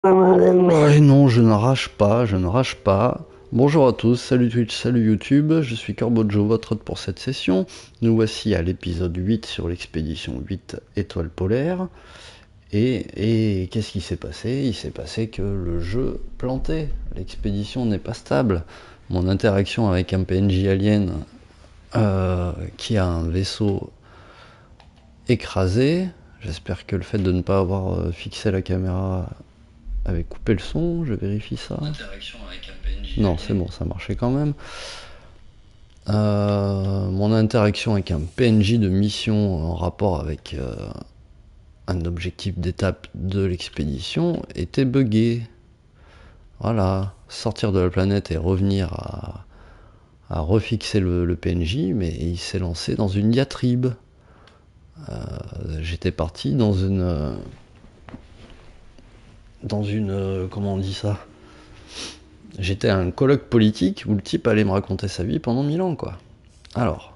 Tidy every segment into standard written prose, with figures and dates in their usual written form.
Ouais, non, je ne rage pas, je ne rage pas. Bonjour à tous, salut Twitch, salut YouTube, je suis Corbojo, votre hôte pour cette session. Nous voici à l'épisode 8 sur l'expédition 8 étoiles polaires. Et qu'est-ce qui s'est passé? Il s'est passé que le jeu plantait, l'expédition n'est pas stable. Mon interaction avec un PNJ alien qui a un vaisseau écrasé, j'espère que le fait de ne pas avoir fixé la caméra avait coupé le son, je vérifie ça. Interaction avec un PNJ. Non, c'est bon, ça marchait quand même. Mon interaction avec un PNJ de mission en rapport avec un objectif d'étape de l'expédition était buggé. Voilà, sortir de la planète et revenir à refixer le PNJ, mais il s'est lancé dans une diatribe. J'étais parti dans une comment on dit ça? J'étais à un colloque politique où le type allait me raconter sa vie pendant 1000 ans, quoi. Alors,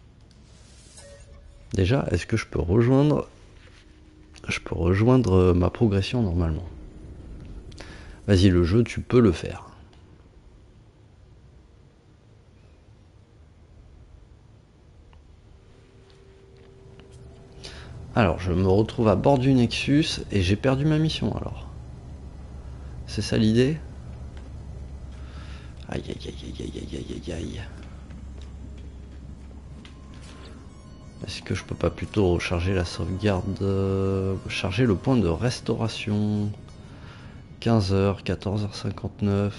déjà, est-ce que je peux rejoindre ma progression normalement? Vas-y, le jeu, tu peux le faire. Alors, je me retrouve à bord du Nexus et j'ai perdu ma mission, alors. C'est ça l'idée? Aïe, aïe, aïe, aïe, aïe, aïe, aïe, aïe. Est-ce que je peux pas plutôt recharger la sauvegarde, charger le point de restauration? 15h, 14h59.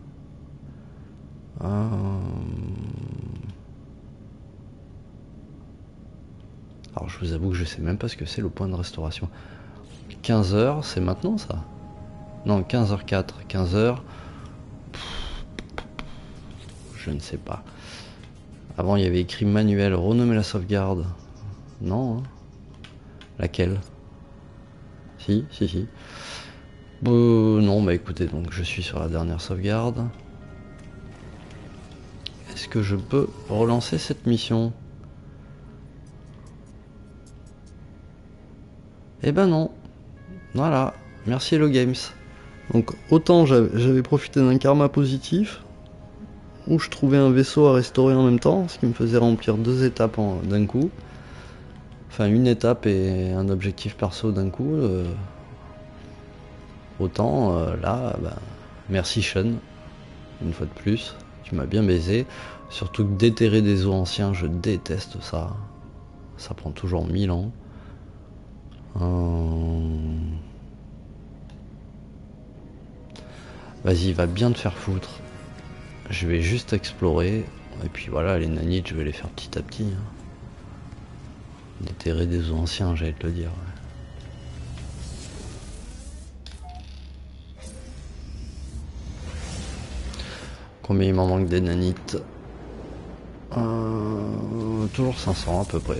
Alors je vous avoue que je sais même pas ce que c'est le point de restauration. 15h, c'est maintenant ça? Non, 15h04, 15h. Je ne sais pas. Avant il y avait écrit manuel, renommer la sauvegarde. Non, hein. Laquelle? Si, si, si. Non, bah écoutez, donc je suis sur la dernière sauvegarde. Est-ce que je peux relancer cette mission? Eh ben non. Voilà. Merci Hello Games. Donc autant j'avais profité d'un karma positif, où je trouvais un vaisseau à restaurer en même temps, ce qui me faisait remplir deux étapes d'un coup. Enfin une étape et un objectif perso d'un coup. Autant là, bah, merci Sean, une fois de plus. Tu m'as bien baisé. Surtout que déterrer des os anciens, je déteste ça. Ça prend toujours 1000 ans. Vas-y, va bien te faire foutre. Je vais juste explorer. Et puis voilà, les nanites, je vais les faire petit à petit. Hein. Déterrer des os anciens, j'allais te le dire. Ouais. Combien il m'en manque des nanites? Toujours 500 à peu près. Ouais.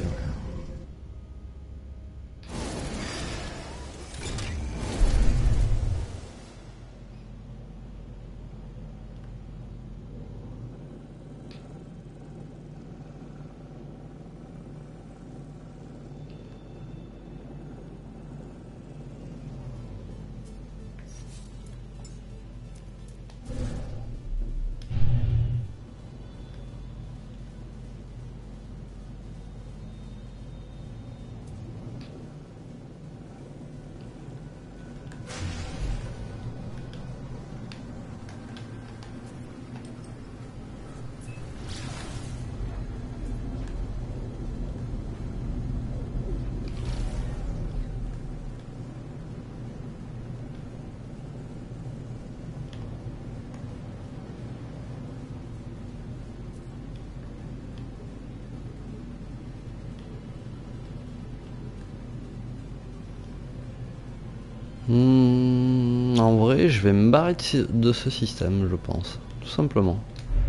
En vrai, je vais me barrer de ce système, je pense. Tout simplement.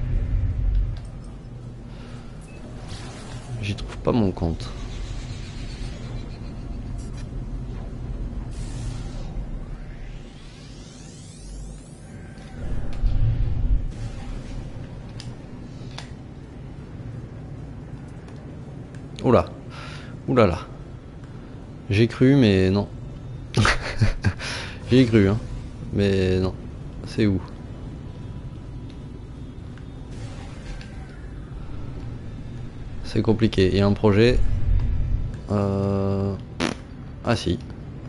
J'y trouve pas mon compte. Oula. Oulala. J'ai cru, mais non. J'ai cru, hein. Mais non. C'est où? C'est compliqué. Il y a un projet. Ah si.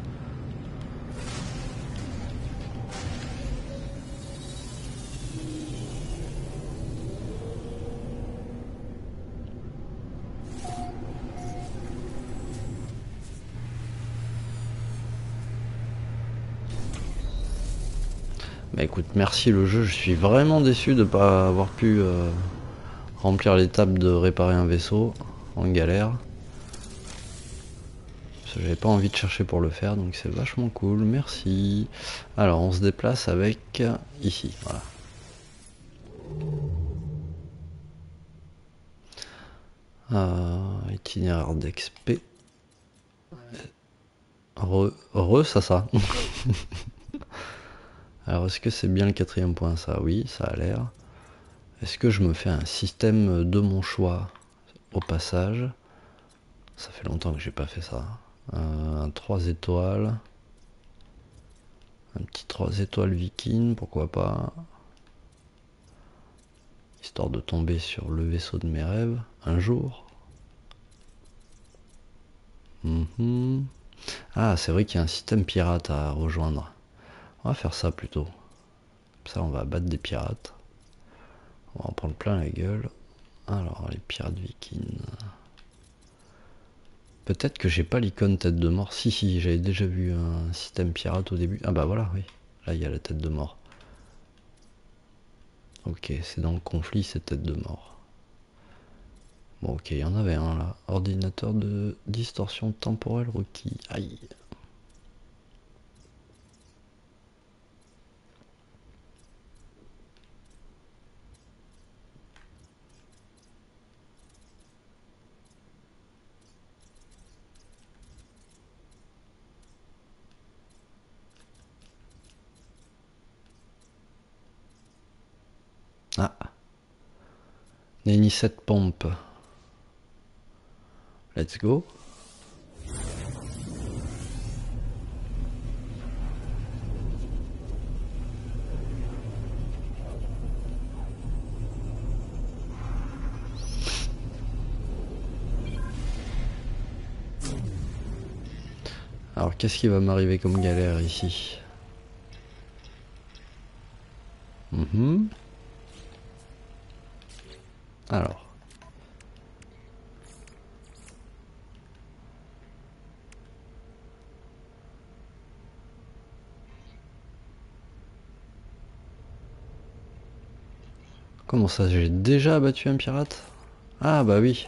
Bah écoute, merci le jeu. Je suis vraiment déçu de pas avoir pu remplir l'étape de réparer un vaisseau en galère. J'avais pas envie de chercher pour le faire, donc c'est vachement cool, merci. Alors on se déplace avec ici, voilà. Itinéraire d'exp. Ça. Alors est-ce que c'est bien le 4e point ça? Oui, ça a l'air. Est-ce que je me fais un système de mon choix au passage? Ça fait longtemps que j'ai pas fait ça. 3 étoiles. Un petit 3 étoiles viking, pourquoi pas. Histoire de tomber sur le vaisseau de mes rêves un jour. Ah, c'est vrai qu'il y a un système pirate à rejoindre. On va faire ça plutôt. Ça, on va battre des pirates. On va en prendre plein la gueule. Alors, les pirates vikings. Peut-être que j'ai pas l'icône tête de mort. Si, j'avais déjà vu un système pirate au début. Ah bah voilà, oui. Là, il y a la tête de mort. Ok, c'est dans le conflit, c'est tête de mort. Bon, ok, il y en avait un là. Ordinateur de distorsion temporelle requis. Aïe. Ah. Nenny 7 pompe. Let's go. Alors qu'est-ce qui va m'arriver comme galère ici? Alors. Comment ça, j'ai déjà abattu un pirate? Ah bah oui.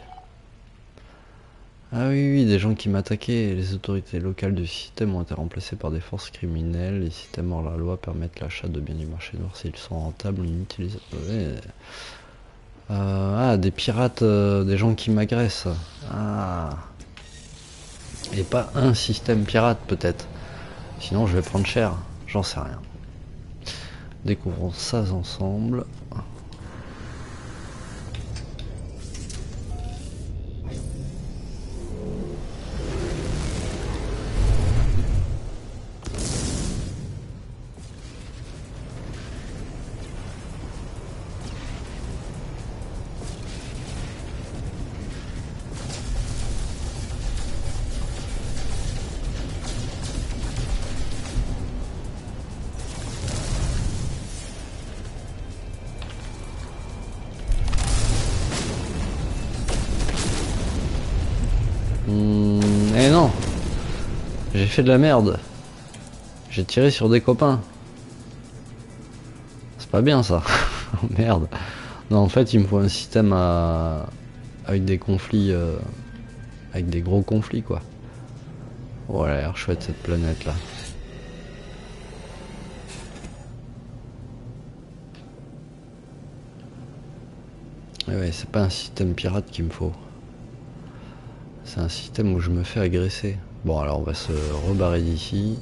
Ah oui, des gens qui m'attaquaient. Les autorités locales du système ont été remplacées par des forces criminelles. Les systèmes hors la loi permettent l'achat de biens du marché noir s'ils sont rentables ou inutilisables. Ouais. Ah, des pirates, des gens qui m'agressent. Ah. Et pas un système pirate peut-être. Sinon je vais prendre cher. J'en sais rien. Découvrons ça ensemble. Eh non, j'ai fait de la merde. J'ai tiré sur des copains. C'est pas bien ça. Merde. Non, en fait, il me faut un système avec des conflits, avec des gros conflits quoi. Oh, elle a l'air chouette cette planète là. Et ouais, c'est pas un système pirate qu'il me faut. C'est un système où je me fais agresser. Bon, alors on va se rebarrer d'ici.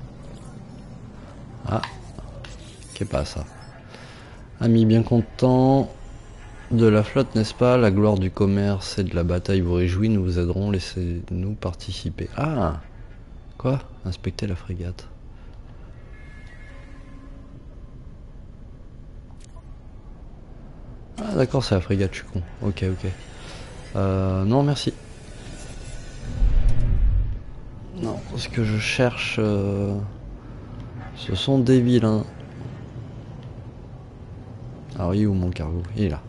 Ah, qu'est pas ça? Ami bien content de la flotte, n'est-ce pas? La gloire du commerce et de la bataille vous réjouit, nous vous aiderons, laissez-nous participer. Ah, quoi? Inspecter la frégate. Ah d'accord, c'est la frégate, je suis con. Ok, ok. Non, merci. Non, ce que je cherche, ce sont des vilains. Alors, il est où mon cargo? Il est là.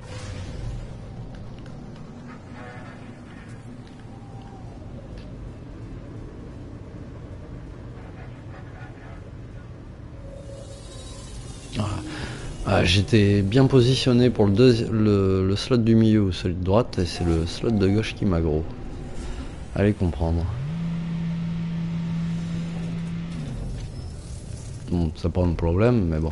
J'étais bien positionné pour le slot du milieu ou celui de droite, et c'est le slot de gauche qui m'a gros. Allez comprendre. Bon, c'est pas un problème, mais bon.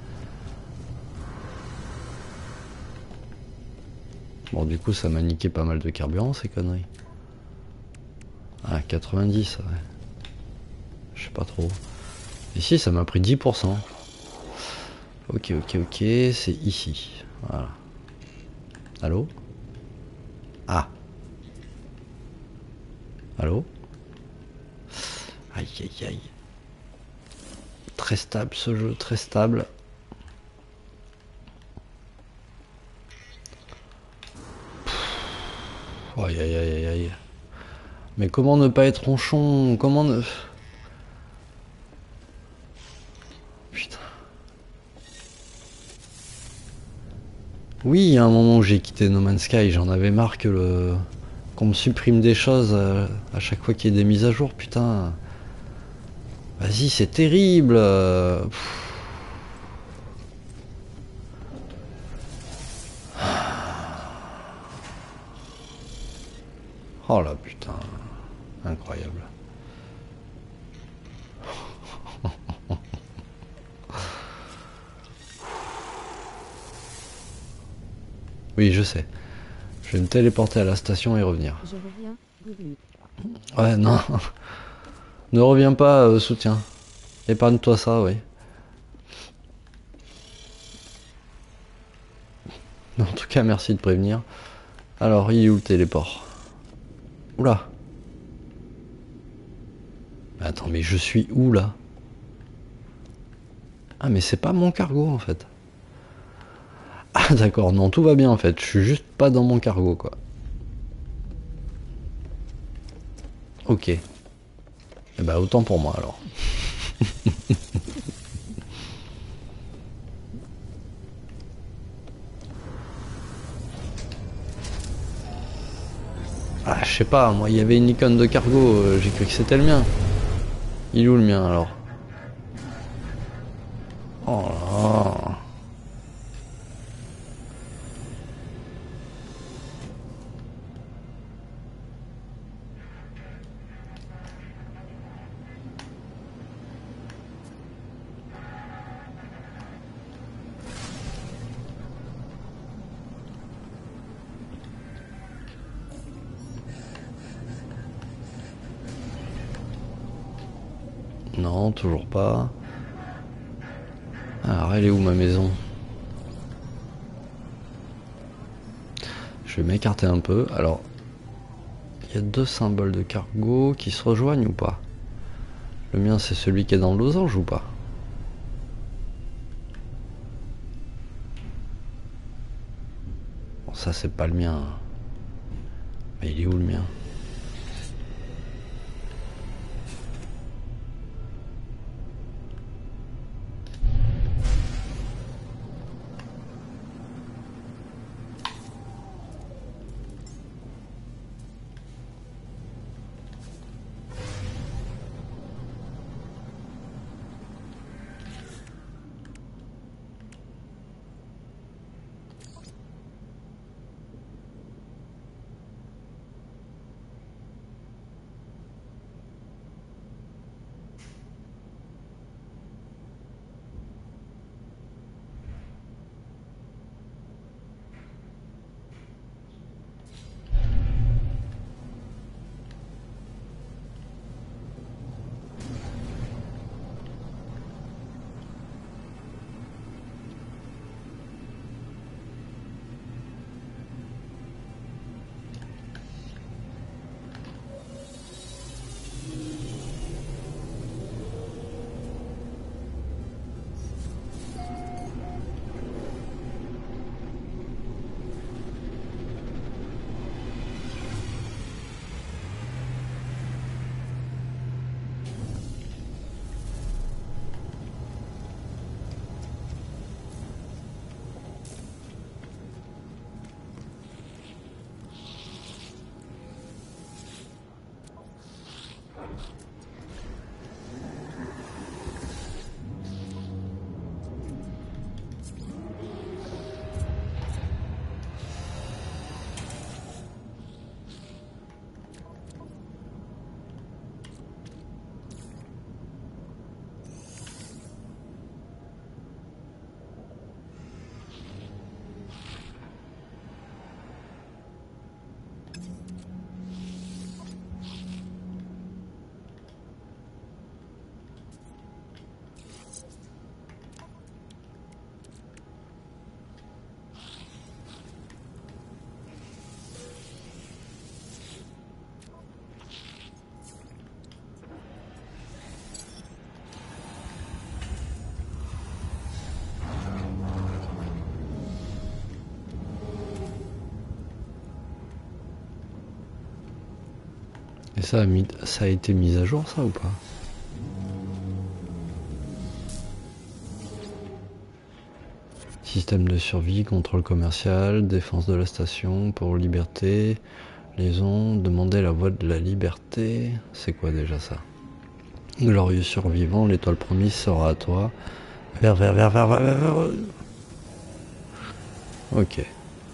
Bon, du coup, ça m'a niqué pas mal de carburant, ces conneries. Ah, 90, ouais. Je sais pas trop. Ici, ça m'a pris 10%. Ok, ok, ok, c'est ici. Voilà. Allô? Ah. Allô? Aïe, aïe, aïe. Très stable ce jeu, très stable. Aïe, aïe, aïe, aïe, aïe. Mais comment ne pas être ronchon? Comment ne... Putain. Oui, il y a un moment où j'ai quitté No Man's Sky, j'en avais marre que qu'on me supprime des choses à chaque fois qu'il y a des mises à jour, putain. Vas-y, c'est terrible. Oh là, putain. Incroyable. Oui, je sais. Je vais me téléporter à la station et revenir. Je reviens, bienvenue. Ouais, non. Ne reviens pas, soutien. Épargne-toi ça, oui. En tout cas, merci de prévenir. Alors, il est où le téléport? Oula. Attends, mais je suis où là? Ah, mais c'est pas mon cargo en fait. Ah, d'accord, non, tout va bien en fait. Je suis juste pas dans mon cargo quoi. Ok. Eh bah, autant pour moi alors. Ah, je sais pas, moi il y avait une icône de cargo, j'ai cru que c'était le mien. Il est où le mien alors? Oh là. Non, toujours pas. Alors, elle est où ma maison? Je vais m'écarter un peu. Alors, il y a deux symboles de cargo qui se rejoignent ou pas? Le mien c'est celui qui est dans le losange ou pas? Bon, ça c'est pas le mien. Mais il est où le mien? Et ça a été mis à jour, ça, ou pas? Système de survie, contrôle commercial, défense de la station, pour liberté, liaison, demander la voie de la liberté. C'est quoi déjà ça? Glorieux survivant, l'étoile promise sera à toi. Vers. Ok.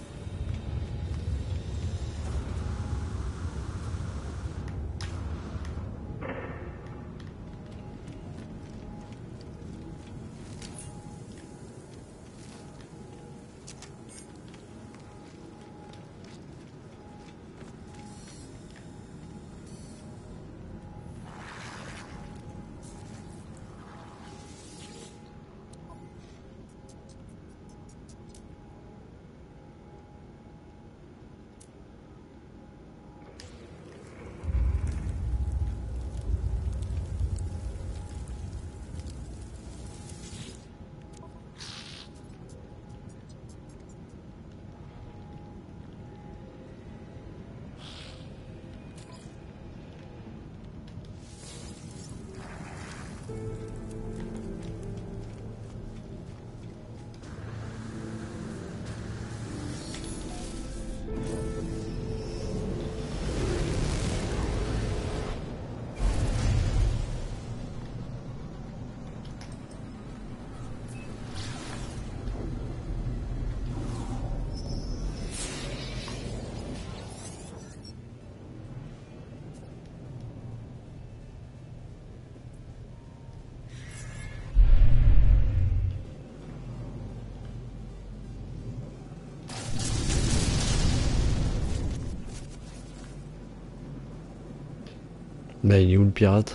Bah il est où le pirate?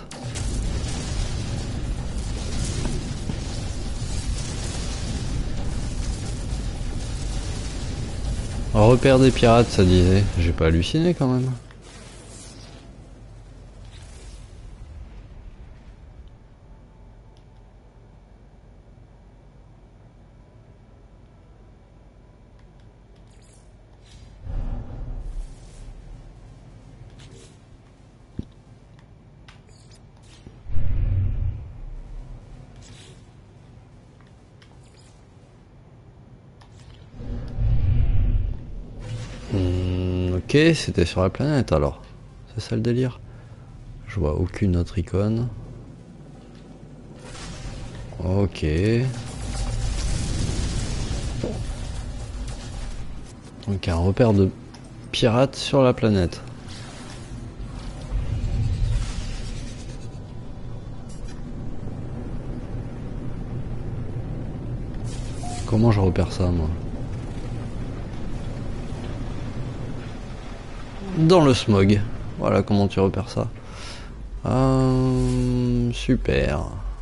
Repère des pirates, ça disait. J'ai pas halluciné quand même. Ok, c'était sur la planète alors. C'est ça le délire. Je vois aucune autre icône. Ok. Donc un repère de pirates sur la planète. Comment je repère ça moi? Dans le smog. Voilà comment tu repères ça. Super.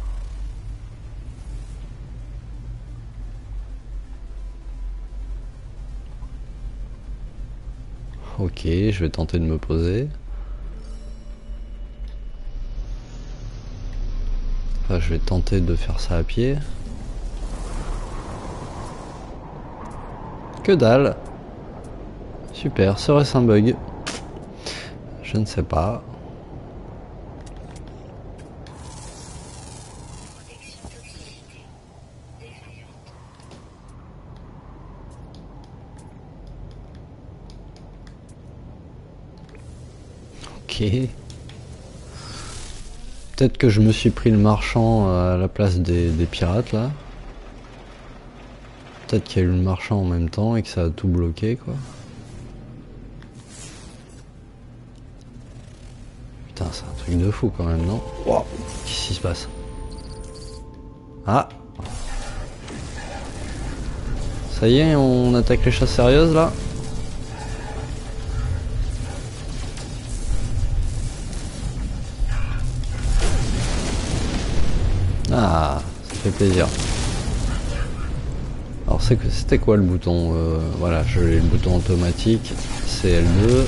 Ok, je vais tenter de me poser. Enfin, je vais tenter de faire ça à pied. Que dalle. Super, serait-ce un bug? Je ne sais pas. Ok. Peut-être que je me suis pris le marchand à la place des pirates là. Peut-être qu'il y a eu le marchand en même temps et que ça a tout bloqué quoi. Putain, c'est un truc de fou quand même, non? Wow. Qu'est-ce qui se passe? Ah! Ça y est, on attaque les choses sérieuses là? Ah, ça fait plaisir. Alors c'était quoi le bouton? Voilà, je l'ai, le bouton automatique, c'est L2.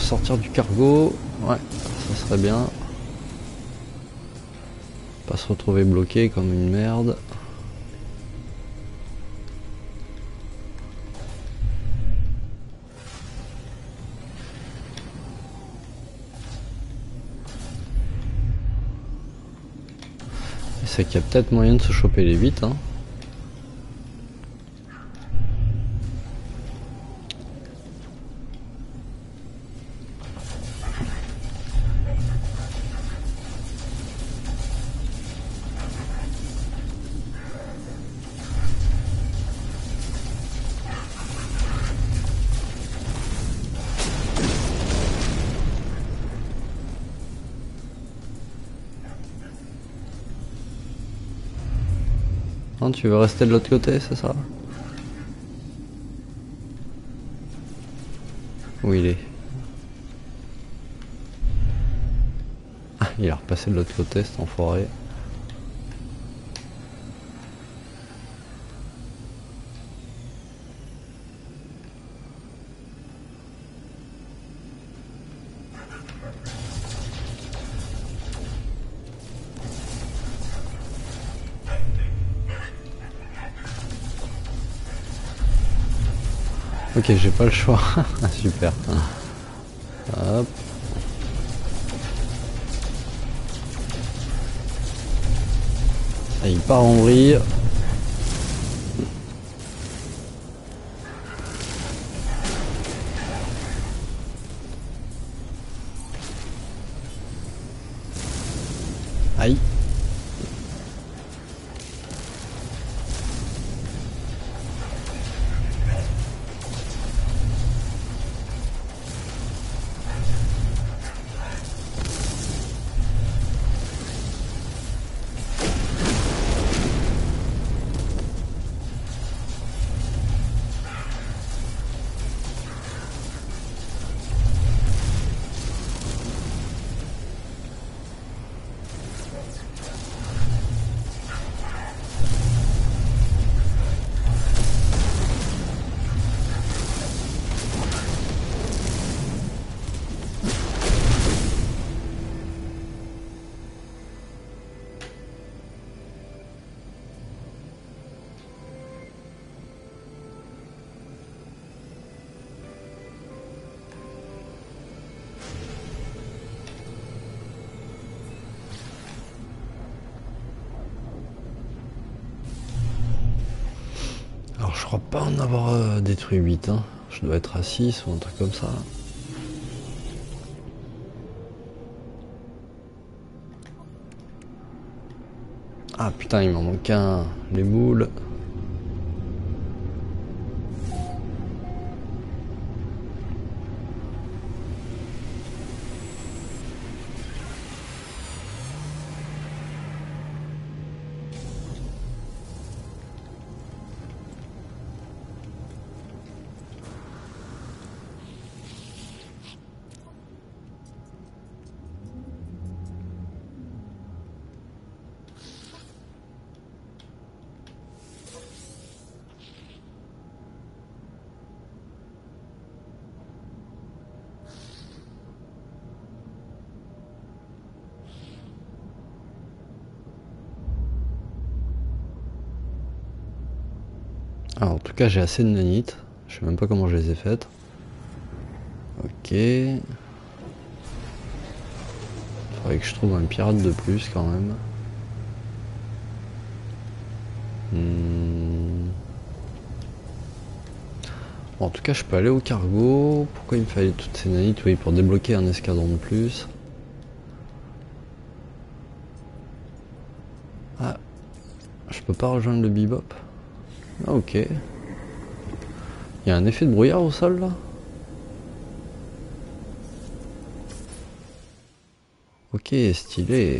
sortir du cargo. Ouais, ça serait bien. Pas se retrouver bloqué comme une merde. C'est qu'il y a peut-être moyen de se choper les 8 hein. Non, tu veux rester de l'autre côté, c'est ça? Où il est? Ah, il a repassé de l'autre côté, cet enfoiré. Ok, j'ai pas le choix. Super. Hop. Et il part en vrille. Aïe. Alors je crois pas en avoir détruit 8 hein. Je dois être à 6 ou un truc comme ça. Ah putain, il m'en manque un. Les moules. Alors, en tout cas, j'ai assez de nanites. Je sais même pas comment je les ai faites. Ok. Faudrait que je trouve un pirate de plus quand même. Bon, en tout cas, je peux aller au cargo. Pourquoi il me fallait toutes ces nanites? Oui, pour débloquer un escadron de plus. Ah, je peux pas rejoindre le bebop. Ah, ok. Il y a un effet de brouillard au sol là? Ok, stylé.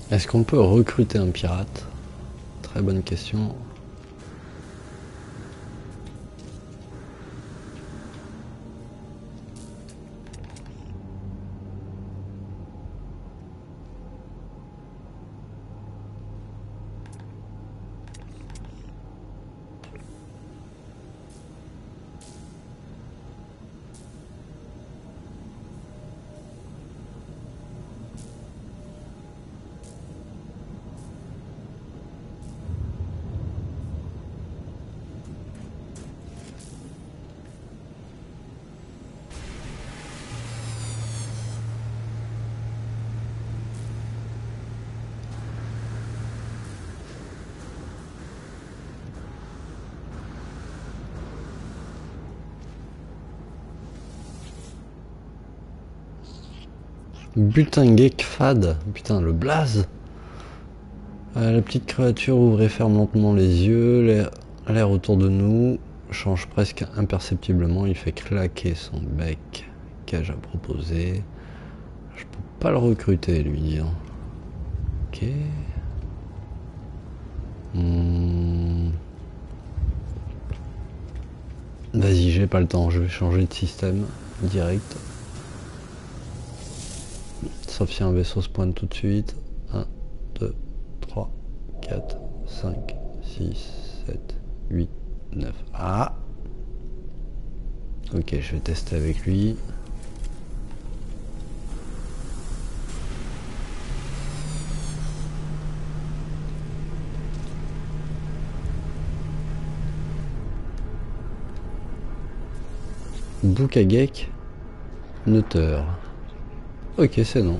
Est-ce qu'on peut recruter un pirate? Très bonne question. Butin geek fade, putain le blaze. La petite créature ouvre et ferme lentement les yeux, l'air autour de nous change presque imperceptiblement, il fait claquer son bec. Qu'ai-je à proposer? Je peux pas le recruter lui dire. Ok. Vas-y, j'ai pas le temps, je vais changer de système direct. Sauf si un vaisseau se pointe tout de suite. 1, 2, 3, 4, 5, 6, 7, 8, 9. Ah! Ok, je vais tester avec lui. Boukagek Nutter. Ok, c'est non.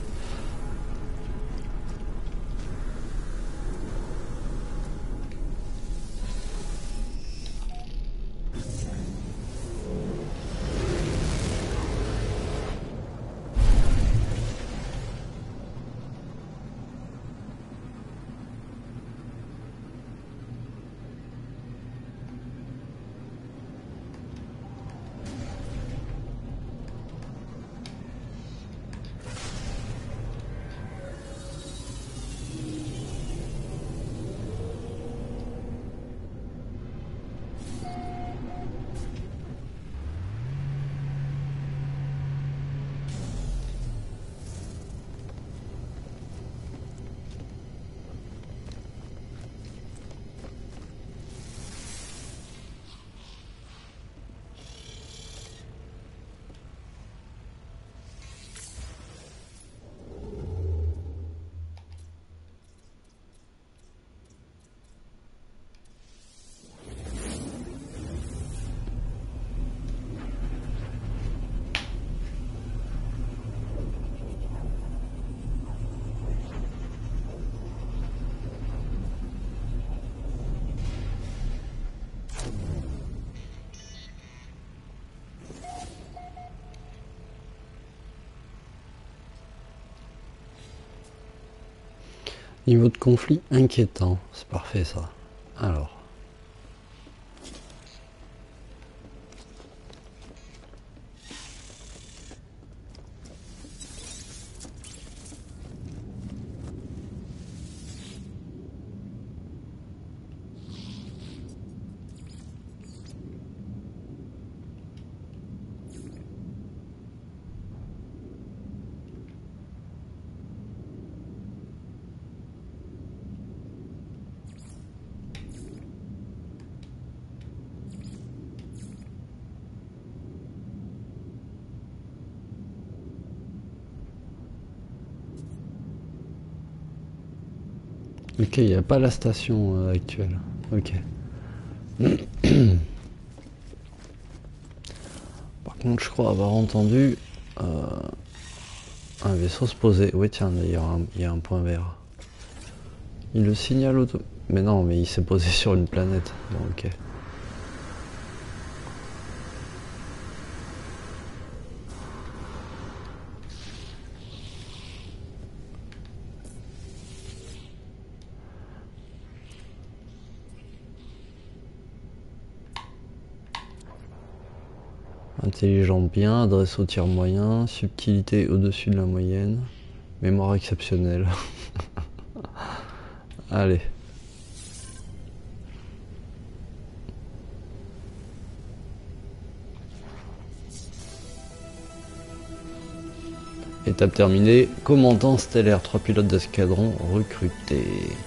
Niveau de conflit inquiétant, c'est parfait ça. Alors. Ok, il n'y a pas la station actuelle. Ok. Par contre, je crois avoir entendu un vaisseau se poser. Oui, tiens, d'ailleurs, il y a un point vert. Il le signale auto... Mais non, mais il s'est posé sur une planète. Bon, ok. Intelligent bien, adresse au tir moyen, subtilité au-dessus de la moyenne. Mémoire exceptionnelle. Allez. Étape terminée. Commandant stellaire, 3 pilotes d'escadron recrutés.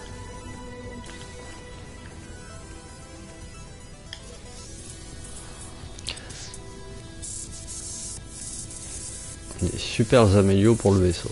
Des super amélios pour le vaisseau.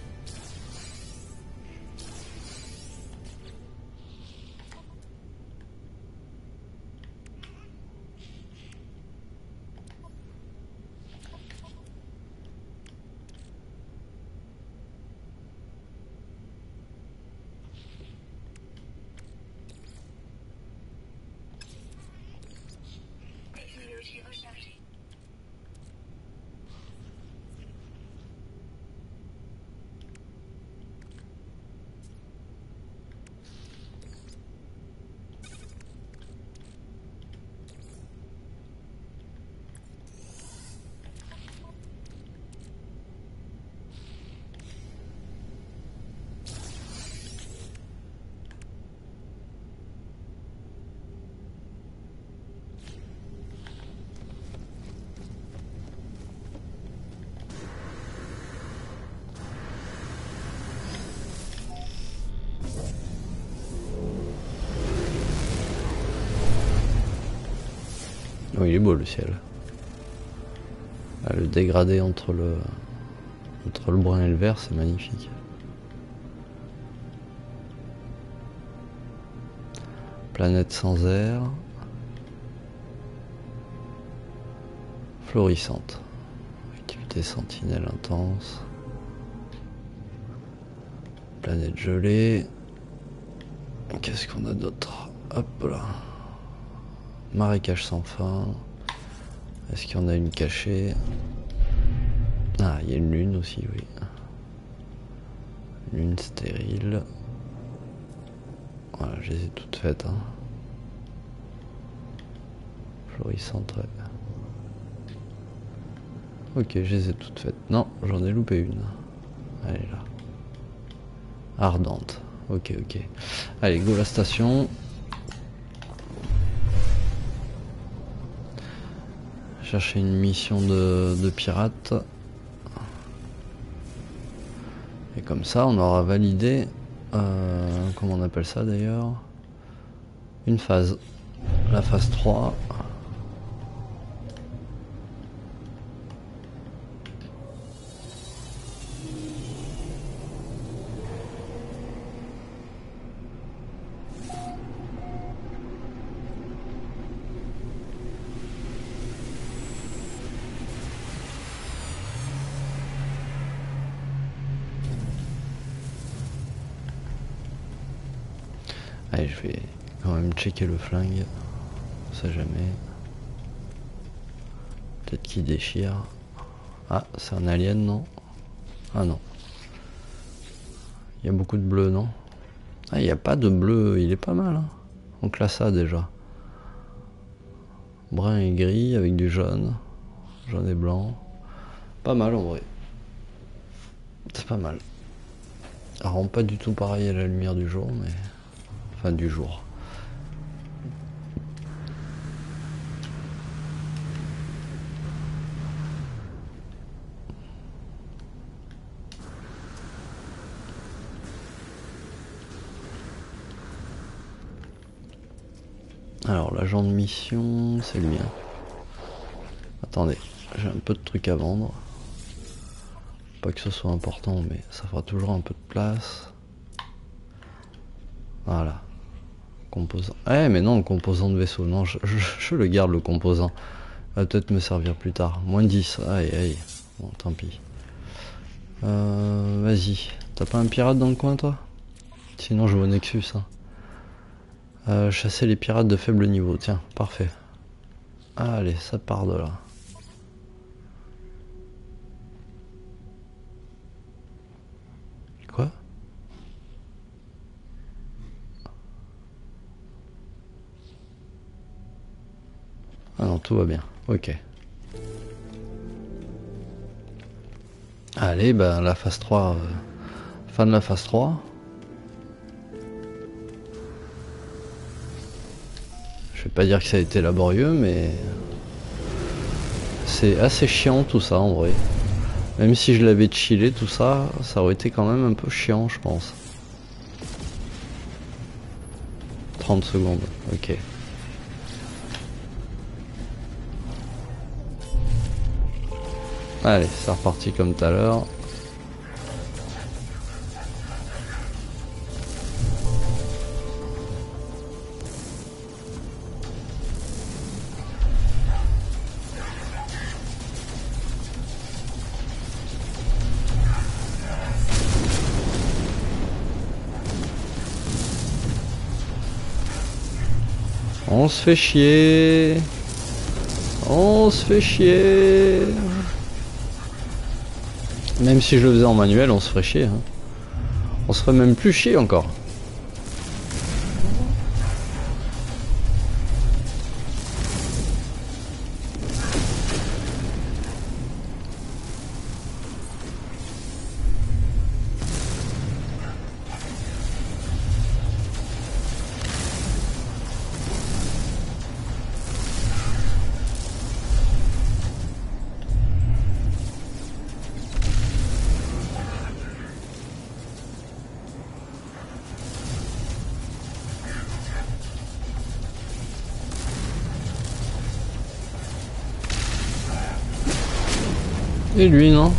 Oh, il est beau le ciel. Ah, le dégradé entre le brun et le vert, c'est magnifique. Planète sans air. Florissante. Activité sentinelle intense. Planète gelée. Qu'est-ce qu'on a d'autre? Hop là. Marécage sans fin. Est-ce qu'il y en a une cachée? Ah, il y a une lune aussi, oui. Lune stérile. Voilà, je les ai toutes faites. Hein. Florissante, ouais. Ok, je les ai toutes faites. Non, j'en ai loupé une. Elle est là. Ardente. Ok, ok. Allez, go la station. Chercher une mission de pirate. Et comme ça, on aura validé... comment on appelle ça d'ailleurs? Une phase. La phase 3. Allez, je vais quand même checker le flingue. On sait jamais. Peut-être qu'il déchire. Ah, c'est un alien, non? Ah non. Il y a beaucoup de bleu, non? Ah, il n'y a pas de bleu, il est pas mal. Hein. Donc là, ça déjà. Brun et gris avec du jaune. Jaune et blanc. Pas mal en vrai. C'est pas mal. Ça rend pas du tout pareil à la lumière du jour, mais... Enfin, du jour. Alors, l'agent de mission, c'est le mien. Attendez, j'ai un peu de trucs à vendre. Pas que ce soit important, mais ça fera toujours un peu de place. Voilà. Composant. Eh, mais non, composant de vaisseau. Non, je le garde, le composant. Va peut-être me servir plus tard. Moins 10. Aïe, aïe. Bon, tant pis. Vas-y. T'as pas un pirate dans le coin, toi? Sinon, je vais au Nexus. Hein. Chasser les pirates de faible niveau. Tiens, parfait. Allez, ça part de là. Quoi? Ah non, tout va bien. Ok. Allez, ben la phase 3 Fin de la phase 3. Je vais pas dire que ça a été laborieux, mais c'est assez chiant tout ça en vrai. Même si je l'avais chillé tout ça, ça aurait été quand même un peu chiant je pense. 30 secondes, ok. Allez, c'est reparti comme tout à l'heure. On se fait chier. On se fait chier. Même si je le faisais en manuel, on se ferait chier. Hein. On se ferait même plus chier encore. Et lui, non?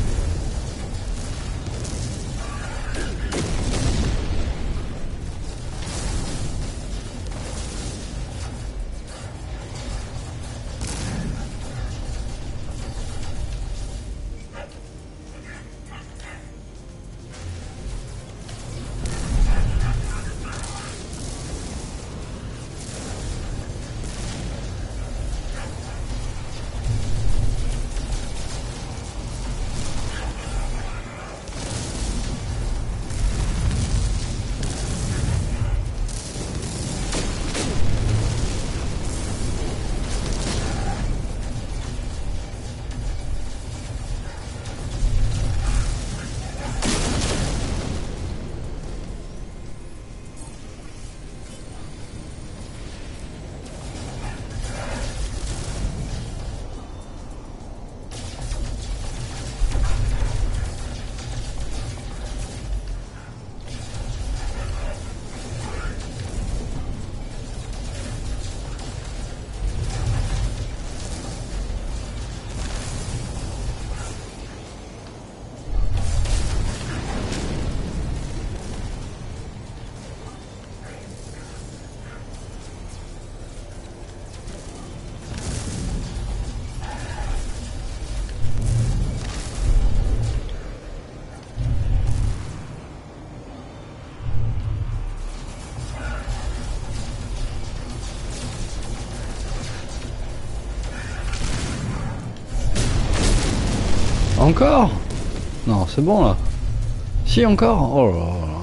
Encore? Non, c'est bon là. Si, encore? Oh là là.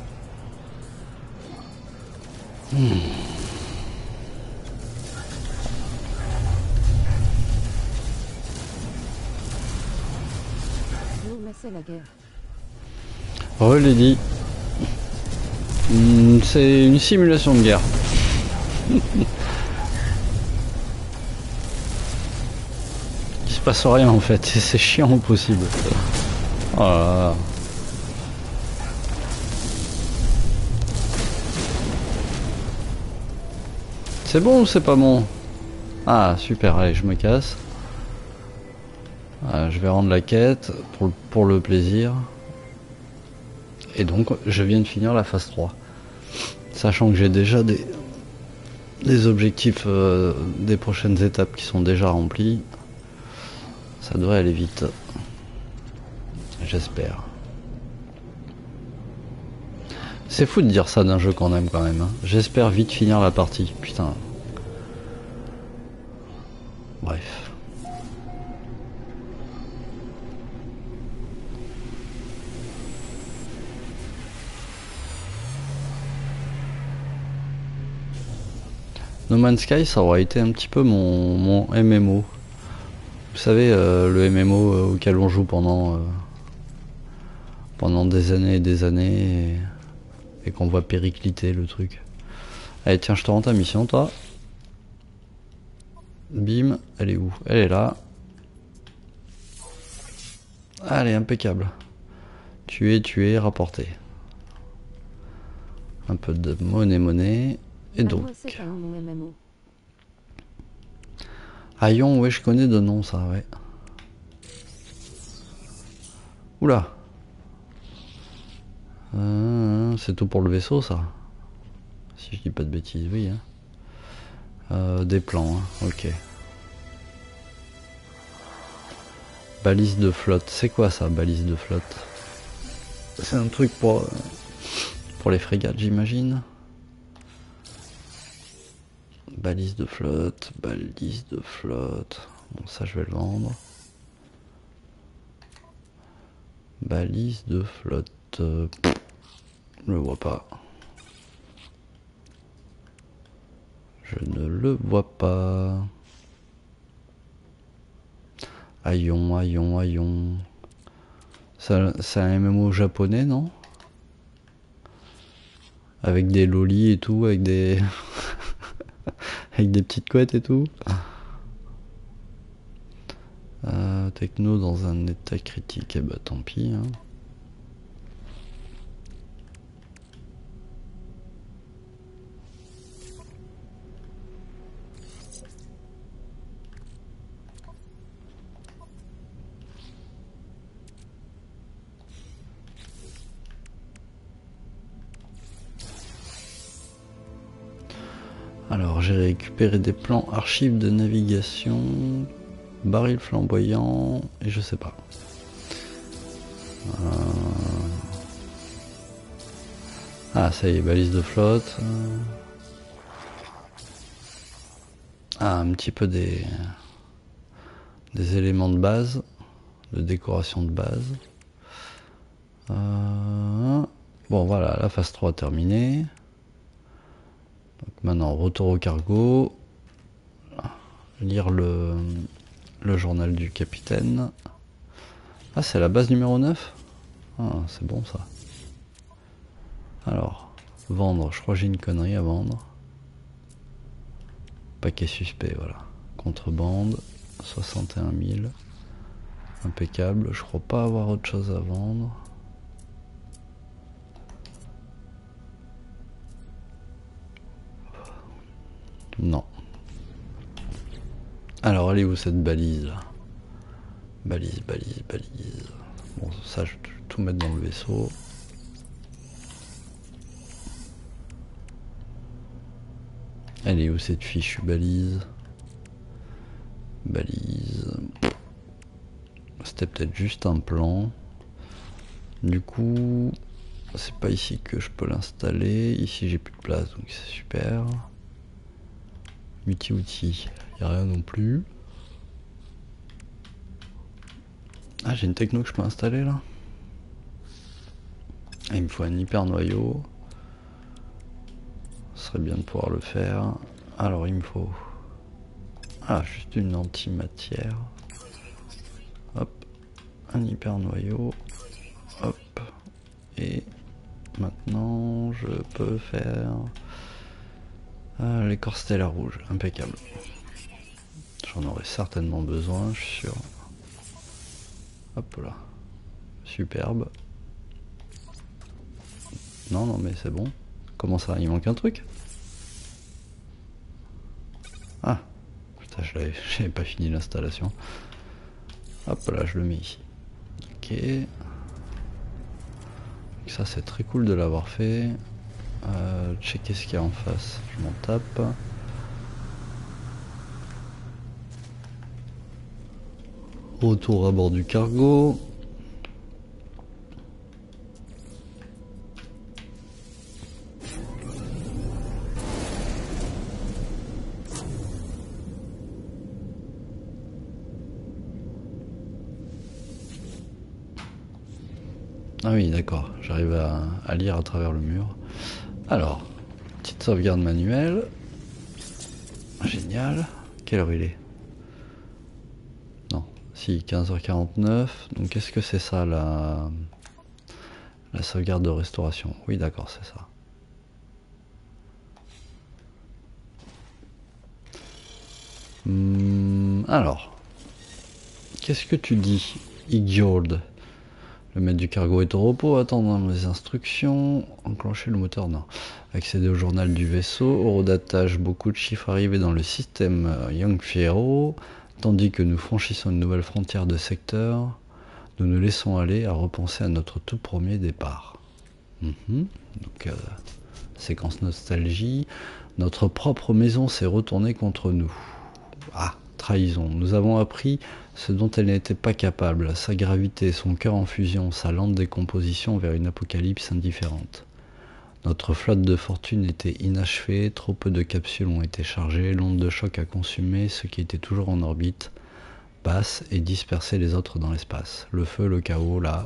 Relady. C'est une simulation de guerre. Il se passe rien en fait, c'est chiant au possible. Oh là là. C'est bon ou c'est pas bon? Ah super, allez je me casse. Je vais rendre la quête pour le plaisir. Et donc je viens de finir la phase 3. Sachant que j'ai déjà des objectifs des prochaines étapes qui sont déjà remplis. Ça devrait aller vite. J'espère. C'est fou de dire ça d'un jeu qu'on aime quand même. Hein. J'espère vite finir la partie. Putain. Bref. No Man's Sky, ça aurait été un petit peu mon MMO. Vous savez, le MMO auquel on joue pendant pendant des années et des années et qu'on voit péricliter le truc. Allez, tiens, je te rends ta mission, toi. Bim, elle est où? Elle est là. Allez, impeccable. Tuer, rapporter. Un peu de monnaie. Et donc. Aion, ouais, je connais de nom, ça, ouais. Oula. C'est tout pour le vaisseau, ça. Si je dis pas de bêtises, oui. Hein. Des plans, hein. Ok. Balise de flotte. C'est quoi ça, balise de flotte? C'est un truc pour les frégates, j'imagine. Balise de flotte. Bon, ça, je vais le vendre. Balise de flotte. Je le vois pas. Je ne le vois pas. Aion. C'est un MMO japonais, non? Avec des lolis et tout, avec des... avec des petites couettes et tout. Techno dans un état critique, eh bah tant pis. Hein. Alors j'ai récupéré des plans archives de navigation, baril flamboyant et je sais pas. Ah ça y est, balise de flotte. Ah, un petit peu des éléments de base, de décoration de base. Bon voilà, la phase 3 terminée. Donc maintenant retour au cargo. Lire le journal du capitaine. Ah, c'est la base numéro 9. Ah, c'est bon ça. Alors, vendre, je crois que j'ai une connerie à vendre. Paquet suspect, voilà. Contrebande, 61 000. Impeccable, je crois pas avoir autre chose à vendre. Non. Alors, elle est où cette balise là? Balise. Bon, ça, je vais tout mettre dans le vaisseau. Elle est où cette fichue balise? C'était peut-être juste un plan. Du coup, c'est pas ici que je peux l'installer. Ici, j'ai plus de place, donc c'est super. Outils. Y a rien non plus. Ah, j'ai une techno que je peux installer là. Ah, il me faut un hyper noyau. Ce serait bien de pouvoir le faire. Alors, il me faut... Ah, juste une antimatière. Hop. Un hyper noyau. Hop. Et maintenant, je peux faire... l'écorce stellaire rouge. Impeccable. J'en aurai certainement besoin, je suis sûr. Hop là. Superbe. Non, mais c'est bon. Comment ça? Il manque un truc? Ah. Putain, j'avais pas fini l'installation. Hop là, je le mets ici. Ok. Ça, c'est très cool de l'avoir fait. Checker ce qu'il y a en face. Je m'en tape. Retour à bord du cargo. Ah oui, d'accord, j'arrive à lire à travers le mur. Alors, petite sauvegarde manuelle. Génial. Quelle heure il est? Non, si, 15h49. Donc qu'est-ce que c'est ça là? La sauvegarde de restauration. Oui, d'accord, c'est ça. Alors, qu'est-ce que tu dis, Igjold? Le maître du cargo est au repos, attendre les instructions, enclencher le moteur, non. Accéder au journal du vaisseau, horodatage, beaucoup de chiffres arrivés dans le système Young-Fierro, tandis que nous franchissons une nouvelle frontière de secteur, nous nous laissons aller à repenser à notre tout premier départ. Donc, séquence nostalgie, notre propre maison s'est retournée contre nous. Ah, trahison, nous avons appris ce dont elle n'était pas capable, sa gravité, son cœur en fusion, sa lente décomposition vers une apocalypse indifférente. Notre flotte de fortune était inachevée, trop peu de capsules ont été chargées, l'onde de choc a consumé ce qui était toujours en orbite, basse, et dispersé les autres dans l'espace. Le feu, le chaos, là.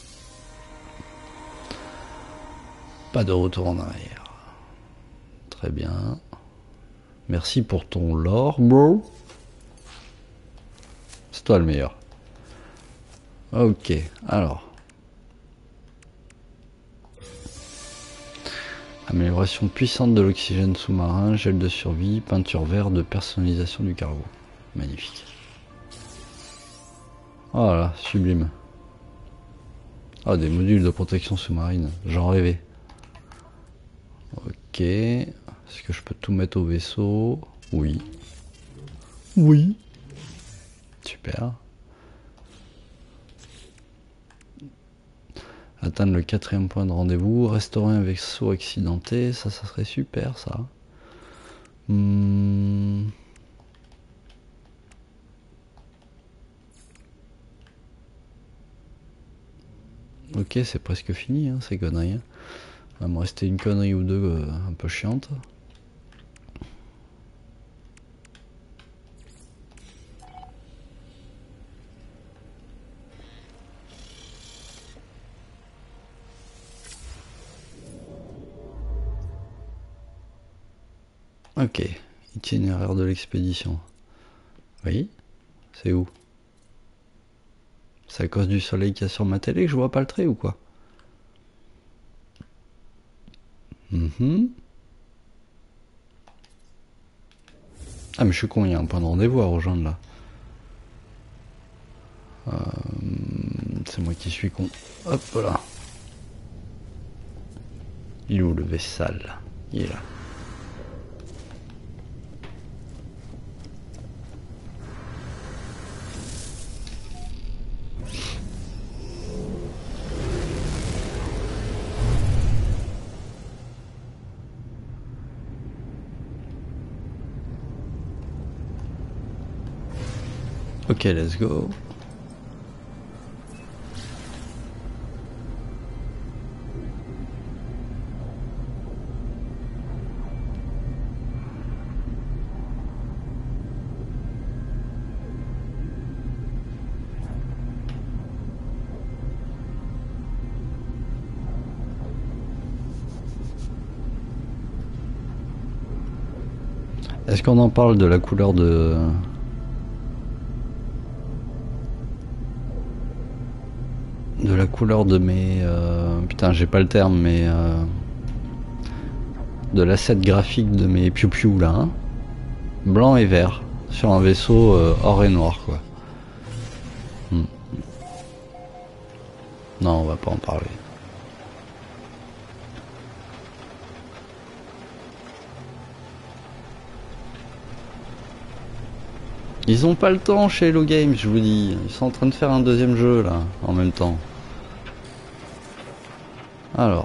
Pas de retour en arrière. Très bien. Merci pour ton lore, bro. C'est toi le meilleur. Ok, alors. Amélioration puissante de l'oxygène sous-marin, gel de survie, peinture vert de personnalisation du cargo. Magnifique. Voilà, sublime. Ah, des modules de protection sous-marine, j'en rêvais. Ok. Est-ce que je peux tout mettre au vaisseau? Oui. Oui. Super. Atteindre le 4e point de rendez-vous, restaurer un vaisseau accidenté, ça serait super ça. Ok, c'est presque fini hein, ces conneries. Hein. Il va me rester une connerie ou deux un peu chiante. Ok, itinéraire de l'expédition. Oui, c'est où? C'est à cause du soleil qu'il y a sur ma télé que je vois pas le trait ou quoi? Ah mais je suis con, il y a un point de rendez-vous à rejoindre là. C'est moi qui suis con. Hop là. Il est où le vaisseau? Il est là. Ok, let's go. Est-ce qu'on en parle de la couleur de... De la couleur de mes... Putain, j'ai pas le terme, mais... De l'asset graphique de mes piou-piou là. Hein, blanc et vert. Sur un vaisseau or et noir, quoi. Non, on va pas en parler. Ils ont pas le temps chez Hello Games, je vous dis. Ils sont en train de faire un deuxième jeu là, en même temps. Alors.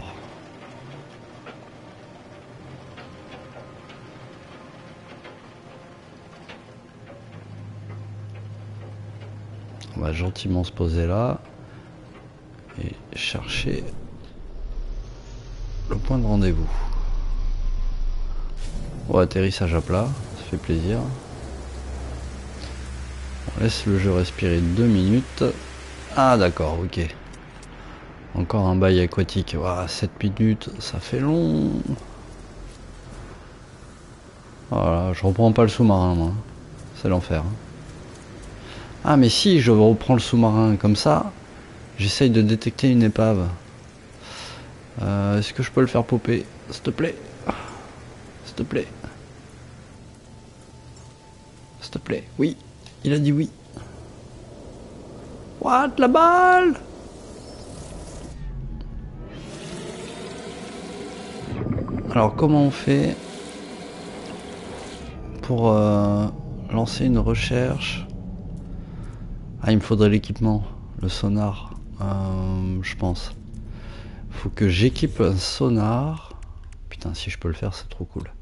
On va gentiment se poser là. Et chercher le point de rendez-vous. Bon, atterrissage à plat, ça fait plaisir. On laisse le jeu respirer 2 minutes. Ah d'accord, ok. Encore un bail aquatique. Ouah, 7 minutes, ça fait long. Voilà, je reprends pas le sous-marin moi. C'est l'enfer. Ah mais si, je reprends le sous-marin comme ça, j'essaye de détecter une épave. Est-ce que je peux le faire popper? S'il te plaît. S'il te plaît. S'il te plaît. Oui. Il a dit oui. What? La balle? Alors comment on fait pour lancer une recherche? Ah, il me faudrait l'équipement, le sonar, je pense. Faut que j'équipe un sonar. Putain, si je peux le faire, c'est trop cool.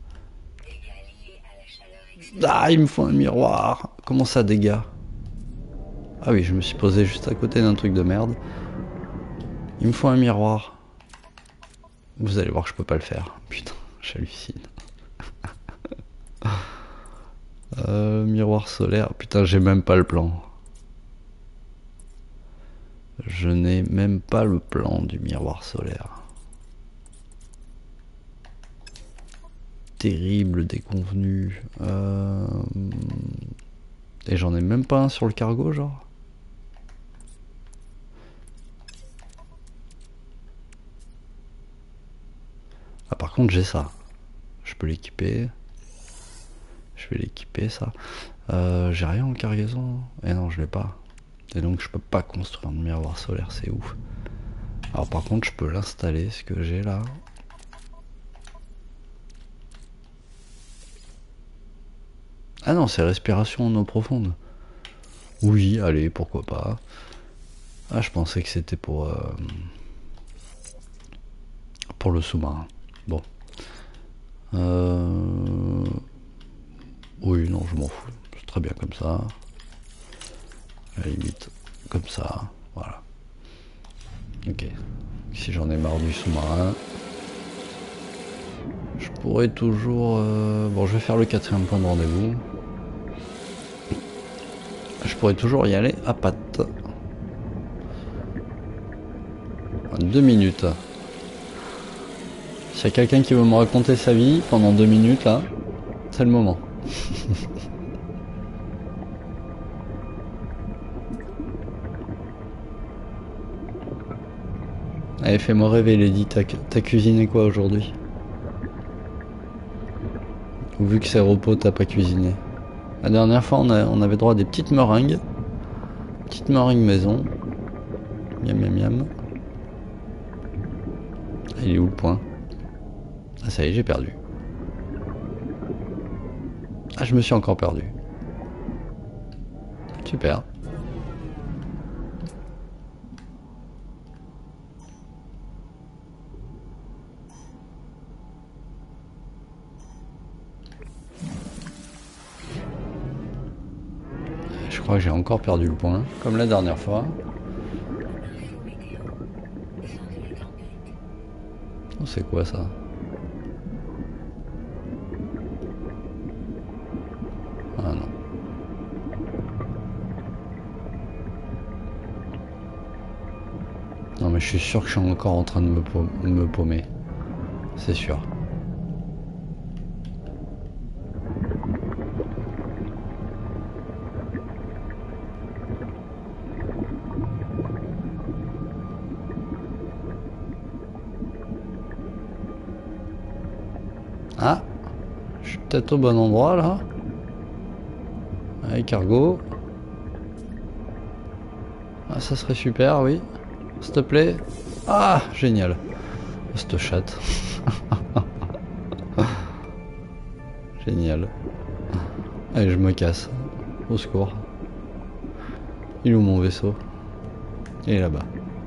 Ah, il me faut un miroir. Comment ça, dégâts? Ah oui, je me suis posé juste à côté d'un truc de merde. Il me faut un miroir. Vous allez voir que je peux pas le faire. Putain, j'hallucine. Miroir solaire. Putain, j'ai même pas le plan. Je n'ai même pas le plan du miroir solaire. Terrible déconvenu. Et j'en ai même pas un sur le cargo, genre. Ah, par contre, j'ai ça. Je peux l'équiper. Je vais l'équiper, ça. J'ai rien en cargaison. Et non, je l'ai pas. Et donc, je peux pas construire un miroir solaire, c'est ouf. Alors, par contre, je peux l'installer, ce que j'ai là. Ah non, c'est respiration en eau profonde. Oui, allez, pourquoi pas. Ah, je pensais que c'était pour le sous-marin. Bon. Oui, non, je m'en fous. C'est très bien comme ça. À la limite, comme ça. Voilà. Ok. Si j'en ai marre du sous-marin, je pourrais toujours... Bon, je vais faire le 4e point de rendez-vous. Je pourrais toujours y aller à pattes. 2 minutes. S'il y a quelqu'un qui veut me raconter sa vie pendant 2 minutes, là, c'est le moment. Allez, fais-moi rêver, Lady. T'as cuisiné quoi aujourd'hui? Ou vu que c'est repos, t'as pas cuisiné? La dernière fois, on avait droit à des petites meringues. Petites meringues maison. Miam miam miam. Il est où le point? Ah, ça y est, j'ai perdu. Ah, je me suis encore perdu. Super. Je crois que j'ai encore perdu le point, comme la dernière fois. Oh, c'est quoi ça? Ah non. Non mais je suis sûr que je suis encore en train de me paumer. C'est sûr. Ah, je suis peut-être au bon endroit là. Allez, cargo. Ah, ça serait super, oui. S'il te plaît. Ah, génial. Cette chatte. Génial. Allez, je me casse. Au secours. Il est où mon vaisseau? Il est là-bas.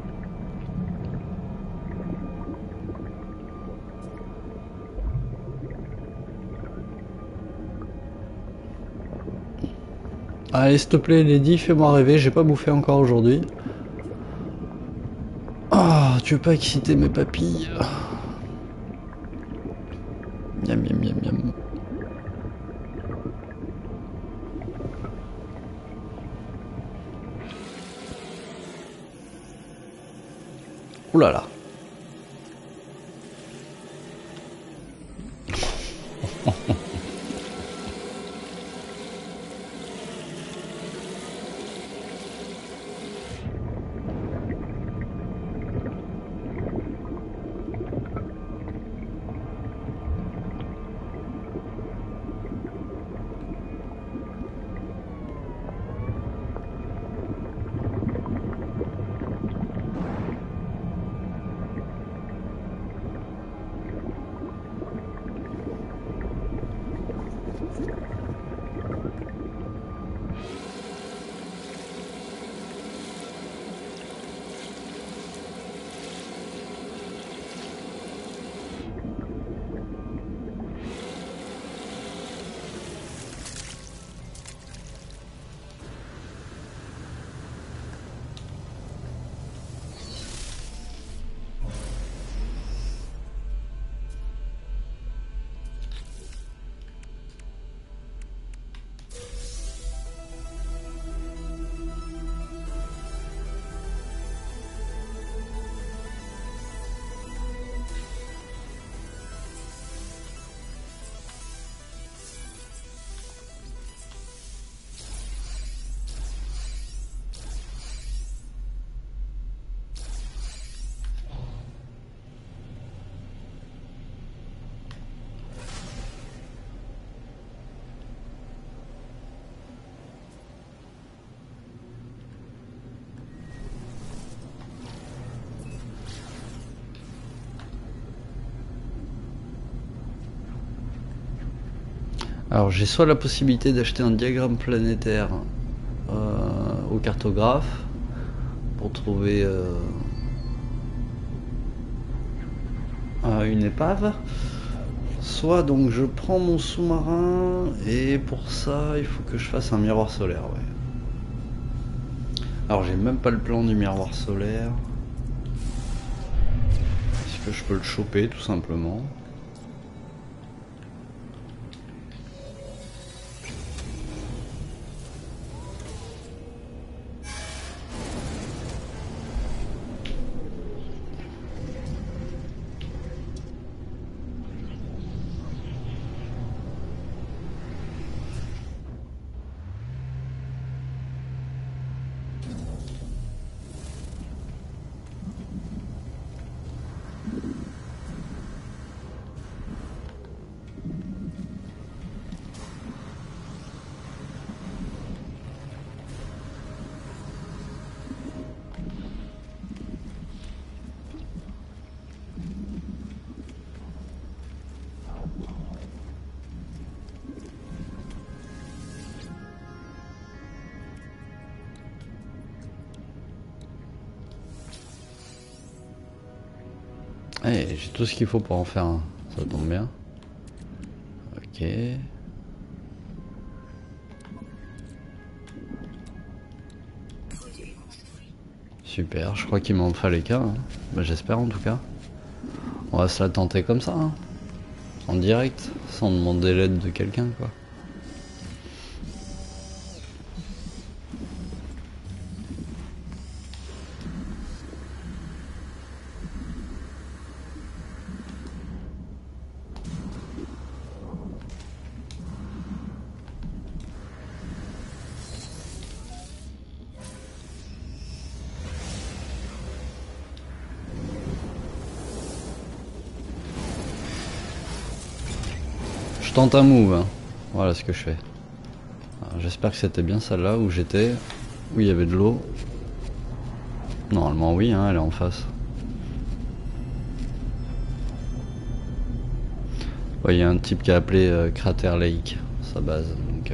Allez, s'il te plaît, Lady, fais-moi rêver, j'ai pas bouffé encore aujourd'hui. Ah, tu veux pas exciter mes papilles? Miam miam miam miam. Ouh là là. Alors j'ai soit la possibilité d'acheter un diagramme planétaire au cartographe pour trouver une épave, soit donc je prends mon sous-marin et pour ça il faut que je fasse un miroir solaire. Ouais. Alors j'ai même pas le plan du miroir solaire. Est-ce que je peux le choper tout simplement? Hey, j'ai tout ce qu'il faut pour en faire un, ça tombe bien. Ok. Super, je crois qu'il m'en fallait qu'un. Hein. Bah, j'espère en tout cas. On va se la tenter comme ça, hein. En direct, sans demander l'aide de quelqu'un quoi. Je tente un move, hein. Voilà ce que je fais. J'espère que c'était bien celle-là où j'étais, où il y avait de l'eau. Normalement oui, hein, elle est en face. Ouais, il y a un type qui a appelé Crater Lake, sa base, donc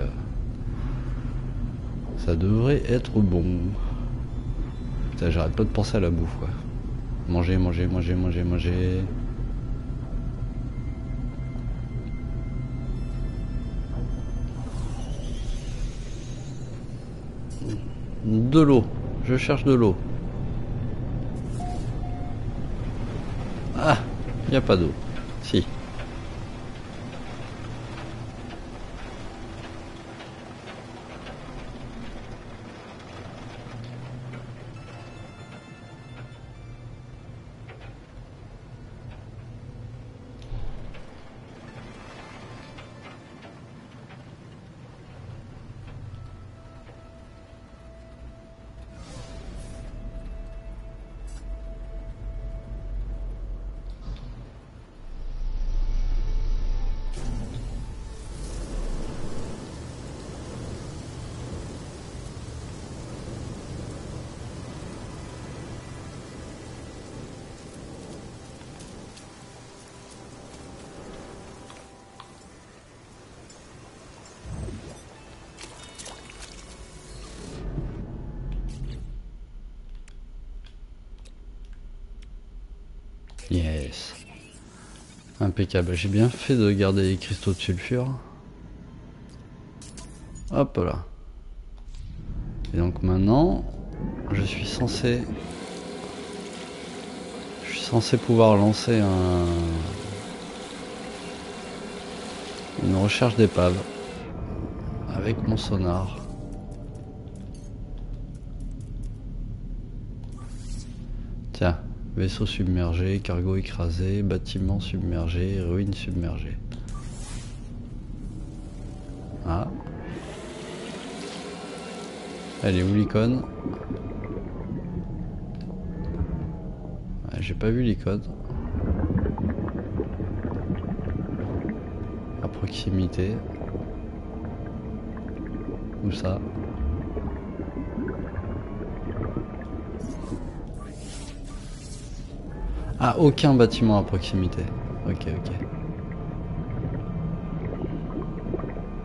ça devrait être bon. Putain, j'arrête pas de penser à la bouffe, quoi. Manger, manger, manger, manger, manger. De l'eau, je cherche de l'eau. Ah, il n'y a pas d'eau. Si. Yes. Impeccable. J'ai bien fait de garder les cristaux de sulfure. Hop là. Et donc maintenant, je suis censé pouvoir lancer une recherche d'épave avec mon sonar. Tiens. Vaisseau submergé, cargo écrasé, bâtiment submergé, ruines submergées. Ah. Elle est où l'icône? J'ai pas vu l'icône. À proximité. Où ça? Ah, aucun bâtiment à proximité. Ok, ok.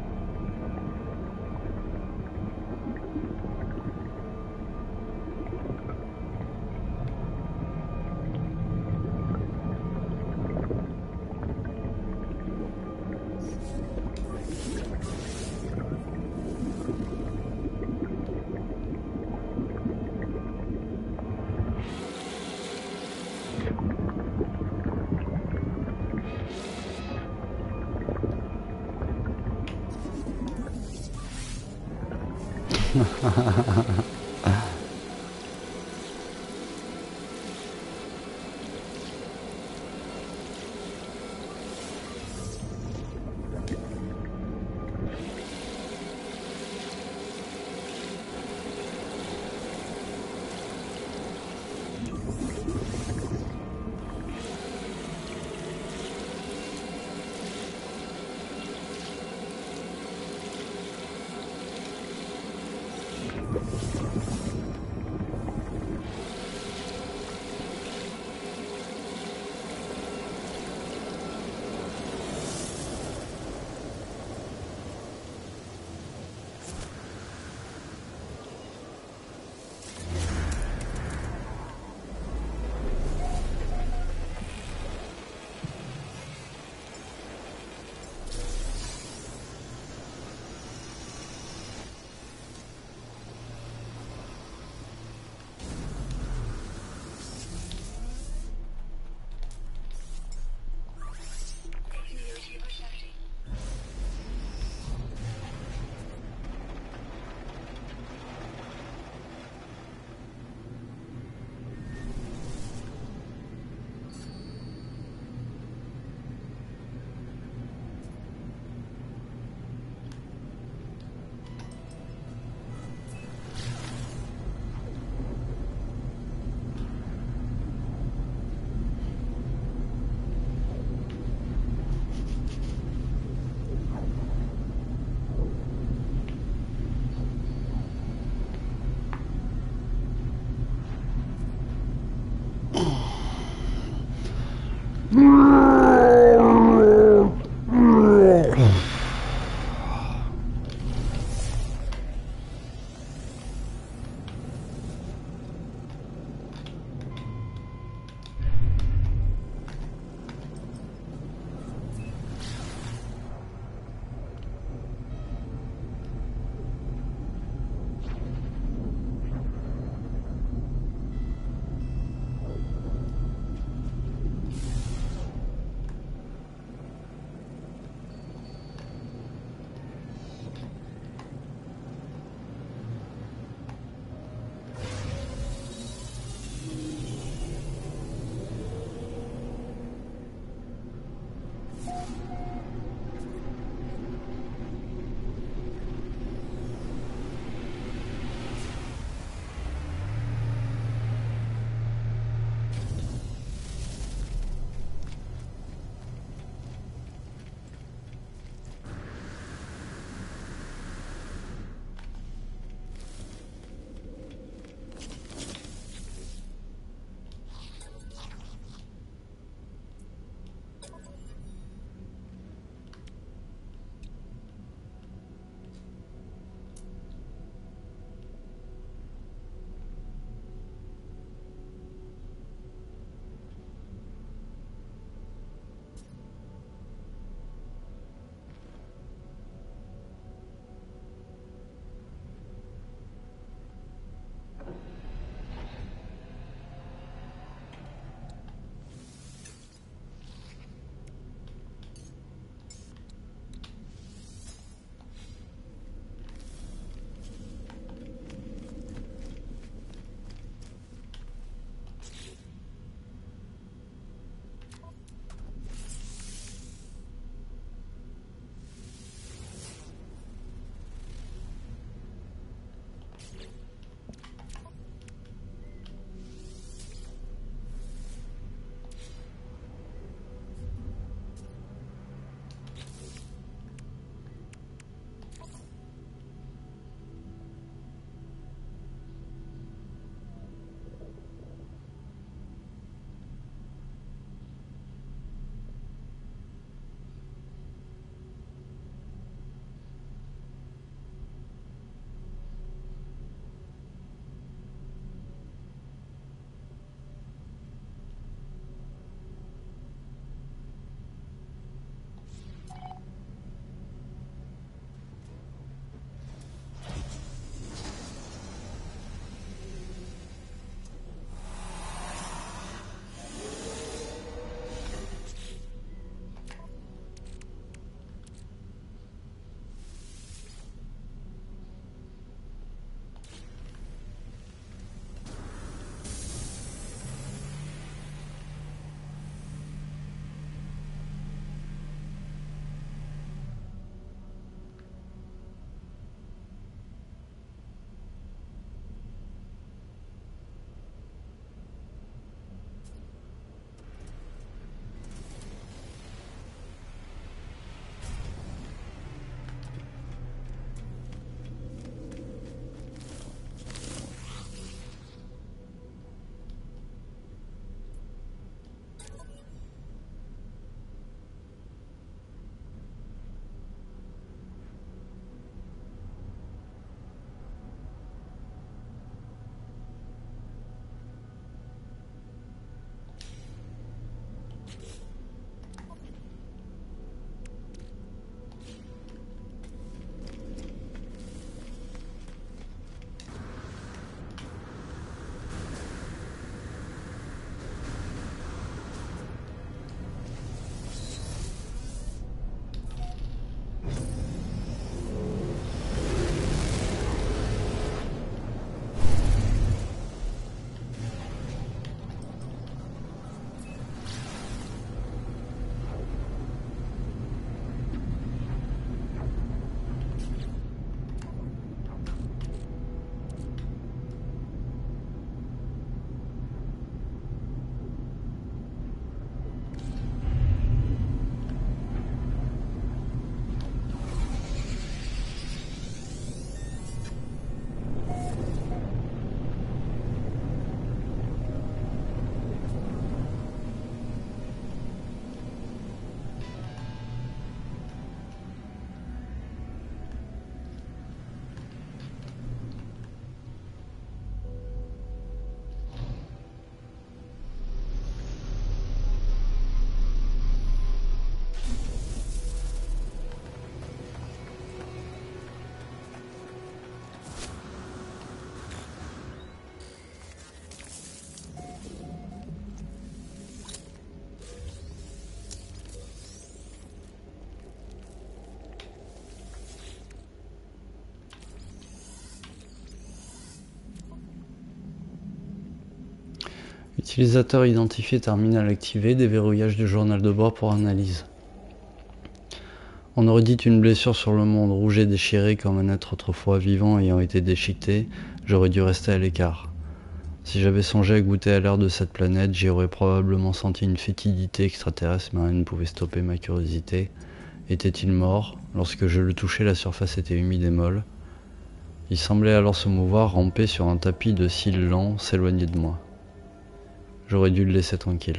Utilisateur identifié, terminal activé, déverrouillage du journal de bord pour analyse. On aurait dit une blessure sur le monde, rouge et déchiré comme un être autrefois vivant ayant été déchiqueté, j'aurais dû rester à l'écart. Si j'avais songé à goûter à l'air de cette planète, j'y aurais probablement senti une fétidité extraterrestre, mais rien ne pouvait stopper ma curiosité. Était-il mort? Lorsque je le touchais, la surface était humide et molle. Il semblait alors se mouvoir, ramper sur un tapis de cils lents, s'éloigner de moi. J'aurais dû le laisser tranquille.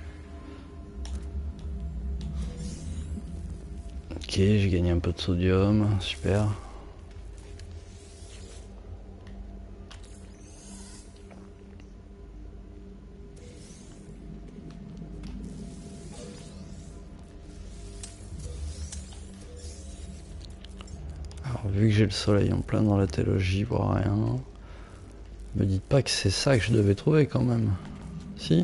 Ok, j'ai gagné un peu de sodium, super. Alors vu que j'ai le soleil en plein dans la télé, j'y vois rien. Me dites pas que c'est ça que je devais trouver quand même. Si?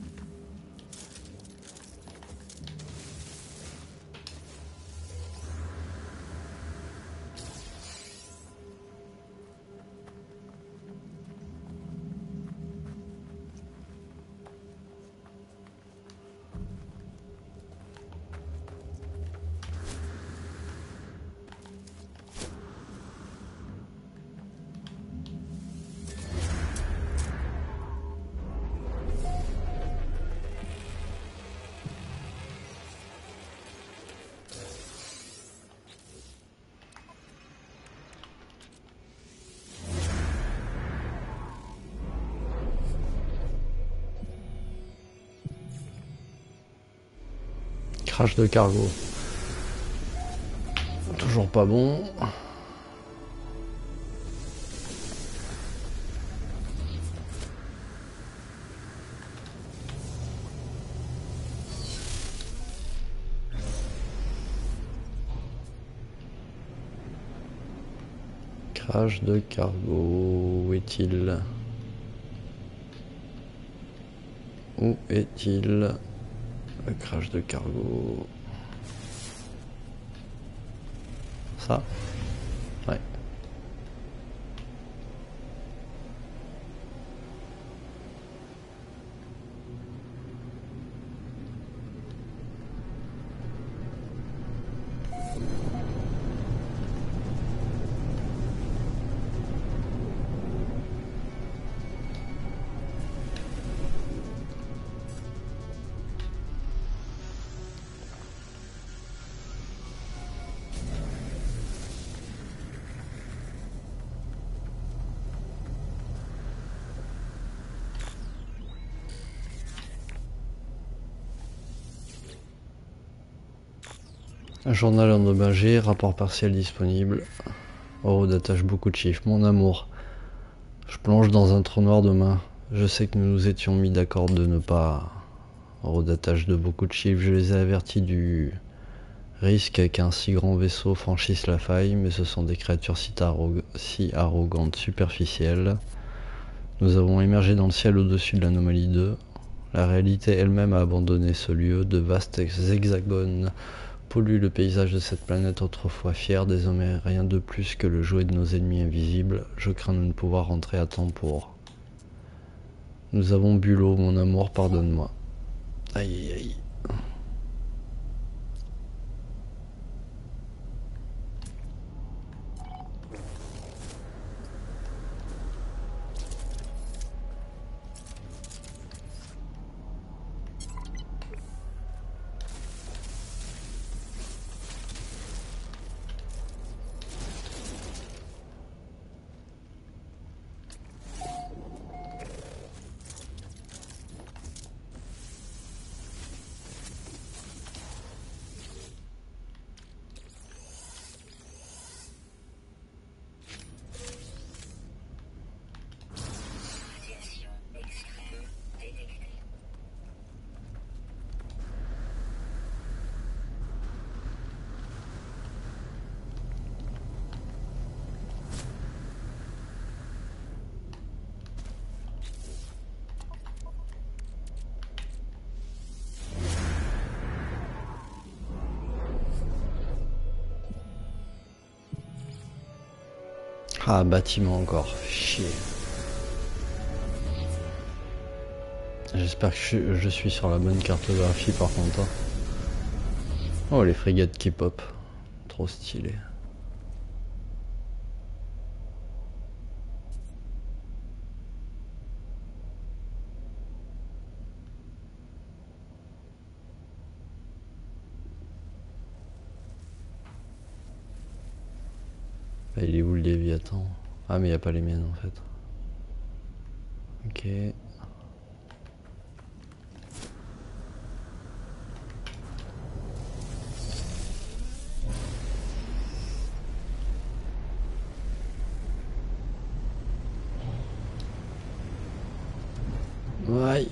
Crash de cargo. Toujours pas bon. Crash de cargo. Où est-il? Où est-il? Le crash de cargo. Ça? Ouais. Un journal endommagé, rapport partiel disponible. Horodatage beaucoup de chiffres. Mon amour, je plonge dans un trou noir demain. Je sais que nous nous étions mis d'accord de ne pas... Horodatage de beaucoup de chiffres. Je les ai avertis du risque qu'un si grand vaisseau franchisse la faille, mais ce sont des créatures si arrogantes, superficielles. Nous avons émergé dans le ciel au-dessus de l'anomalie 2. La réalité elle-même a abandonné ce lieu, de vastes hexagones pollue le paysage de cette planète autrefois fière, désormais rien de plus que le jouet de nos ennemis invisibles. Je crains de ne pouvoir rentrer à temps pour... Nous avons bu l'eau, mon amour, pardonne-moi. Aïe aïe aïe. Ah, bâtiment encore, chier. J'espère que je suis sur la bonne cartographie par contre. Oh, les frégates qui pop. Trop stylé. Bah, il est où le Léviathan? Ah, mais il n'y a pas les miennes en fait. Ok. Ouais.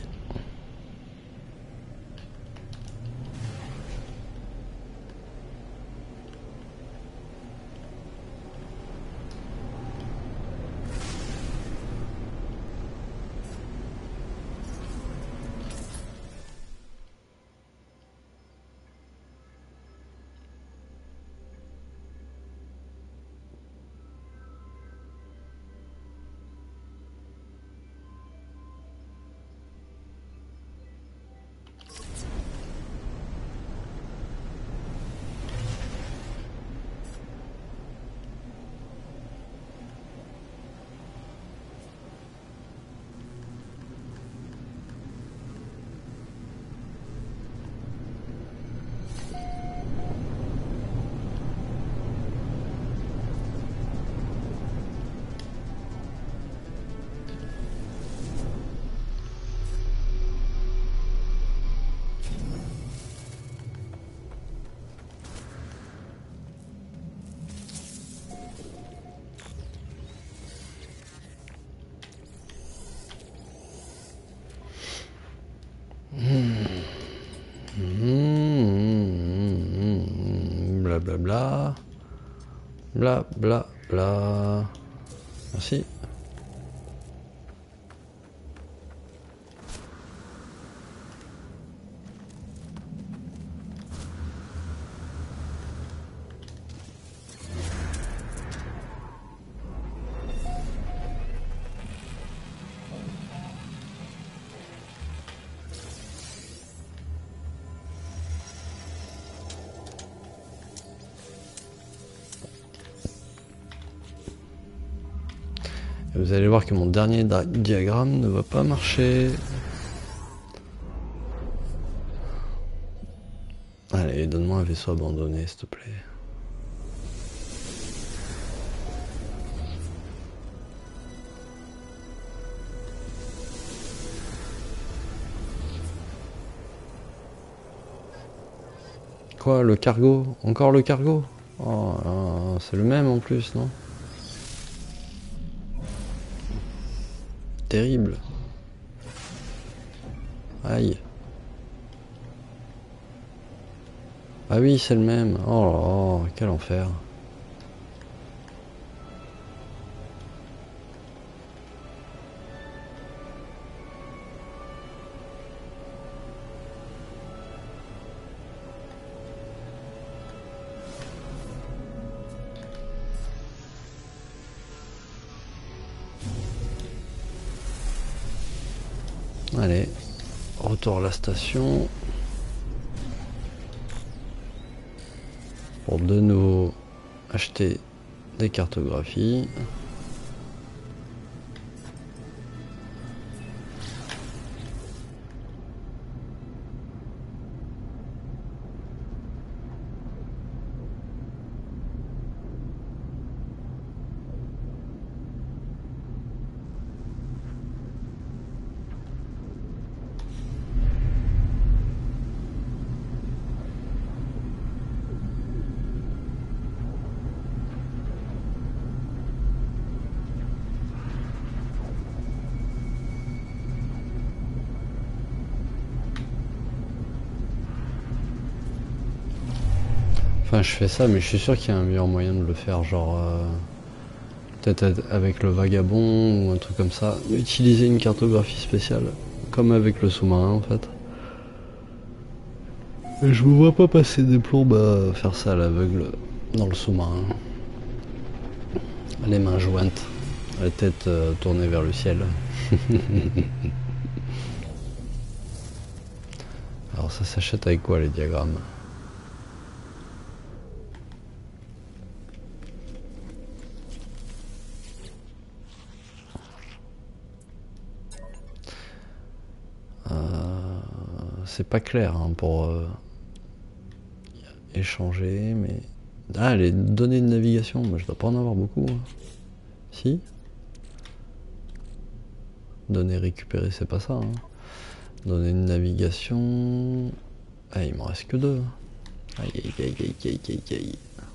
Blablabla. Bla bla bla. Merci. Et vous allez voir que mon dernier diagramme ne va pas marcher. Allez, donne-moi un vaisseau abandonné, s'il te plaît. Quoi, le cargo? Encore le cargo? Oh, c'est le même en plus, non? Terrible. Aïe. Ah oui, c'est le même. Oh là là, quel enfer. Allez, retour à la station. Pour de nouveau acheter des cartographies. Enfin, je fais ça, mais je suis sûr qu'il y a un meilleur moyen de le faire, genre peut-être avec le vagabond ou un truc comme ça. Utiliser une cartographie spéciale, comme avec le sous-marin en fait. Et je me vois pas passer des plombes à faire ça à l'aveugle dans le sous-marin. Les mains jointes, la tête tournée vers le ciel. Alors ça s'achète avec quoi les diagrammes? C'est pas clair hein, pour échanger, mais... Ah, les données de navigation, moi je dois pas en avoir beaucoup. Hein. Si? Données récupérées, c'est pas ça. Hein. Données de navigation... Ah, il m'en reste que deux. Aïe, aïe, aïe, aïe, aïe, aïe, aïe.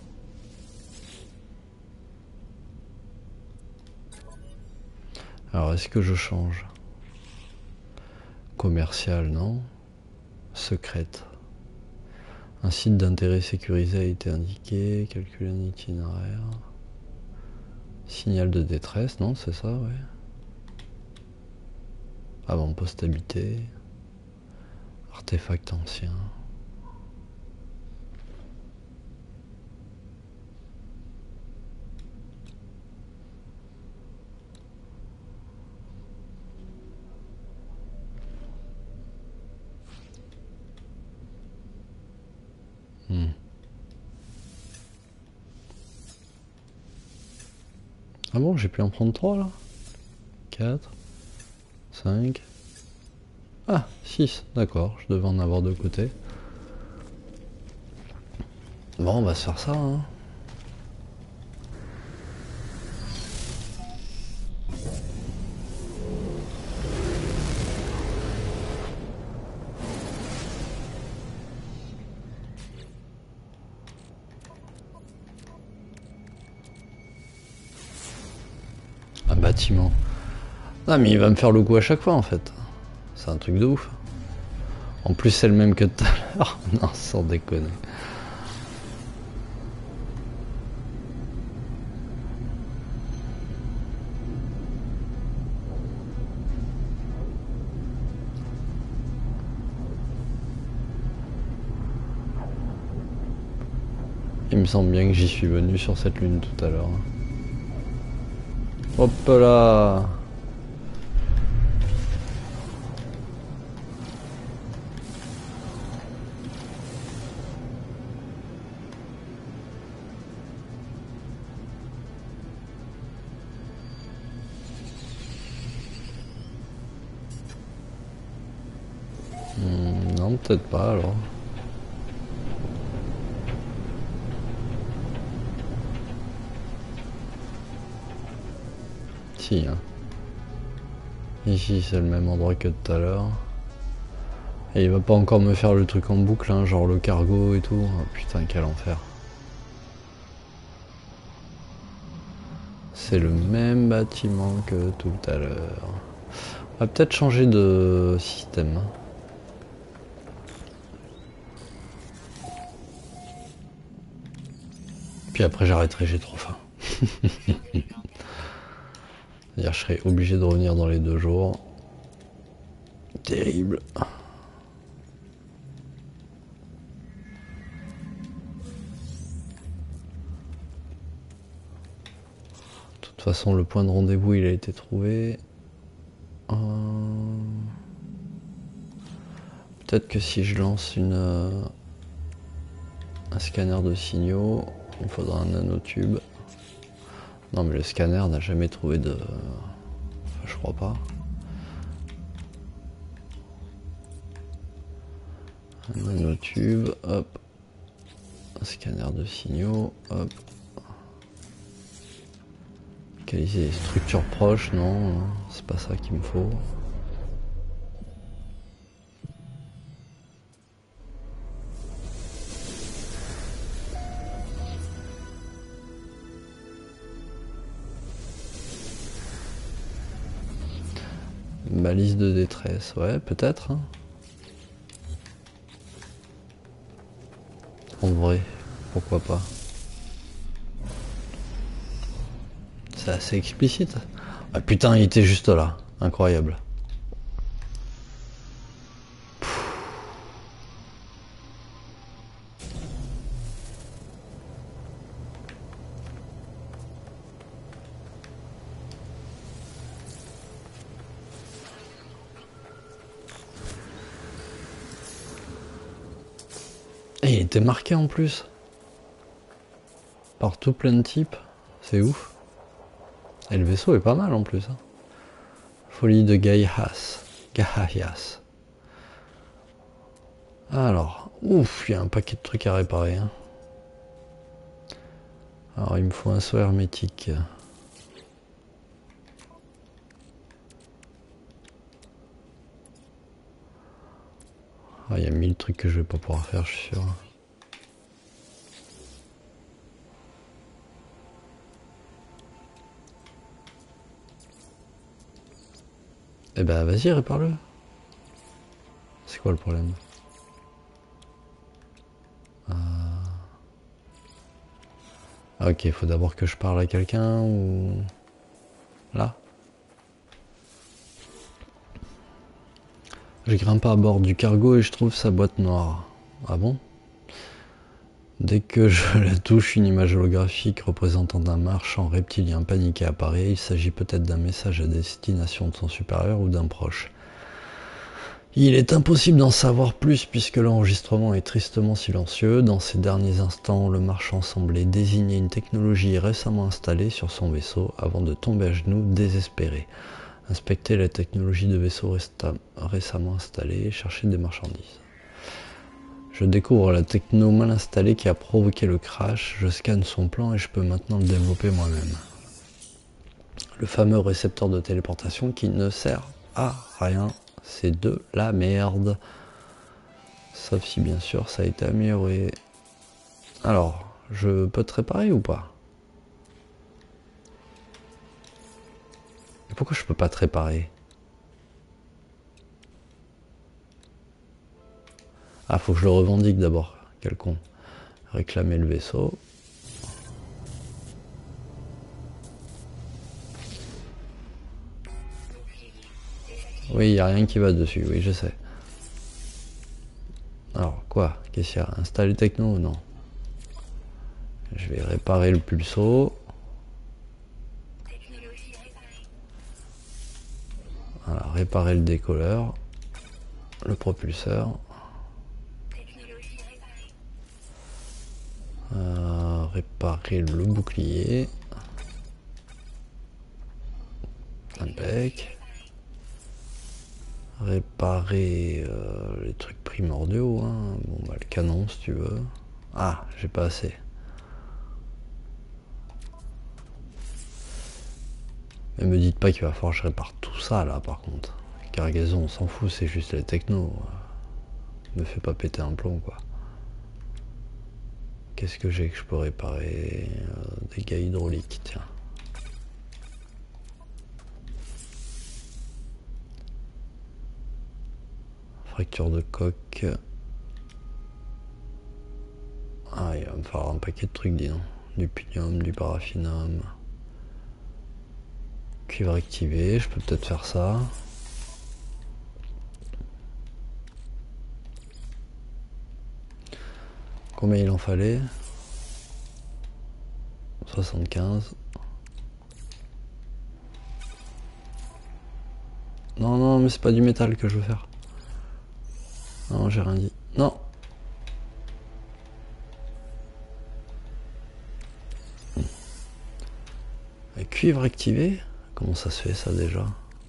Alors, est-ce que je change? Commercial, non? Secrète. Un site d'intérêt sécurisé a été indiqué. Calculer un itinéraire. Signal de détresse, non? C'est ça, ouais. Avant-poste habité. Artefact ancien. Ah bon, j'ai pu en prendre 3 là? 4, 5. Ah, 6, d'accord, je devais en avoir de côté. Bon, on va se faire ça, hein. Un bâtiment. Ah, mais il va me faire le coup à chaque fois en fait. C'est un truc de ouf. En plus, c'est le même que tout à l'heure. Non, sans déconner. Il me semble bien que j'y suis venu sur cette lune tout à l'heure. Hop là! Non, peut-être pas alors. Si, hein. Ici, c'est le même endroit que tout à l'heure. Et il va pas encore me faire le truc en boucle, hein, genre le cargo et tout. Oh, putain, quel enfer. C'est le même bâtiment que tout à l'heure. On va peut-être changer de système. Puis après j'arrêterai, j'ai trop faim. C'est-à-dire je serai obligé de revenir dans les 2 jours. Terrible. De toute façon le point de rendez-vous il a été trouvé. Peut-être que si je lance un scanner de signaux, il me faudra un nanotube. Non mais le scanner n'a jamais trouvé de... Enfin, je crois pas. Un nanotube, hop. Un scanner de signaux, hop. Localiser les structures proches, non, c'est pas ça qu'il me faut. Balise de détresse, ouais, peut-être. Hein. En vrai, pourquoi pas. C'est assez explicite. Ah putain, il était juste là. Incroyable. Et il était marqué en plus. Partout plein de types. C'est ouf. Et le vaisseau est pas mal en plus. Hein. Folie de Gaias. Gaias. Alors, ouf, il y a un paquet de trucs à réparer. Hein. Alors il me faut un saut hermétique. Ah, il y a 1000 trucs que je vais pas pouvoir faire, je suis sûr. Eh ben vas-y, répare-le. C'est quoi le problème? Ah, ok, faut d'abord que je parle à quelqu'un ou... Là? Je grimpe à bord du cargo et je trouve sa boîte noire. Ah bon? Dès que je la touche, une image holographique représentant un marchand reptilien paniqué apparaît. Il s'agit peut-être d'un message à destination de son supérieur ou d'un proche. Il est impossible d'en savoir plus puisque l'enregistrement est tristement silencieux. Dans ces derniers instants, le marchand semblait désigner une technologie récemment installée sur son vaisseau avant de tomber à genoux désespéré. Inspecter la technologie de vaisseau récemment installée, chercher des marchandises. Je découvre la techno mal installée qui a provoqué le crash, je scanne son plan et je peux maintenant le développer moi-même. Le fameux récepteur de téléportation qui ne sert à rien, c'est de la merde. Sauf si bien sûr ça a été amélioré. Alors, je peux te réparer ou pas? Pourquoi je peux pas te réparer? Ah, faut que je le revendique d'abord. Quel con. Réclamer le vaisseau. Oui, il n'y a rien qui va dessus, oui, je sais. Alors, quoi? Qu'est-ce qu'il y a? Installer techno ou non? Je vais réparer le pulso. Voilà, réparer le décolleur. Le propulseur. Réparer le bouclier. Impec. Réparer les trucs primordiaux. Hein. Bon, bah, le canon si tu veux. Ah, j'ai pas assez. Mais me dites pas qu'il va falloir que je répare tout ça là par contre. Cargaison, on s'en fout, c'est juste les technos. Me fais pas péter un plomb quoi. Qu'est-ce que j'ai que je peux réparer? Des dégâts hydrauliques, tiens. Fracture de coque. Ah, il va me falloir un paquet de trucs, dis donc. Du punium, du paraffinum. Cuivre activé, je peux peut-être faire ça. Combien il en fallait? 75. Non, non, mais c'est pas du métal que je veux faire. Non, j'ai rien dit. Non. Et cuivre activé? Comment ça se fait ça déjà?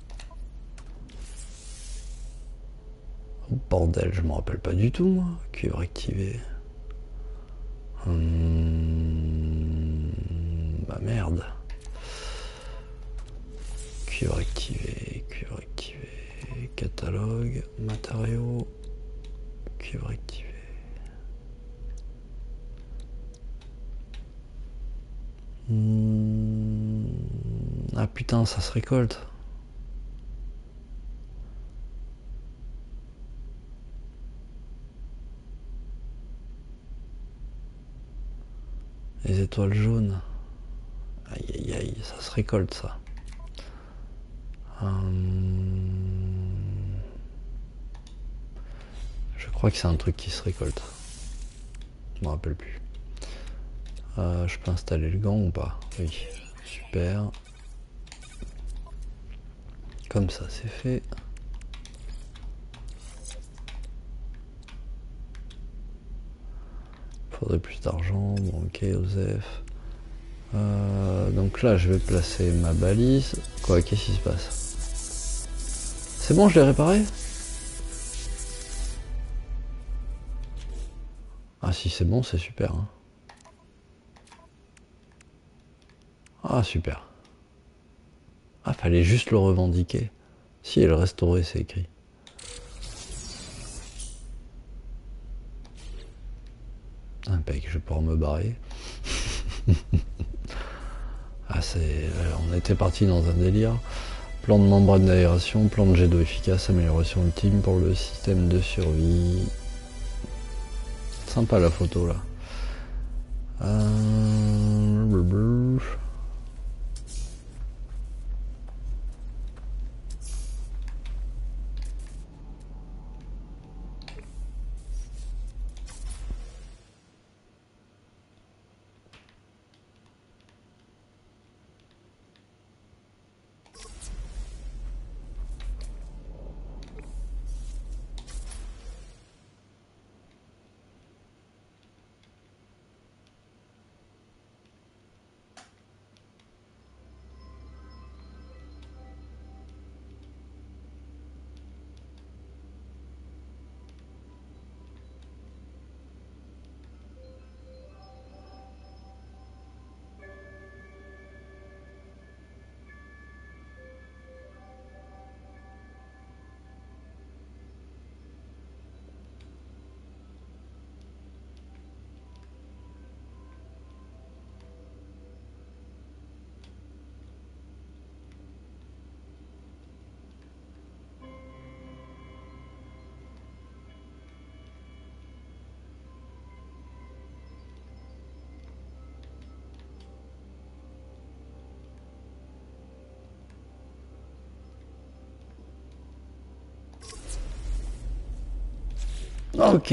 Oh, bordel, je me rappelle pas du tout moi. Cuivre activé. Bah merde. Cuivre activé, catalogue, matériaux, cuivre activé. Ah putain, ça se récolte. Les étoiles jaunes. Aïe aïe aïe, ça se récolte ça. Je crois que c'est un truc qui se récolte. Je me rappelle plus. Je peux installer le gant ou pas? Oui, super. Comme ça c'est fait. Faudrait plus d'argent. Bon, ok, Osef. Donc là je vais placer ma balise. Quoi, qu'est-ce qui se passe? C'est bon, je l'ai réparé? Ah si c'est bon, c'est super. Hein. Ah super. Ah, fallait juste le revendiquer. Si, et le restaurer, c'est écrit. Impec, je vais pouvoir me barrer. Ah, on était parti dans un délire. Plan de membrane d'aération, plan de jet d'eau efficace, amélioration ultime pour le système de survie. Sympa la photo là. Ok.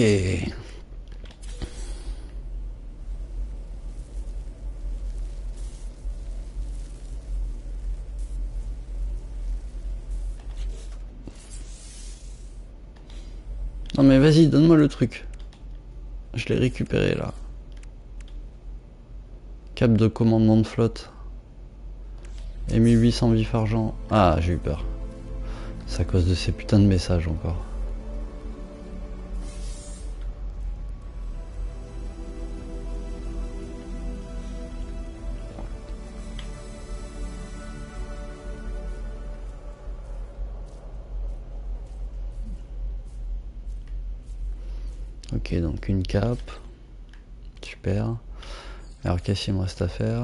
Non mais vas-y, donne-moi le truc. Je l'ai récupéré là. Cap de commandement de flotte. Et 1800 vif argent. Ah, j'ai eu peur. C'est à cause de ces putains de messages encore. Ok, donc une cape. Super. Alors qu'est-ce qu'il me reste à faire?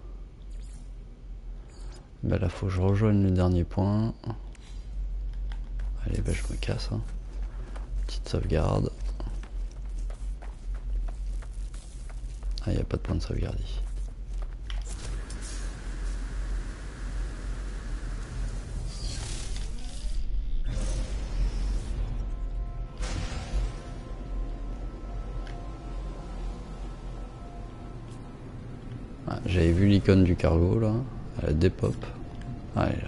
Ben là, faut que je rejoigne le dernier point. Allez, ben je me casse. Hein. Petite sauvegarde. Ah, il n'y a pas de point de sauvegarde ici. Ah, j'avais vu l'icône du cargo là. Elle dépop. Ah, elle est là.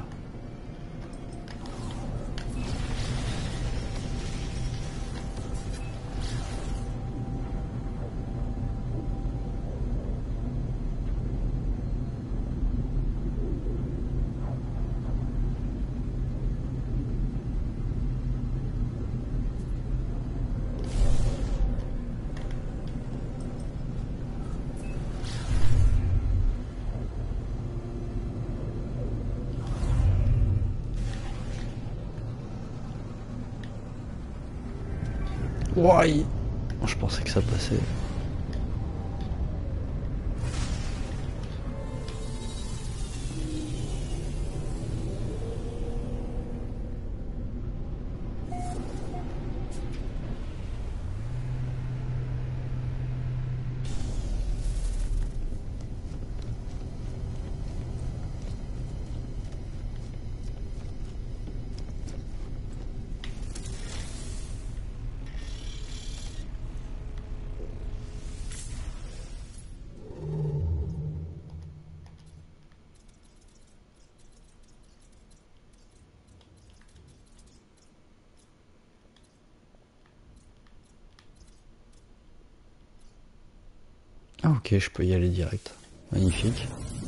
Ouais. Je pensais que ça passait. Ah ok, je peux y aller direct. Magnifique.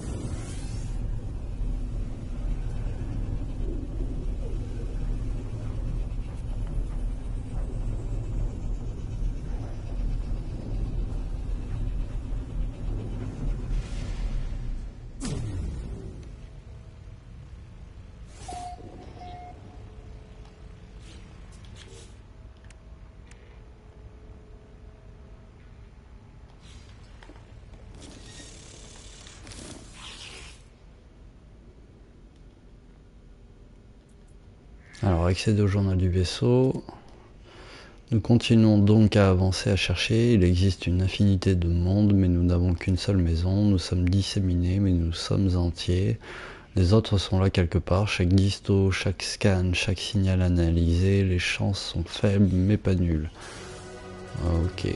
Alors, accéder au journal du vaisseau. Nous continuons donc à avancer, à chercher. Il existe une infinité de mondes, mais nous n'avons qu'une seule maison. Nous sommes disséminés, mais nous sommes entiers. Les autres sont là quelque part. Chaque disto, chaque scan, chaque signal analysé. Les chances sont faibles, mais pas nulles. Ok.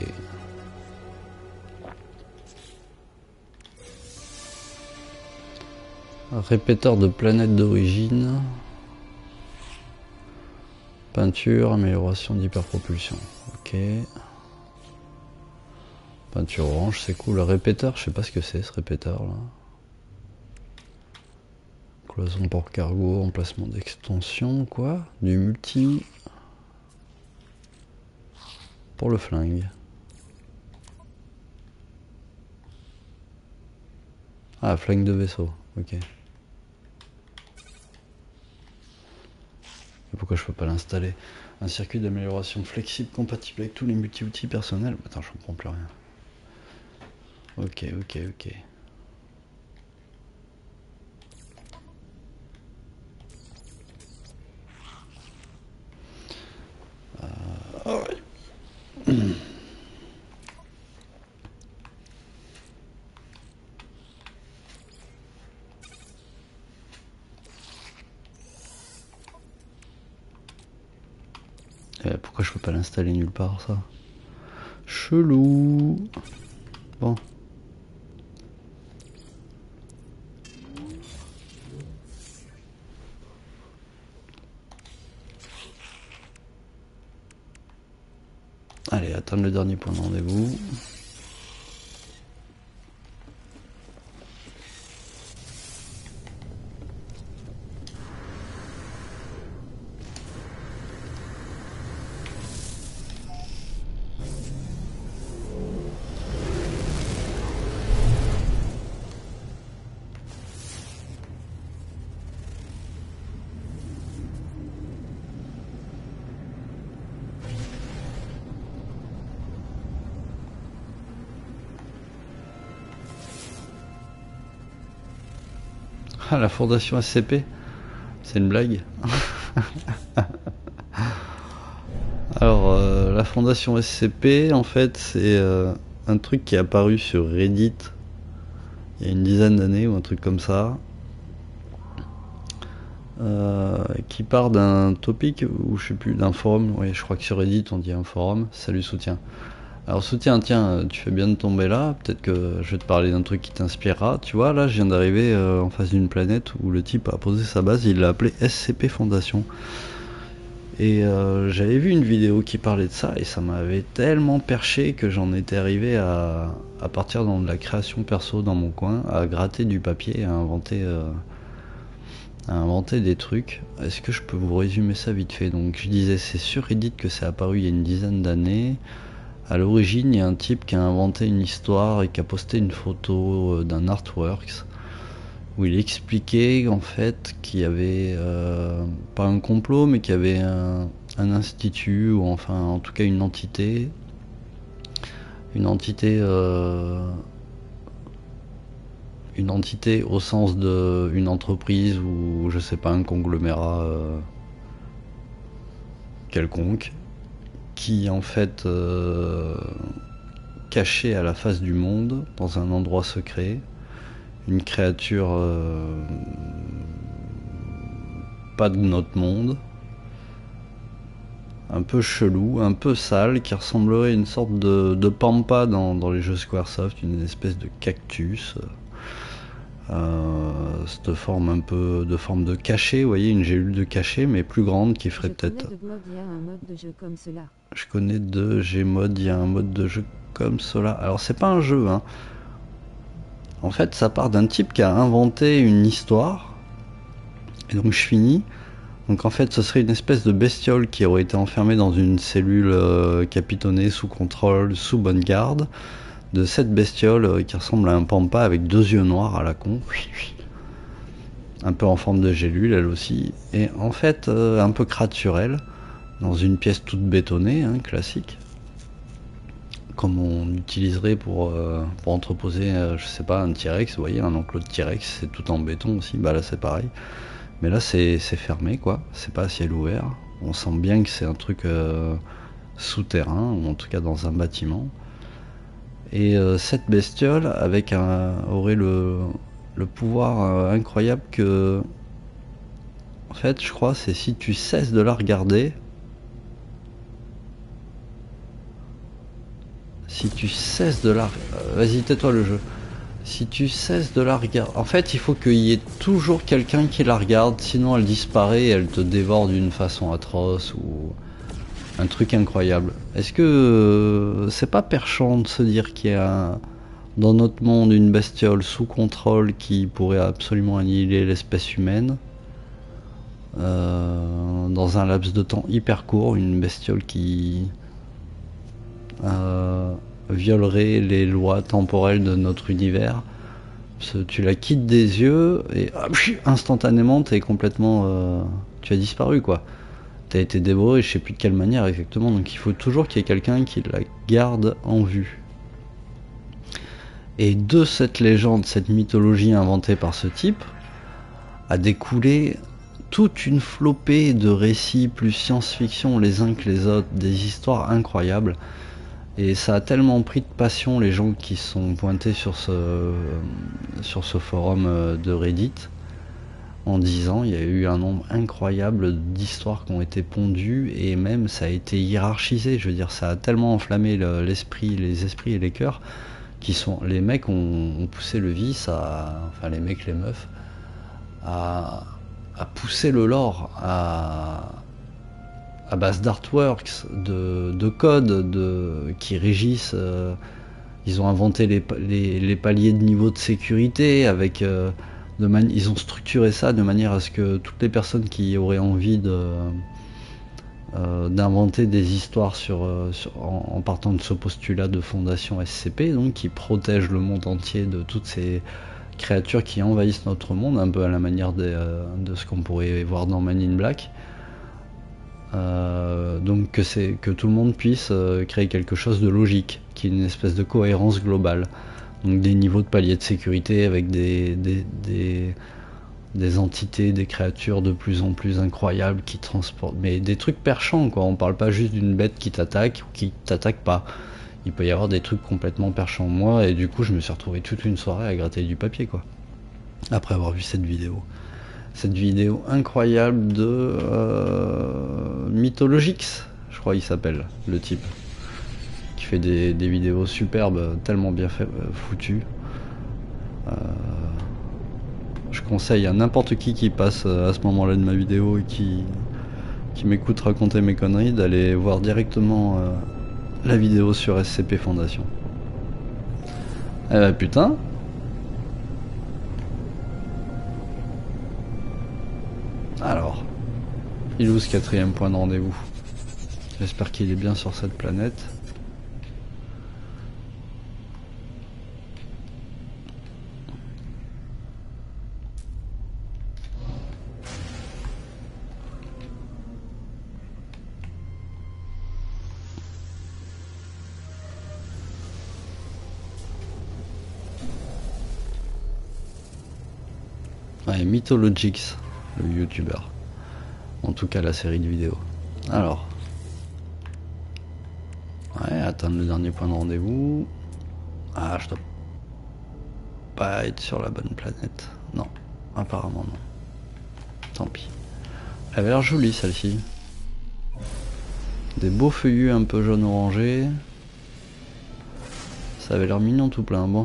Répéteur de planète d'origine. Peinture, amélioration d'hyperpropulsion. Ok. Peinture orange, c'est cool. Le répéteur, je sais pas ce que c'est ce répéteur là. Cloison port cargo, emplacement d'extension, quoi. Du multi. Pour le flingue. Ah, flingue de vaisseau, ok. Et pourquoi je peux pas l'installer? Un circuit d'amélioration flexible compatible avec tous les multi-outils personnels. Attends, je comprends plus rien. Ok, ok, ok. Oh ouais. Pourquoi je peux pas l'installer nulle part, ça? Chelou. Bon. Allez, atteindre le dernier point de rendez-vous. Ah, la fondation SCP? C'est une blague? Alors, la fondation SCP, en fait, c'est un truc qui est apparu sur Reddit il y a une dizaine d'années ou un truc comme ça, qui part d'un topic ou je sais plus, d'un forum. Oui, je crois que sur Reddit on dit un forum. Salut soutien. Alors soutien, tiens, tu fais bien de tomber là. Peut-être que je vais te parler d'un truc qui t'inspirera. Tu vois, là, je viens d'arriver en face d'une planète où le type a posé sa base. Il l'a appelé SCP Fondation. Et j'avais vu une vidéo qui parlait de ça et ça m'avait tellement perché que j'en étais arrivé à partir dans de la création perso dans mon coin, à gratter du papier, à inventer des trucs. Est-ce que je peux vous résumer ça vite fait? Donc je disais, c'est sur Reddit que c'est apparu il y a une dizaine d'années. À l'origine, il y a un type qui a inventé une histoire et qui a posté une photo d'un artworks où il expliquait en fait qu'il y avait pas un complot mais qu'il y avait un un institut, ou enfin en tout cas une entité. Une entité au sens d'une entreprise ou je sais pas, un conglomérat quelconque, qui en fait caché à la face du monde, dans un endroit secret, une créature pas de notre monde, un peu chelou, un peu sale, qui ressemblerait à une sorte de pampa dans les jeux Squaresoft, une espèce de cactus. Cette forme un peu de forme de cachet, vous voyez, une gélule de cachet, mais plus grande, qui ferait peut-être. Je connais de Gmod, il y a un mode de jeu comme cela. Alors c'est pas un jeu, hein. En fait, ça part d'un type qui a inventé une histoire. Et donc je finis. Donc en fait, ce serait une espèce de bestiole qui aurait été enfermée dans une cellule capitonnée sous contrôle, sous bonne garde. De cette bestiole qui ressemble à un pampa avec 2 yeux noirs à la con. Un peu en forme de gélule, elle aussi. Et en fait, un peu crade sur elle, dans une pièce toute bétonnée, hein, classique. Comme on utiliserait pour entreposer, je sais pas, un T-Rex, vous voyez, un enclos de T-Rex, c'est tout en béton aussi, bah là c'est pareil. Mais là c'est fermé, quoi, c'est pas à ciel ouvert. On sent bien que c'est un truc souterrain, ou en tout cas dans un bâtiment. Et cette bestiole aurait le pouvoir incroyable que, en fait, je crois, c'est si tu cesses de la regarder, vas-y, tais-toi le jeu. Si tu cesses de la regarder, en fait, il faut qu'il y ait toujours quelqu'un qui la regarde, sinon elle disparaît et elle te dévore d'une façon atroce ou un truc incroyable. Est-ce que c'est pas perchant de se dire qu'il y a dans notre monde une bestiole sous contrôle qui pourrait absolument annihiler l'espèce humaine dans un laps de temps hyper court, une bestiole qui violerait les lois temporelles de notre univers. Tu la quittes des yeux et instantanément t'es complètement tu as disparu, quoi. T'as été dévoré, je sais plus de quelle manière exactement, donc il faut toujours qu'il y ait quelqu'un qui la garde en vue. Et de cette légende, cette mythologie inventée par ce type, a découlé toute une flopée de récits plus science-fiction les uns que les autres, des histoires incroyables. Et ça a tellement pris de passion les gens qui sont pointés sur ce forum de Reddit. En 10 ans, il y a eu un nombre incroyable d'histoires qui ont été pondues, et même ça a été hiérarchisé. Je veux dire, ça a tellement enflammé les esprits et les cœurs, les mecs ont poussé le vice enfin les mecs, les meufs, à pousser le lore à base d'artworks, de codes qui régissent. Ils ont inventé les paliers de niveau de sécurité avec. Ils ont structuré ça de manière à ce que toutes les personnes qui auraient envie d'inventer des histoires en partant de ce postulat de fondation SCP, donc qui protège le monde entier de toutes ces créatures qui envahissent notre monde, un peu à la manière de ce qu'on pourrait voir dans Man in Black. Donc que tout le monde puisse créer quelque chose de logique, qui est une espèce de cohérence globale. Donc des niveaux de paliers de sécurité avec des entités, des créatures de plus en plus incroyables qui transportent, mais des trucs perchants, quoi. On parle pas juste d'une bête qui t'attaque ou qui t'attaque pas. Il peut y avoir des trucs complètement perchants. Moi, et du coup, je me suis retrouvé toute une soirée à gratter du papier, quoi. Après avoir vu cette vidéo. Cette vidéo incroyable de Mythologix, je crois il s'appelle, le type. Qui fait des vidéos superbes, tellement bien foutues. Je conseille à n'importe qui passe à ce moment-là de ma vidéo et qui m'écoute raconter mes conneries d'aller voir directement la vidéo sur SCP Fondation. Eh bah putain. Alors, il est où ce 4e point de rendez-vous? J'espère qu'il est bien sur cette planète. Ouais, Mythologix, le youtubeur. En tout cas, la série de vidéos. Alors. Ouais, atteindre le dernier point de rendez-vous. Ah, je dois pas être sur la bonne planète. Non, apparemment non. Tant pis. Elle avait l'air jolie celle-ci. Des beaux feuillus un peu jaune orangé. Ça avait l'air mignon tout plein. Bon.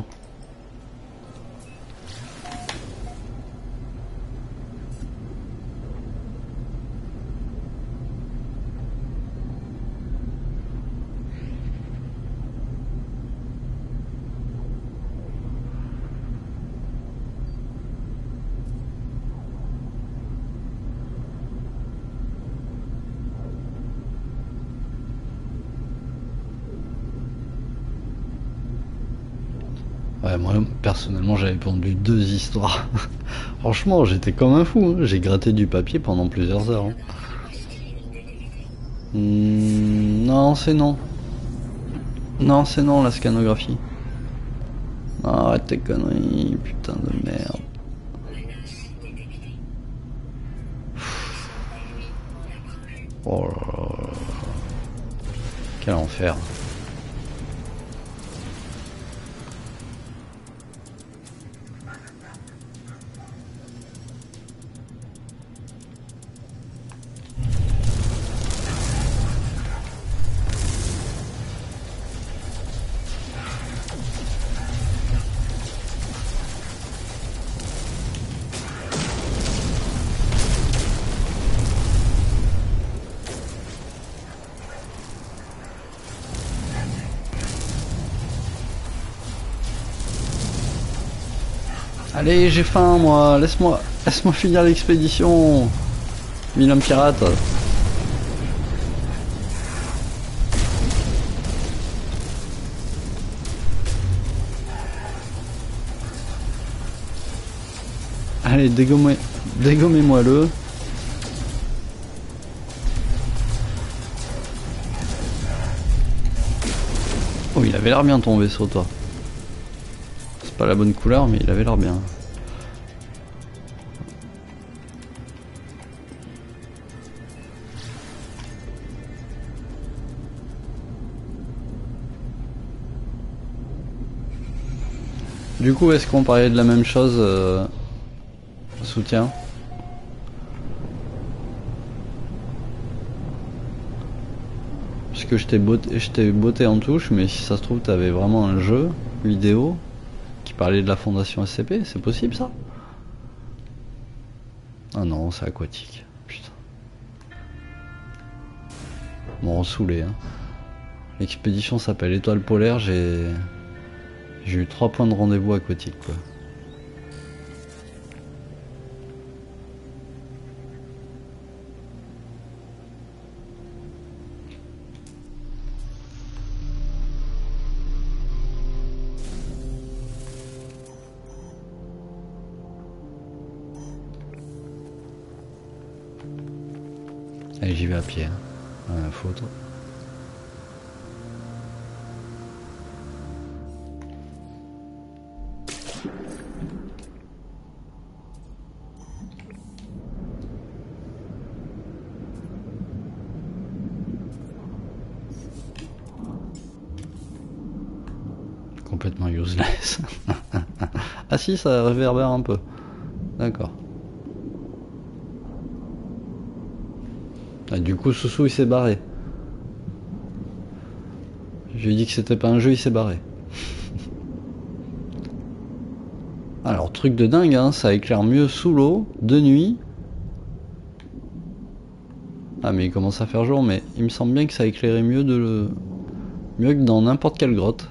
Ouais, moi personnellement j'avais pondu 2 histoires. Franchement j'étais comme un fou, hein. J'ai gratté du papier pendant plusieurs heures. Hein. Non c'est non. Non c'est non la scanographie. Arrête tes conneries, putain de merde. Oh là là. Quel enfer. Allez, j'ai faim moi, laisse-moi finir l'expédition. Vilain pirate. Allez, dégommez-moi le. Oh, il avait l'air bien ton vaisseau, toi. C'est pas la bonne couleur, mais il avait l'air bien. Du coup, est-ce qu'on parlait de la même chose, soutien? Parce que je t'ai botté en touche, mais si ça se trouve, t'avais vraiment un jeu vidéo qui parlait de la fondation SCP, c'est possible ça? Ah non, c'est aquatique. Putain. Bon, saoulé, hein. L'expédition s'appelle Étoile polaire, j'ai eu 3 points de rendez-vous aquatiques, quoi. Allez, j'y vais à pied, hein. Rien à foutre. Complètement useless. Ah si, ça réverbère un peu. D'accord. Ah, du coup, Soussou il s'est barré. Je lui ai dit que c'était pas un jeu, il s'est barré. Alors, truc de dingue, hein, ça éclaire mieux sous l'eau, de nuit. Ah, mais il commence à faire jour, mais il me semble bien que ça éclairait mieux mieux que dans n'importe quelle grotte.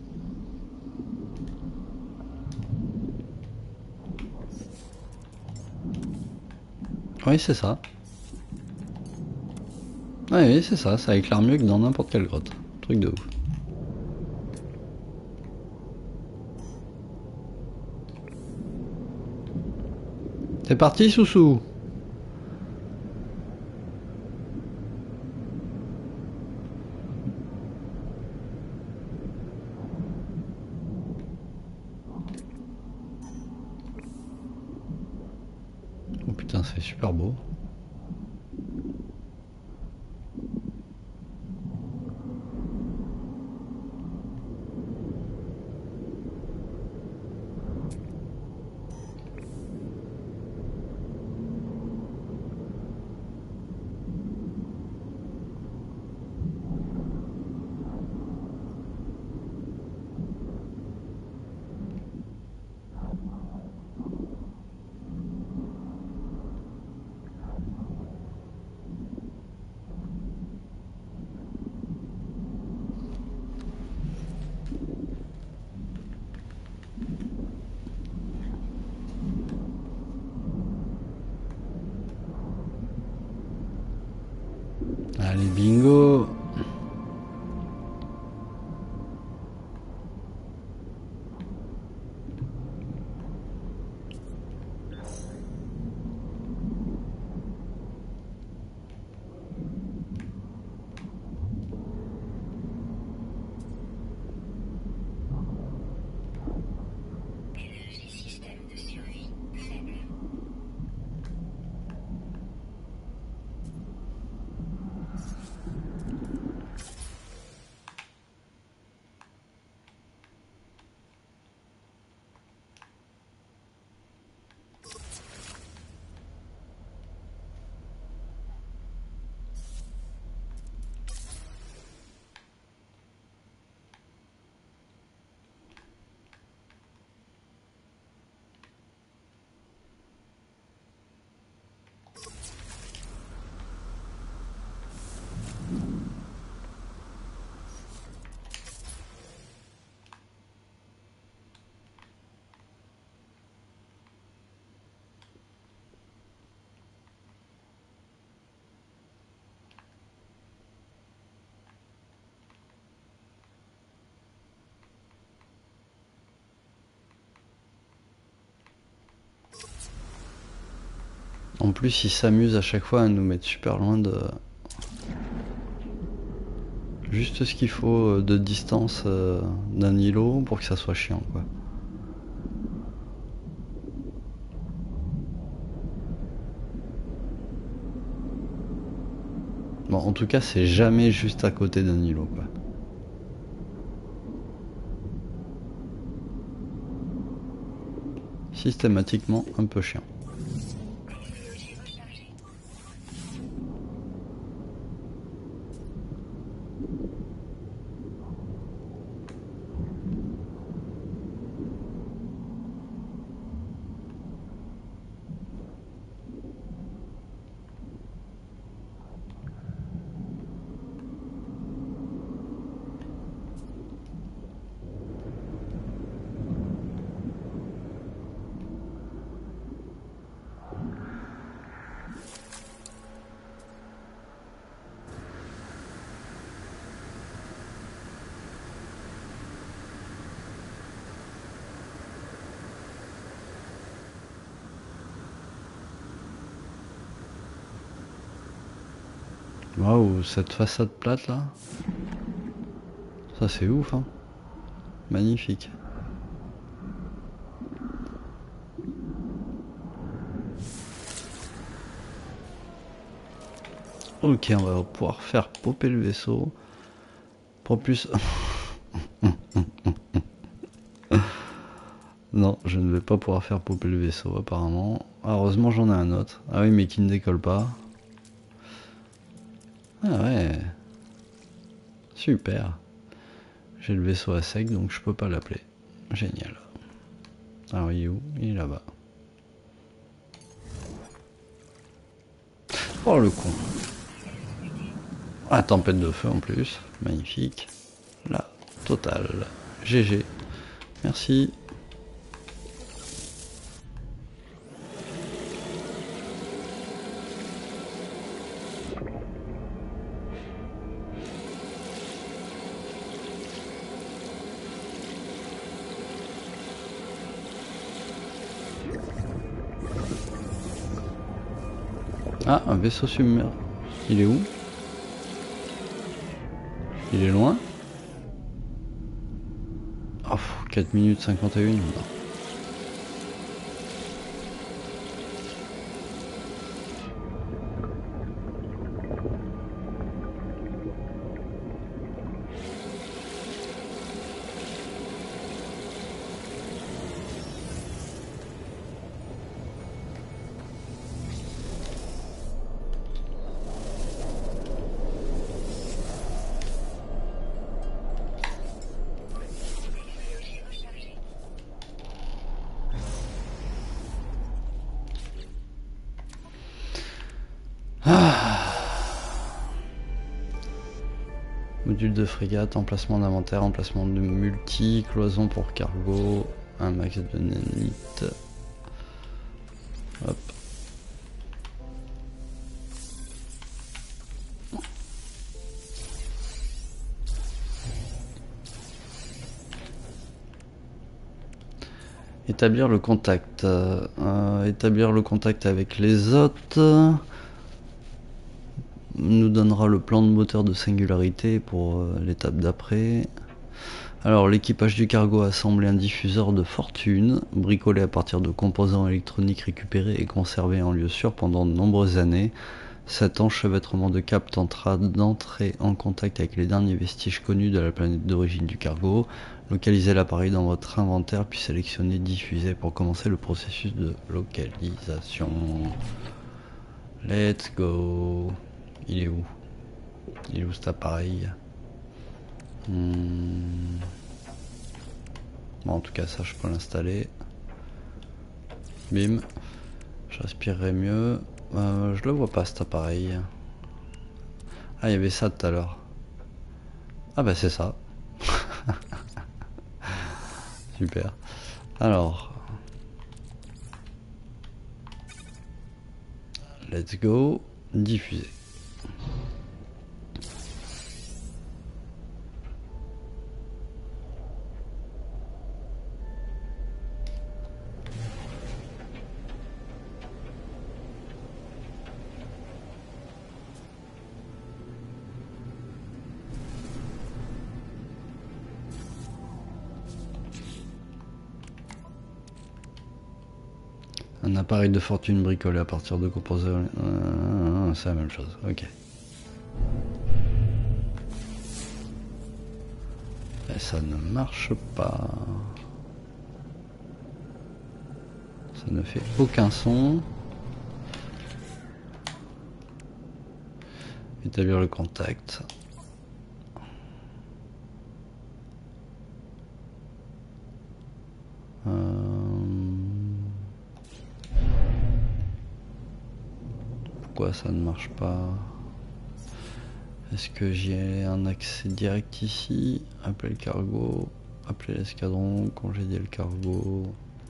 Oui, c'est ça. Oui, c'est ça éclaire mieux que dans n'importe quelle grotte. Truc de ouf. C'est parti, Soussou. c'est super beau. Allez, bingo. En plus, il s'amuse à chaque fois à nous mettre super loin de... Juste ce qu'il faut de distance d'un îlot pour que ça soit chiant, quoi. Bon, en tout cas, c'est jamais juste à côté d'un îlot, quoi. Systématiquement un peu chiant. Waouh, cette façade plate là, ça c'est ouf, hein. Magnifique. Ok, on va pouvoir faire popper le vaisseau. Pour plus... Non, je ne vais pas pouvoir faire popper le vaisseau apparemment. Ah, heureusement j'en ai un autre. Ah oui, mais qui ne décolle pas. Ah ouais. Super. J'ai le vaisseau à sec donc je peux pas l'appeler. Génial. Alors il est où? Il est là-bas. Oh le con. Ah, tempête de feu en plus. Magnifique. Là, total. GG. Merci. Ah, un vaisseau submergé. Il est où? Il est loin? Oh, 4 minutes 51. Non. module de frégate, emplacement d'inventaire, emplacement de multi, cloison pour cargo, un max de nanite. Hop. Établir le contact. Établir le contact avec les autres nous donnera le plan de moteur de singularité pour l'étape d'après. Alors l'équipage du cargo a assemblé un diffuseur de fortune, bricolé à partir de composants électroniques récupérés et conservés en lieu sûr pendant de nombreuses années. Cet enchevêtrement de câbles tentera d'entrer en contact avec les derniers vestiges connus de la planète d'origine du cargo. Localisez l'appareil dans votre inventaire puis sélectionnez diffuser pour commencer le processus de localisation. Let's go. Il est où? Il est où cet appareil? Bon, en tout cas ça je peux l'installer. Bim. Je respirerai mieux. Je le vois pas cet appareil. Ah, il y avait ça tout à l'heure. Ah bah c'est ça. Super. Alors. Let's go. Diffuser. Un appareil de fortune bricolé à partir de composants. C'est la même chose, ok. Et ça ne marche pas. Ça ne fait aucun son. Établir le contact. Pourquoi ça ne marche pas? Est-ce que j'ai un accès direct ici? Appeler le cargo, appeler l'escadron, congédier le cargo,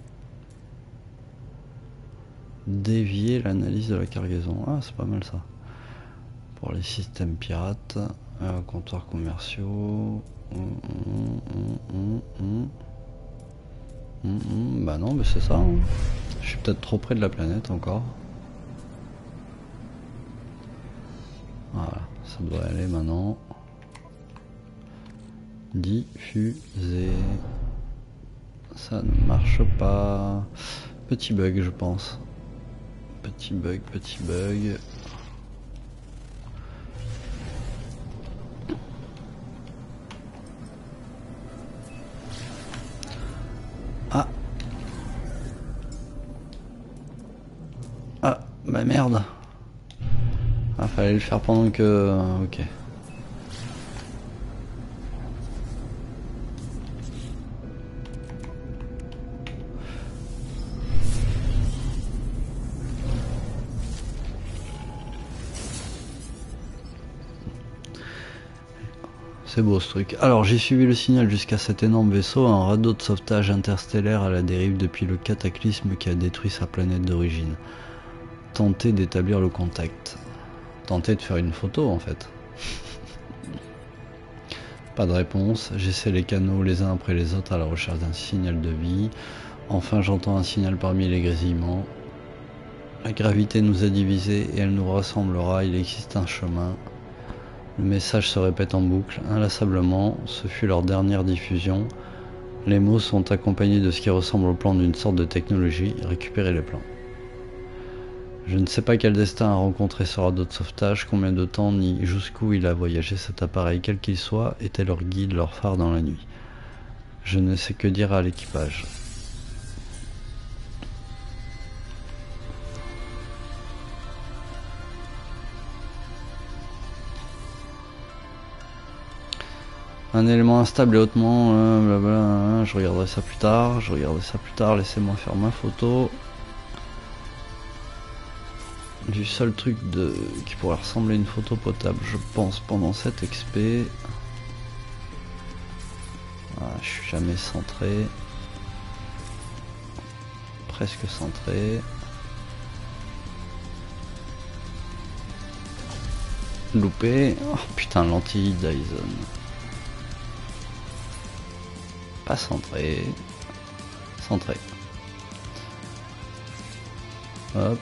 dévier l'analyse de la cargaison. Ah, c'est pas mal ça. Pour les systèmes pirates, comptoirs commerciaux. Bah non, mais c'est ça. Hein. Je suis peut-être trop près de la planète encore. Voilà, ça doit aller maintenant. Diffuser. Ça ne marche pas. Petit bug, je pense. Petit bug, petit bug. Ah. Ah, bah merde. Ah, fallait le faire pendant que... ok. C'est beau ce truc. Alors j'ai suivi le signal jusqu'à cet énorme vaisseau, un radeau de sauvetage interstellaire à la dérive depuis le cataclysme qui a détruit sa planète d'origine. Tentez d'établir le contact. Tentez de faire une photo en fait. Pas de réponse, j'essaie les canaux les uns après les autres à la recherche d'un signal de vie. Enfin j'entends un signal parmi les grésillements. La gravité nous a divisés et elle nous rassemblera, il existe un chemin. Le message se répète en boucle, inlassablement, ce fut leur dernière diffusion. Les mots sont accompagnés de ce qui ressemble au plan d'une sorte de technologie, récupérer les plans. Je ne sais pas quel destin a rencontré ce radeau de sauvetage, combien de temps ni jusqu'où il a voyagé cet appareil, quel qu'il soit, était leur guide, leur phare dans la nuit. Je ne sais que dire à l'équipage. Un élément instable et hautement, blablabla, je regarderai ça plus tard, laissez-moi faire ma photo. Du seul truc qui pourrait ressembler à une photo potable, je pense, pendant cette expé. je suis jamais centré. Presque centré. Loupé. Oh putain, lentille Dyson. Pas centré. Centré. Hop.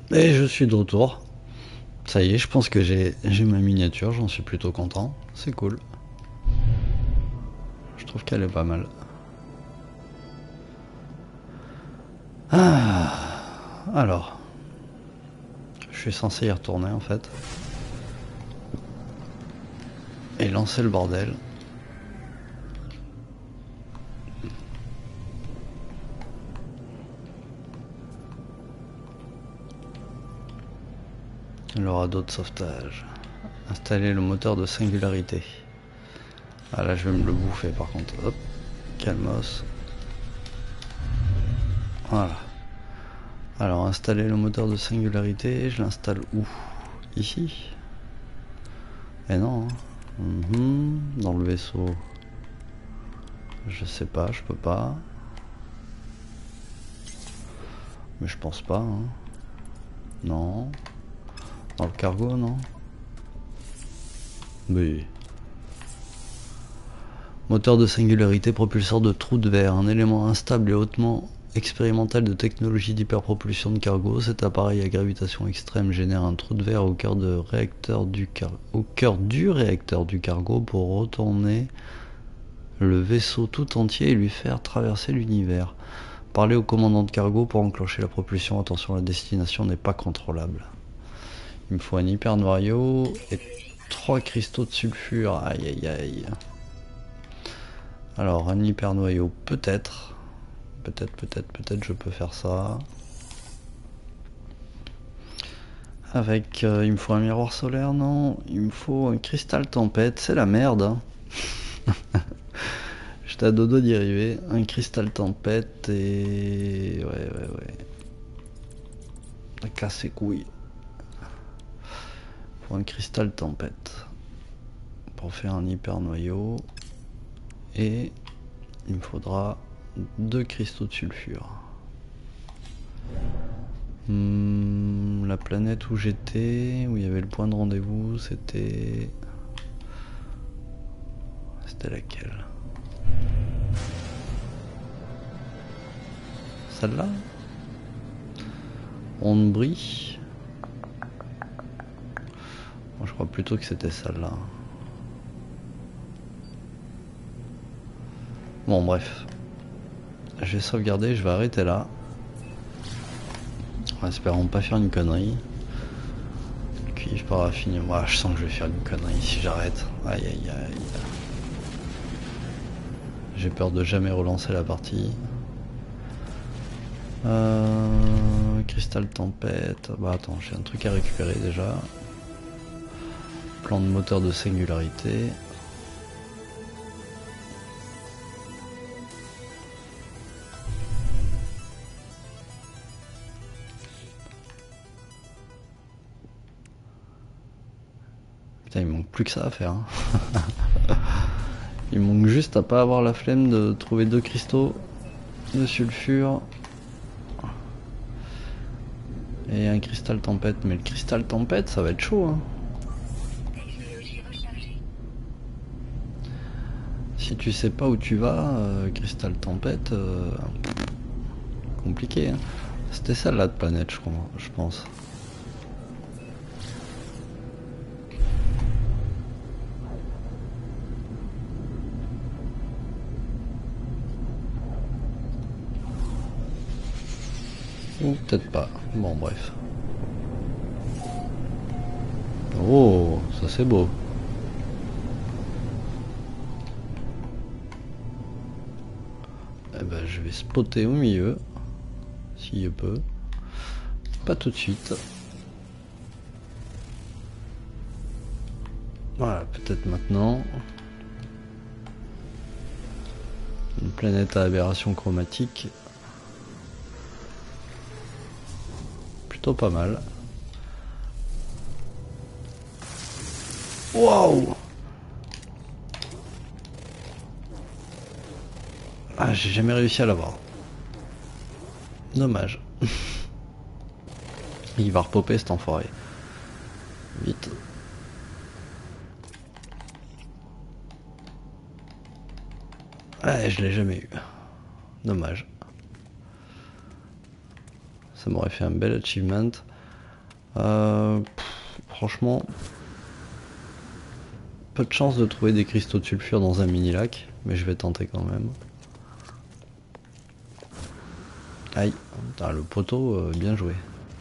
Et je suis de retour. Ça y est, je pense que j'ai ma miniature, j'en suis plutôt content. C'est cool. Je trouve qu'elle est pas mal. Ah, alors. Je suis censé y retourner en fait. Et lancer le bordel. Le radeau de sauvetage. Installer le moteur de singularité. Ah là je vais me le bouffer par contre. Hop, calmos. Voilà. Alors installer le moteur de singularité, je l'installe où? Ici? Eh non. Dans le vaisseau. Je sais pas, je peux pas. Mais je pense pas. Hein. Non. Dans le cargo, non? Oui. Moteur de singularité, propulseur de trou de verre, un élément instable et hautement expérimental de technologie d'hyperpropulsion de cargo. Cet appareil à gravitation extrême génère un trou de verre au cœur du réacteur du cargo pour retourner le vaisseau tout entier et lui faire traverser l'univers. Parlez au commandant de cargo pour enclencher la propulsion. Attention, la destination n'est pas contrôlable. Il me faut un hyper noyau et 3 cristaux de sulfure. Aïe aïe aïe. Alors un hyper noyau peut-être. Peut-être je peux faire ça. Avec il me faut un miroir solaire, non. Il me faut un cristal tempête, c'est la merde. Hein. J'étais à dodo d'y arriver. Un cristal tempête et... Ouais. Ça casse les couilles. Pour un cristal tempête. Pour faire un hyper noyau. Et il me faudra 2 cristaux de sulfure. La planète où j'étais, où il y avait le point de rendez-vous, c'était... C'était laquelle? Celle-là? Onde-Brie. Moi je crois plutôt que c'était celle-là. Bon bref. Je vais sauvegarder, je vais arrêter là. Espérons pas faire une connerie. Cuivre paraffine. Moi je sens que je vais faire une connerie si j'arrête. Aïe aïe aïe. J'ai peur de jamais relancer la partie. Cristal tempête. Bah attends, j'ai un truc à récupérer déjà. Plan de moteur de singularité. Putain, il manque plus que ça à faire. Hein. Il manque juste à pas avoir la flemme de trouver 2 cristaux de sulfure. Et un cristal tempête. Mais le cristal tempête, ça va être chaud. Hein. Si tu sais pas où tu vas, cristal tempête, compliqué. Hein. C'était celle-là de planète, je pense. Ou peut-être pas. Bon, bref. Oh, ça c'est beau. Eh ben, je vais spotter au milieu. Si je peux. Pas tout de suite. Voilà, peut-être maintenant. Une planète à aberration chromatique. Plutôt pas mal. Waouh! Ah, j'ai jamais réussi à l'avoir. Dommage. Il va repopper cet enfoiré. Vite. Ouais, je l'ai jamais eu. Dommage. Ça m'aurait fait un bel achievement. Franchement, peu de chance de trouver des cristaux de sulfure dans un mini lac, mais je vais tenter quand même. Aïe, putain, le poteau, bien joué.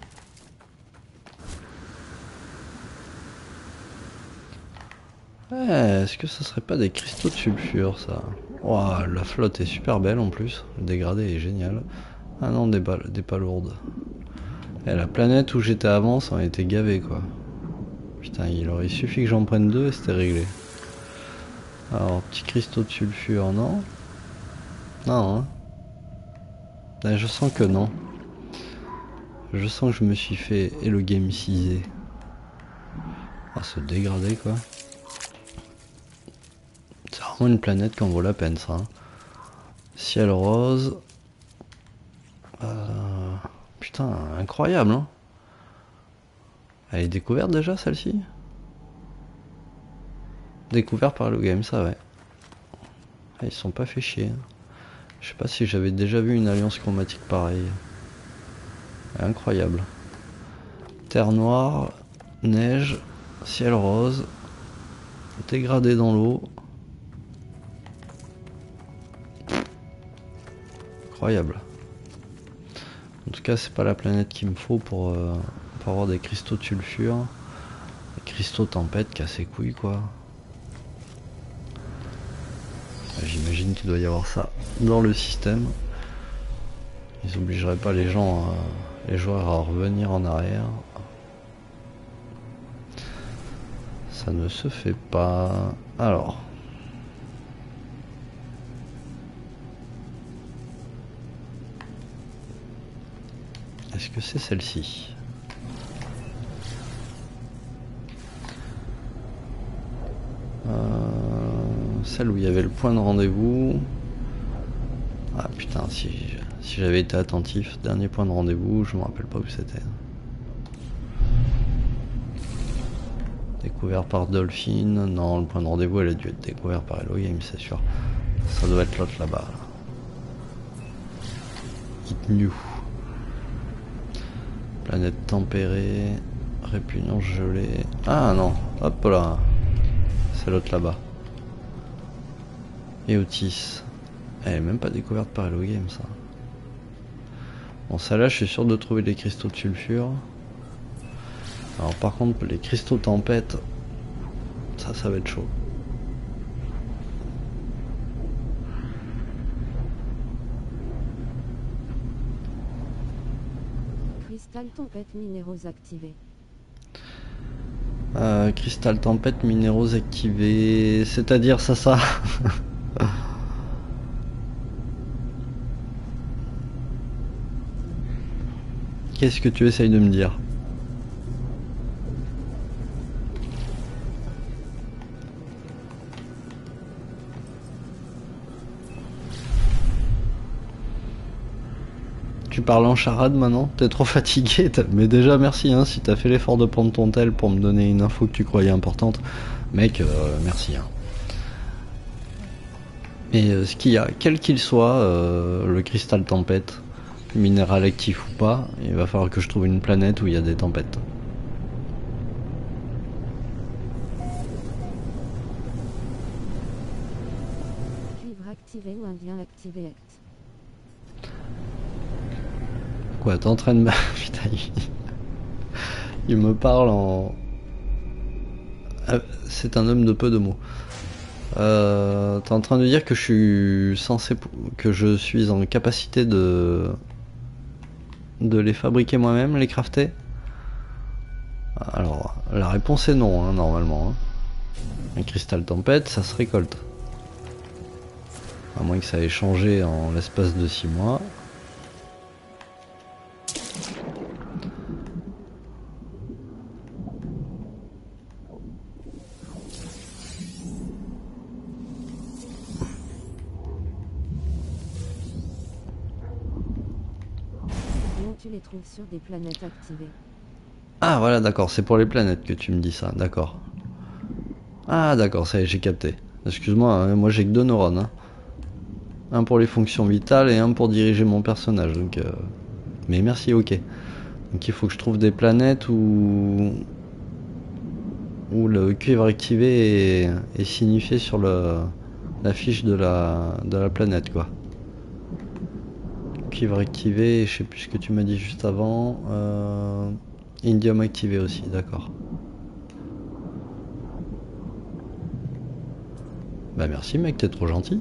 Ouais, est-ce que ça serait pas des cristaux de sulfure ça? Ouah, la flotte est super belle en plus, le dégradé est génial. Ah non, des pas lourdes. Et la planète où j'étais avant, ça en était gavé quoi. Putain, il aurait suffi que j'en prenne deux et c'était réglé. Alors, petit cristaux de sulfure, non? Non, hein. Je sens que non. Je sens que je me suis fait Hello Game 6. Ah, se dégrader quoi. C'est vraiment une planète qui en vaut la peine ça. Hein. Ciel rose. Putain, incroyable hein. Elle est découverte déjà celle-ci? Découverte par Hello Game, ça ouais. Ah, ils se sont pas fait chier. Je sais pas si j'avais déjà vu une alliance chromatique pareille. Incroyable. Terre noire, neige, ciel rose, dégradé dans l'eau. Incroyable. En tout cas, c'est pas la planète qu'il me faut pour avoir des cristaux de sulfure. Des cristaux tempête cassés couilles quoi. J'imagine qu'il doit y avoir ça dans le système. Ils obligeraient pas les gens, les joueurs à revenir en arrière. Ça ne se fait pas. Alors. Est-ce que c'est celle-ci? Celle où il y avait le point de rendez-vous. Ah putain, si j'avais été attentif, dernier point de rendez-vous, je me rappelle pas où c'était. Découvert par Dolphin. Non, le point de rendez-vous elle a dû être découvert par Hello Game, c'est sûr. Ça doit être l'autre là-bas. Là. It New. Planète tempérée. Répugnance gelée. Ah non, hop là. C'est l'autre là-bas. Et Otis. Elle est même pas découverte par Hello Game ça. Bon celle-là je suis sûr de trouver les cristaux de sulfure. Alors par contre les cristaux tempête, ça va être chaud. Cristal tempête minéraux activés. Cristal tempête minéraux activés, c'est-à-dire ça. Qu'est-ce que tu essayes de me dire? Tu parles en charade maintenant? T'es trop fatigué? Mais déjà merci hein, si t'as fait l'effort de prendre ton tel pour me donner une info que tu croyais importante. Mec, merci hein. Mais ce qu'il y a, quel qu'il soit, le cristal tempête, minéral actif ou pas, il va falloir que je trouve une planète où il y a des tempêtes. Cuivre activé ou indien activé. Quoi, t'es en train de me... Putain, il me parle en... C'est un homme de peu de mots. T'es en train de dire que je suis censé... que je suis en capacité de les fabriquer moi-même, les crafter? Alors, la réponse est non, hein, normalement. Hein. Un cristal tempête, ça se récolte. À moins que ça ait changé en l'espace de 6 mois. Tu les trouves sur des planètes activées. Ah voilà, d'accord, c'est pour les planètes que tu me dis ça, d'accord. Ah d'accord, ça y est, j'ai capté. Excuse-moi, hein, moi j'ai que 2 neurones. Hein. Un pour les fonctions vitales et un pour diriger mon personnage. Donc, mais merci, ok. Donc il faut que je trouve des planètes où le cuivre activé est signifié sur la fiche de la planète, quoi. Cuivre activé, je sais plus ce que tu m'as dit juste avant. Indium activé aussi, d'accord. Bah merci mec, t'es trop gentil.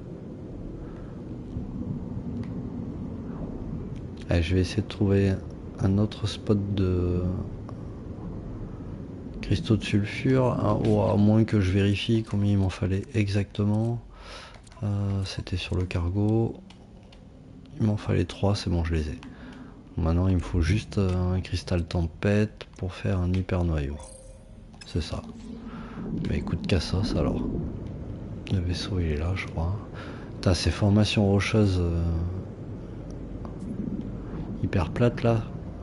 Allez, je vais essayer de trouver un autre spot de cristaux de sulfure, ou à moins que je vérifie combien il m'en fallait exactement. C'était sur le cargo. Il m'en fallait 3, c'est bon, je les ai. Maintenant, il me faut juste un cristal tempête pour faire un hyper noyau. C'est ça. Mais écoute, cassos alors. Le vaisseau, il est là, je crois. T'as ces formations rocheuses hyper plates là,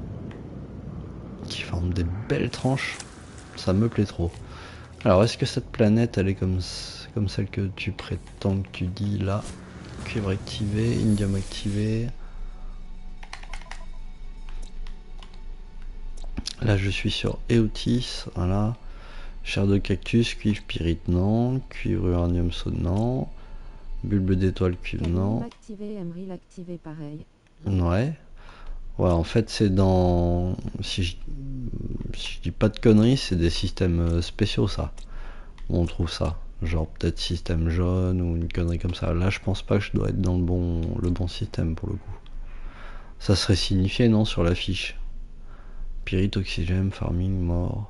qui forment des belles tranches. Ça me plaît trop. Alors, est-ce que cette planète, elle est comme celle que tu prétends, que tu dis là? Cuivre activé, indium activé. Là, je suis sur Eotis, voilà. Chair de cactus, cuivre pyrite, non. Cuivre uranium sonnant. Bulbe d'étoile, cuivre, non. Activé, Emeril activé, pareil. Ouais. Ouais, en fait, c'est dans... Si je dis pas de conneries, c'est des systèmes spéciaux, ça. On trouve ça. Genre peut-être système jaune ou une connerie comme ça. Là, je pense pas que je dois être dans le bon système, pour le coup. Ça serait signifié, non, sur la fiche. Pyrite, oxygène, farming, mort.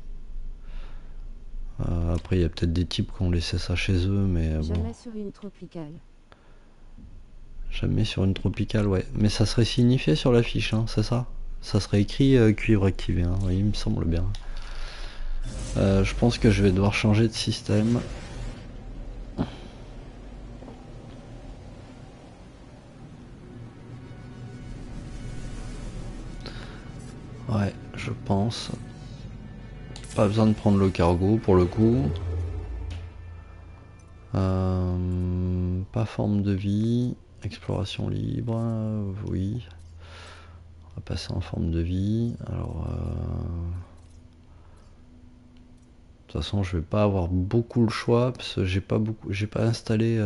Après, il y a peut-être des types qui ont laissé ça chez eux, mais bon. Jamais sur une tropicale. Jamais sur une tropicale, ouais. Mais ça serait signifié sur la fiche, hein, c'est ça? Ça serait écrit cuivre activé, hein, oui, il me semble bien. Je pense que je vais devoir changer de système. Ouais, je pense. Pas besoin de prendre le cargo pour le coup. Pas forme de vie. Exploration libre, oui. On va passer en forme de vie. Alors, de toute façon, je vais pas avoir beaucoup le choix parce que j'ai pas installé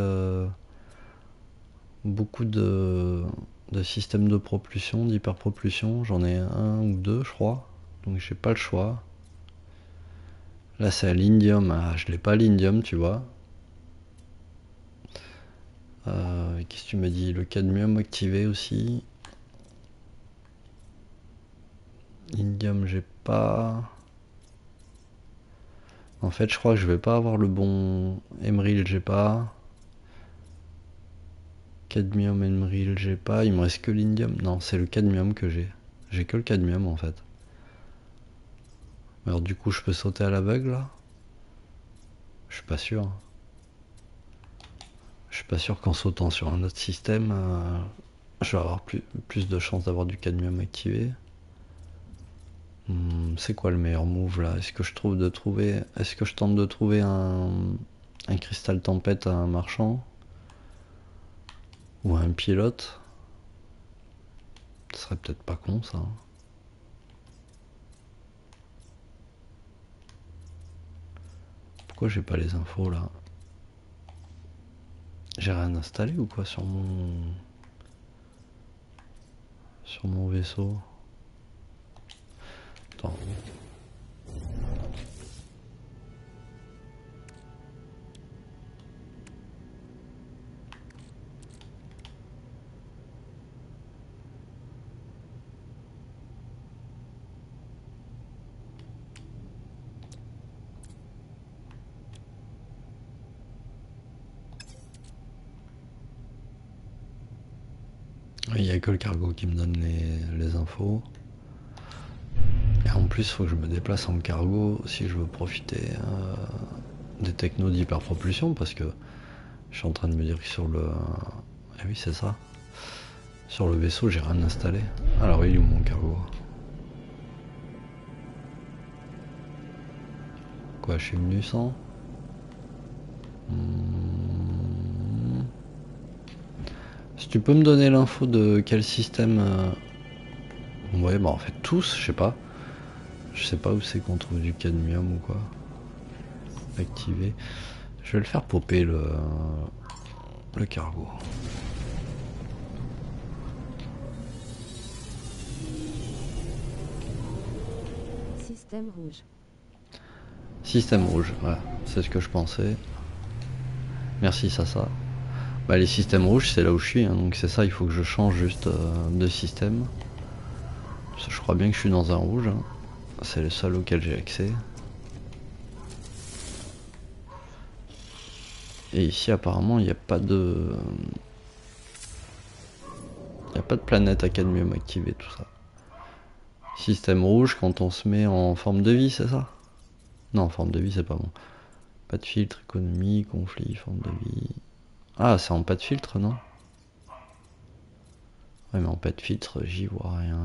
beaucoup de systèmes de propulsion, d'hyperpropulsion. J'en ai un ou deux, je crois. Donc j'ai pas le choix. Là, c'est à l'indium. Ah, je l'ai pas l'indium, tu vois. Qu'est-ce que tu m'as dit? Le cadmium activé aussi. Indium, j'ai pas. En fait, je crois que je vais pas avoir le bon Emeril, j'ai pas. Cadmium, Emeril, j'ai pas. Il me reste que l'indium. Non, c'est le cadmium que j'ai. J'ai que le cadmium en fait. Alors du coup, je peux sauter à l'aveugle là? Je suis pas sûr. Je suis pas sûr qu'en sautant sur un autre système, je vais avoir plus de chances d'avoir du cadmium activé. C'est quoi le meilleur move là? Est-ce que je tente de trouver un cristal tempête à un marchand? Ou un pilote? Ce serait peut-être pas con ça. Pourquoi j'ai pas les infos là? J'ai rien installé ou quoi sur mon vaisseau? Attends. Il n'y a que le cargo qui me donne les infos. Et en plus, il faut que je me déplace en cargo si je veux profiter des technos d'hyperpropulsion parce que je suis en train de me dire que sur le... Eh oui, c'est ça. Sur le vaisseau, j'ai rien installé. Alors, il est où mon cargo? Quoi, je suis venu sans? Si tu peux me donner l'info de quel système Ouais, bah en fait tous, je sais pas. Je sais pas où c'est qu'on trouve du cadmium ou quoi. Activé. Je vais le faire popper le cargo. Système rouge. Système rouge, voilà, c'est ce que je pensais. Merci Sasa. Bah les systèmes rouges c'est là où je suis, hein, donc c'est ça, il faut que je change juste de système. Parce que je crois bien que je suis dans un rouge, hein. C'est le seul auquel j'ai accès. Et ici apparemment il n'y a pas de... Il n'y a pas de planète à cadmium activée, tout ça. Système rouge quand on se met en forme de vie, c'est ça? Non, forme de vie c'est pas bon. Pas de filtre, économie, conflit, forme de vie... Ah, c'est en pas de filtre, non? Ouais, mais en pas de filtre, j'y vois rien.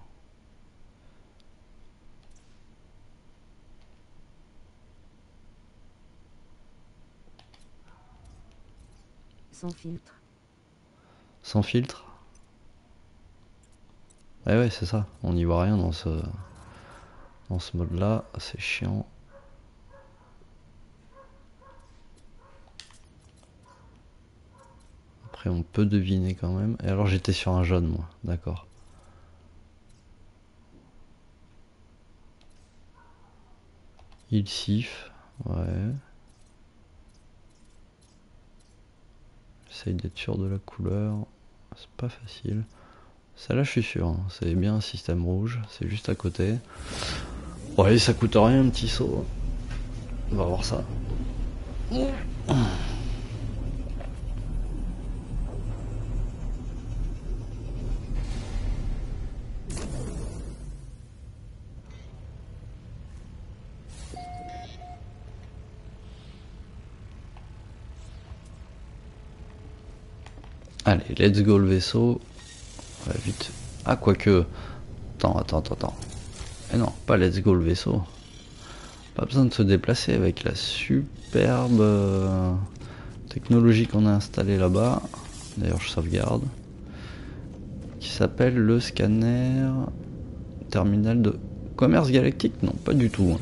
Sans filtre. Sans filtre? Ouais, c'est ça. On n'y voit rien dans ce mode-là. C'est chiant. Après, on peut deviner quand même. Et alors, j'étais sur un jaune, moi. D'accord. Il siffle. Ouais. J'essaye d'être sûr de la couleur. C'est pas facile. Celle-là, je suis sûr. Hein. C'est bien un système rouge. C'est juste à côté. Ouais, ça coûte rien, un petit saut. On va voir ça. Allez, let's go le vaisseau. Ouais, vite. Ah, quoique. Attends. Eh non, pas let's go le vaisseau. Pas besoin de se déplacer avec la superbe technologie qu'on a installée là-bas. D'ailleurs, je sauvegarde. Qui s'appelle le scanner terminal de commerce galactique. Non, pas du tout.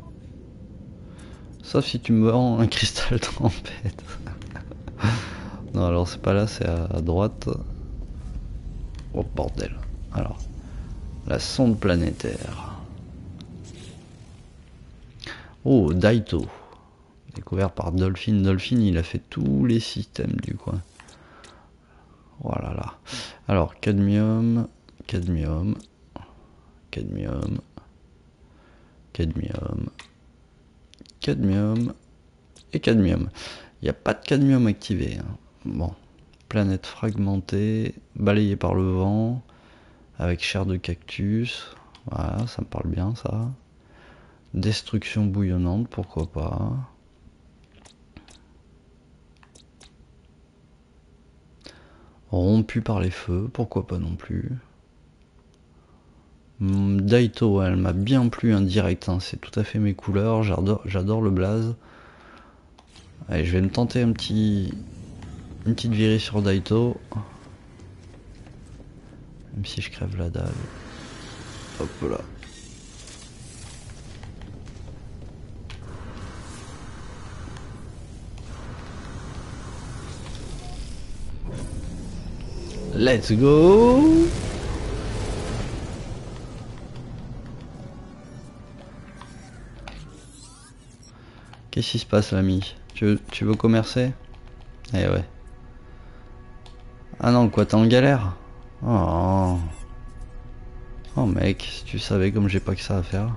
Sauf si tu me vends un cristal tempête. Non, alors c'est pas là, c'est à droite. Oh bordel. Alors, la sonde planétaire. Oh, Daito. Découvert par Dolphin. Dolphin, il a fait tous les systèmes du coin. Voilà là. Alors, cadmium, cadmium, cadmium, cadmium, cadmium et cadmium. Il n'y a pas de cadmium activé. Hein. Bon. Planète fragmentée, balayée par le vent, avec chair de cactus. Voilà, ça me parle bien ça. Destruction bouillonnante, pourquoi pas. Rompu par les feux, pourquoi pas non plus. Daito, elle m'a bien plu indirect, hein, c'est tout à fait mes couleurs, j'adore le blaze. Allez, je vais me tenter une petite virée sur Daito. Même si je crève la dalle. Hop là. Let's go! Qu'est-ce qui se passe, l'ami? Tu veux commercer? Eh ouais. Ah non, quoi, t'es en galère? Oh. Oh mec, si tu savais comme j'ai pas que ça à faire.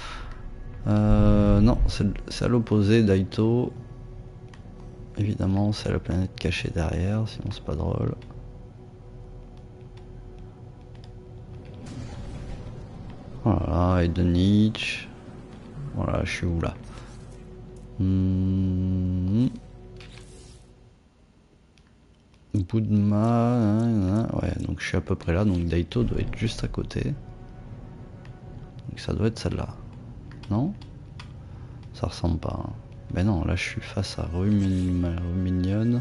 Non, c'est à l'opposé, Daito. Évidemment, c'est la planète cachée derrière, sinon c'est pas drôle. Voilà, et de Nietzsche. Voilà, je suis où là? Boudma, ouais, donc je suis à peu près là, donc Daito doit être juste à côté. Donc ça doit être celle-là. Non? Ça ressemble pas. Hein. Ben non, là je suis face à Ruminion.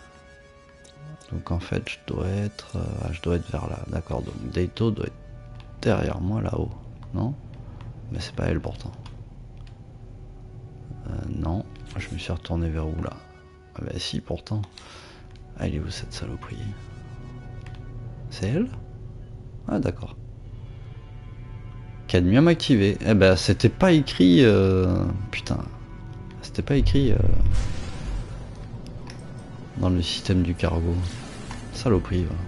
Donc en fait je dois être vers là. D'accord, donc Daito doit être derrière moi là-haut. Non? Mais c'est pas elle pourtant. Non, je me suis retourné vers où là? Ah bah si pourtant. Ah, elle est où cette saloperie? C'est elle? Ah d'accord. Cadmium activé. Eh ben c'était pas écrit... Putain. C'était pas écrit dans le système du cargo. Saloperie va.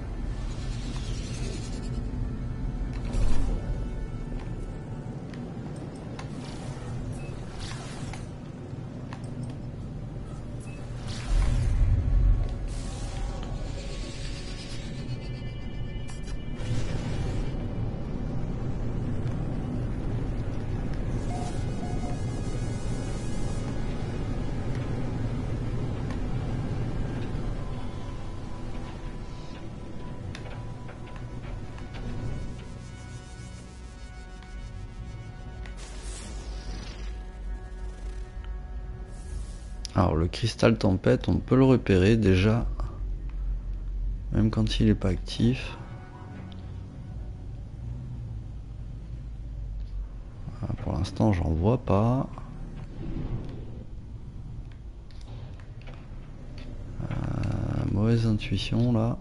Alors le cristal tempête, on peut le repérer déjà, même quand il n'est pas actif. Pour l'instant j'en vois pas. Mauvaise intuition là.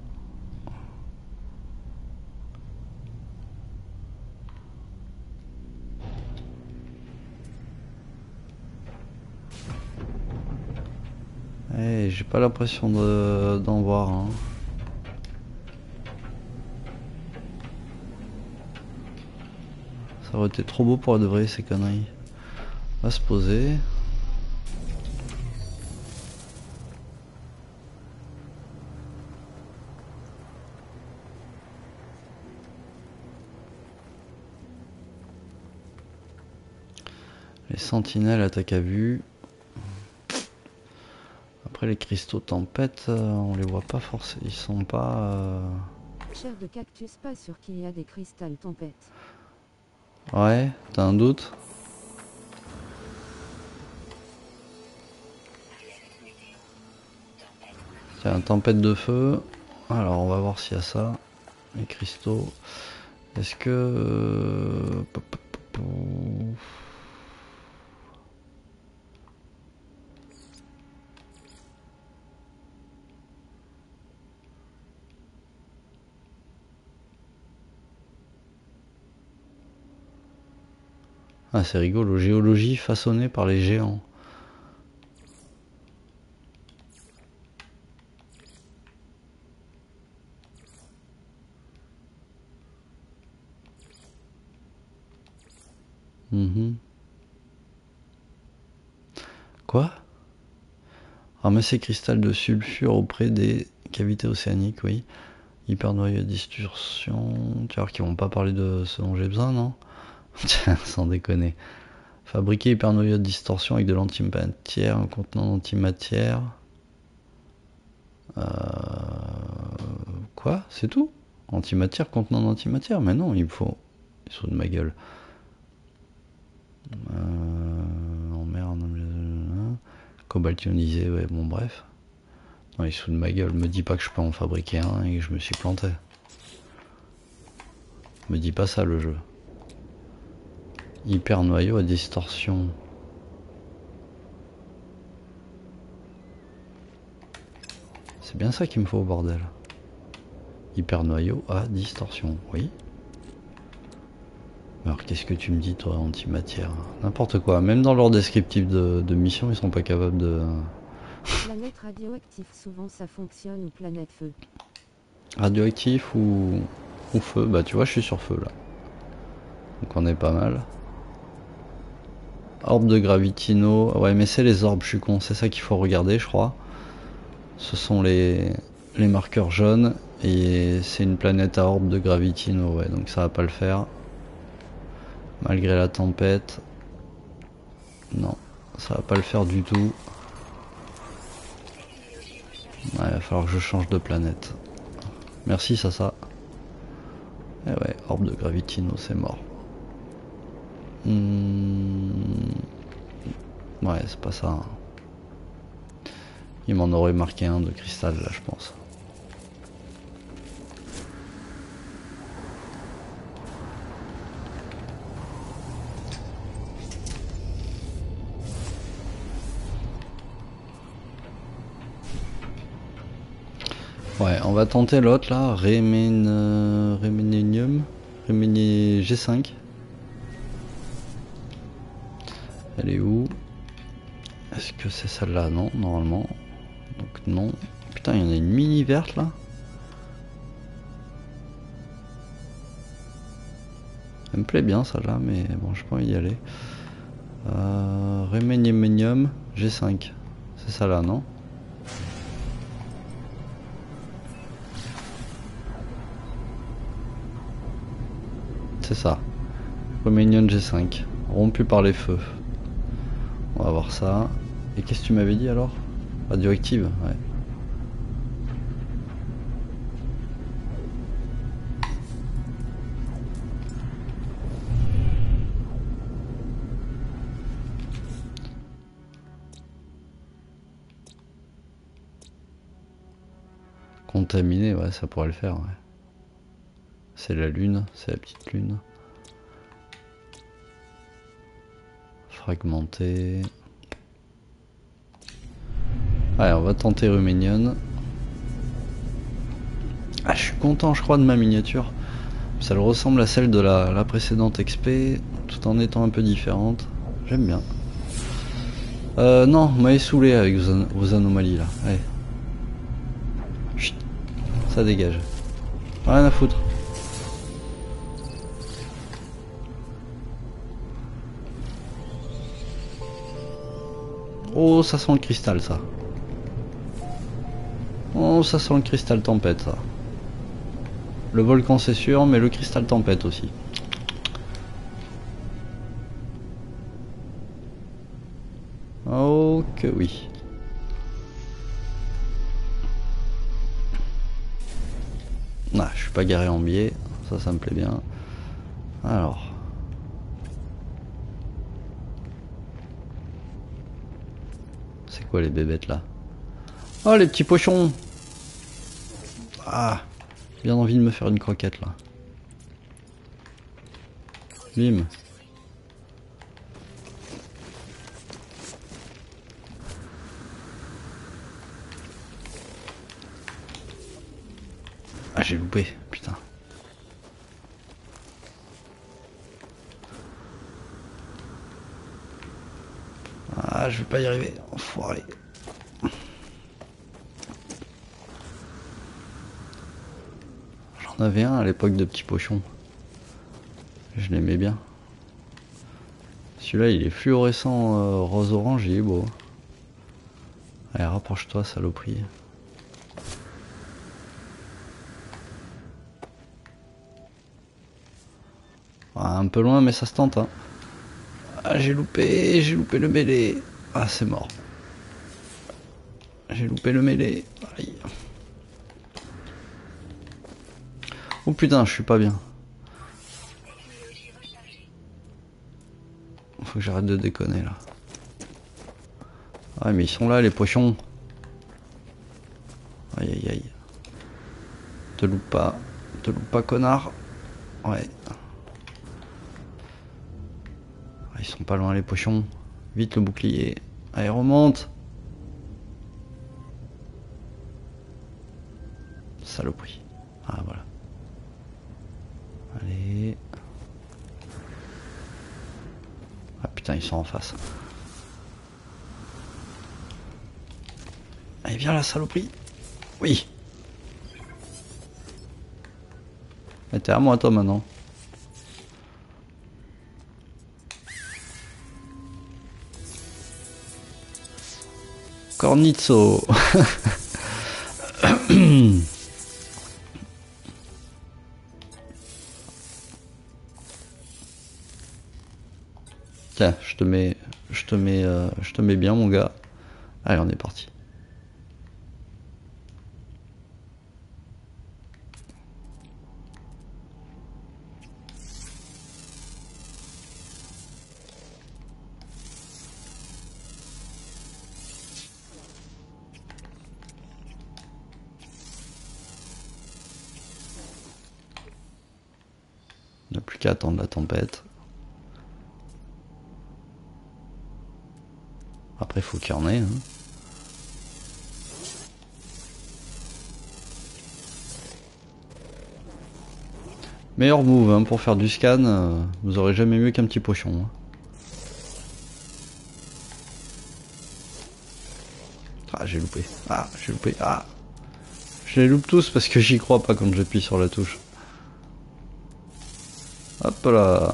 Eh, j'ai pas l'impression d'en voir. Hein. Ça aurait été trop beau pour de vrai ces conneries. On va se poser. Les sentinelles attaquent à vue. Après les cristaux tempête, on les voit pas forcément. Ils sont pas... Chair de cactus, pas sûr qu'il y a des cristals tempête. Ouais, t'as un doute? Tiens, un tempête de feu. Alors on va voir s'il y a ça. Les cristaux. Est-ce que... Ah c'est rigolo, géologie façonnée par les géants. Quoi? Ramasser cristal de sulfure auprès des cavités océaniques, oui. Hypernoyau distorsion. Tu vois qu'ils vont pas parler de ce dont j'ai besoin, non? Tiens, sans déconner. Fabriquer hypernoyau de distorsion avec de l'antimatière, un contenant d'antimatière. Quoi? C'est tout? Antimatière, contenant d'antimatière? Mais non, il me faut... Ils sont de ma gueule. Oh merde. Cobalt ionisé, ouais, bon bref. Non, il se fout de ma gueule. Me dis pas que je peux en fabriquer un et que je me suis planté. Me dis pas ça le jeu. Hyper noyau à distorsion. C'est bien ça qu'il me faut, bordel. Hyper noyau à distorsion, oui. Alors qu'est-ce que tu me dis toi, antimatière? N'importe quoi, même dans leur descriptif de mission, ils sont pas capables de... Planète radioactive, souvent ça fonctionne, ou planète feu. Radioactif ou feu? Bah tu vois, je suis sur feu là. Donc on est pas mal. Orbe de Gravitino. Ouais, mais c'est les orbes, je suis con. C'est ça qu'il faut regarder, je crois. Ce sont les marqueurs jaunes. Et c'est une planète à orbe de Gravitino. Ouais, donc ça va pas le faire. Malgré la tempête. Non, ça va pas le faire du tout. Ouais, il va falloir que je change de planète. Merci, ça. Et ouais, orbe de Gravitino, c'est mort. Ouais, c'est pas ça. Hein. Il m'en aurait marqué un de cristal là, je pense. Ouais, on va tenter l'autre là, Réménium, Réméni G5. Elle est où? Est-ce que c'est celle-là? Non, normalement. Donc non. Putain, il y en a une mini verte là. Elle me plaît bien celle-là, mais bon, je peux pas y aller. Réménium G5. C'est ça là, non? C'est ça. Réménium G5. Rompu par les feux. On va voir ça. Et qu'est-ce que tu m'avais dit alors? Radioactive, ouais. Contaminé, ouais, ça pourrait le faire, ouais. C'est la lune, c'est la petite lune. Fragmenté. Allez, on va tenter Ruménion. Ah, je suis content, je crois, de ma miniature. Ça le ressemble à celle de la précédente XP, tout en étant un peu différente. J'aime bien. Non, vous m'avez saoulé avec vos anomalies là. Allez. Chut. Ça dégage. Rien à foutre. Oh, ça sent le cristal, ça. Oh, ça sent le cristal tempête, ça. Le volcan, c'est sûr, mais le cristal tempête aussi. Oh, que oui. Ah, je suis pas garé en biais. Ça me plaît bien. Alors. C'est quoi les bébêtes, là? Oh, les petits pochons! Ah, j'ai bien envie de me faire une croquette, là. Bim. Ah, j'ai loupé, putain. Ah, je vais pas y arriver. Enfoiré. J'en avais un à l'époque de petits pochons. Je l'aimais bien. Celui-là, il est fluorescent rose-orange, il est beau. Allez, rapproche-toi, saloperie. Ah, un peu loin, mais ça se tente. Hein. Ah, j'ai loupé le mêlé. Ah, c'est mort. J'ai loupé le mêlé. Aïe. Oh putain, je suis pas bien. Faut que j'arrête de déconner là. Ah mais ils sont là les pochons. Aïe aïe aïe. Te loupe pas connard. Ouais. Ah, ils sont pas loin les pochons. Vite le bouclier. Allez remonte. Saloperie. Ah voilà. Allez. Ah putain ils sont en face. Allez viens la saloperie. Oui. T'es à moi toi maintenant. Cornizzo. Tiens, je te mets bien mon gars. Allez, on est parti. On n'a plus qu'à attendre la tempête. Après, faut qu'il y en ait. Hein. Meilleur move hein, pour faire du scan, vous aurez jamais mieux qu'un petit pochon. Hein. Ah j'ai loupé, je les loupe tous parce que j'y crois pas quand j'appuie sur la touche. Hop là.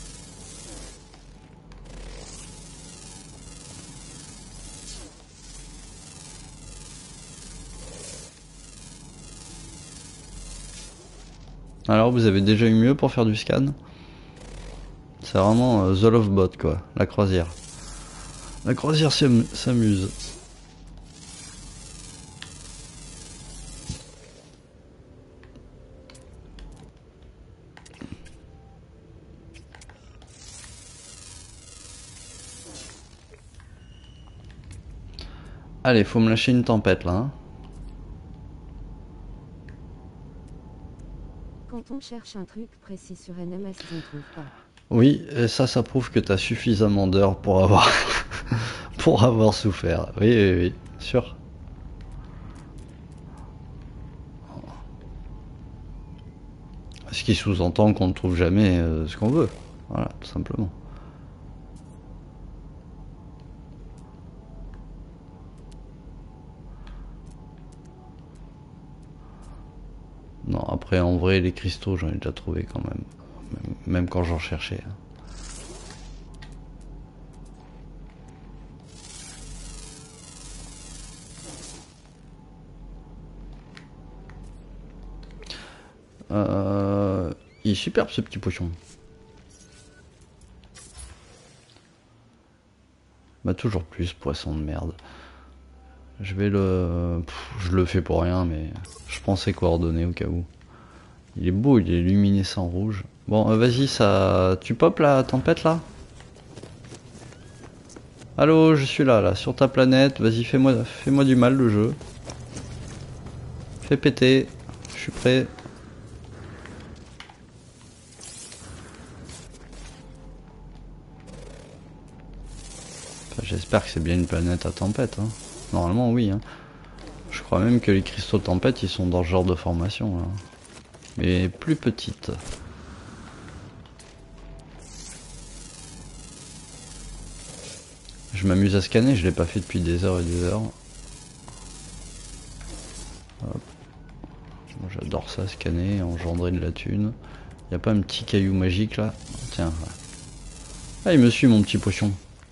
Alors vous avez déjà eu mieux pour faire du scan? C'est vraiment The Love Bot quoi, la croisière. La croisière s'amuse. Allez, faut me lâcher une tempête là. Hein. Quand on cherche un truc précis sur NMS, je ne trouve pas. Oui, et ça prouve que t'as suffisamment d'heures pour avoir pour avoir souffert. Oui, oui, oui, sûr. Ce qui sous-entend qu'on ne trouve jamais ce qu'on veut. Voilà, tout simplement. Non, après en vrai les cristaux j'en ai déjà trouvé quand même. Même quand j'en cherchais. Il est superbe ce petit pochon. Bah toujours plus poisson de merde. Je vais le... je le fais pour rien mais je prends ses coordonnées au cas où. Il est beau, il est luminescent rouge. Bon vas-y ça... Tu pop la tempête là? Allô, je suis là, sur ta planète. Vas-y, fais-moi du mal le jeu. Fais péter. Je suis prêt. Enfin, j'espère que c'est bien une planète à tempête. Hein. Normalement, oui. Hein. Je crois même que les cristaux de tempête, ils sont dans ce genre de formation. Hein. Mais plus petites. Je m'amuse à scanner, je l'ai pas fait depuis des heures et des heures. J'adore ça, scanner, engendrer de la thune. Y a pas un petit caillou magique là? Tiens. Ouais. Ah, il me suit mon petit pochon.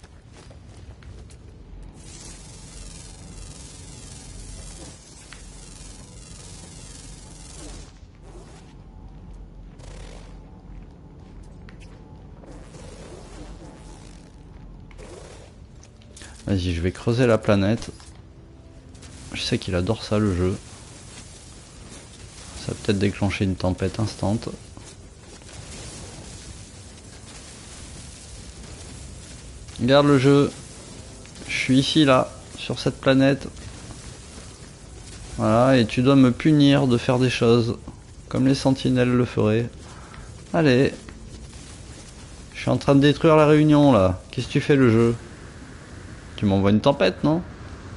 Vas-y, je vais creuser la planète. Je sais qu'il adore ça le jeu. Ça va peut-être déclencher une tempête instante. Regarde le jeu. Je suis ici là, sur cette planète. Voilà, et tu dois me punir de faire des choses. Comme les sentinelles le feraient. Allez. Je suis en train de détruire la réunion là. Qu'est-ce que tu fais le jeu? Tu m'envoies une tempête, non?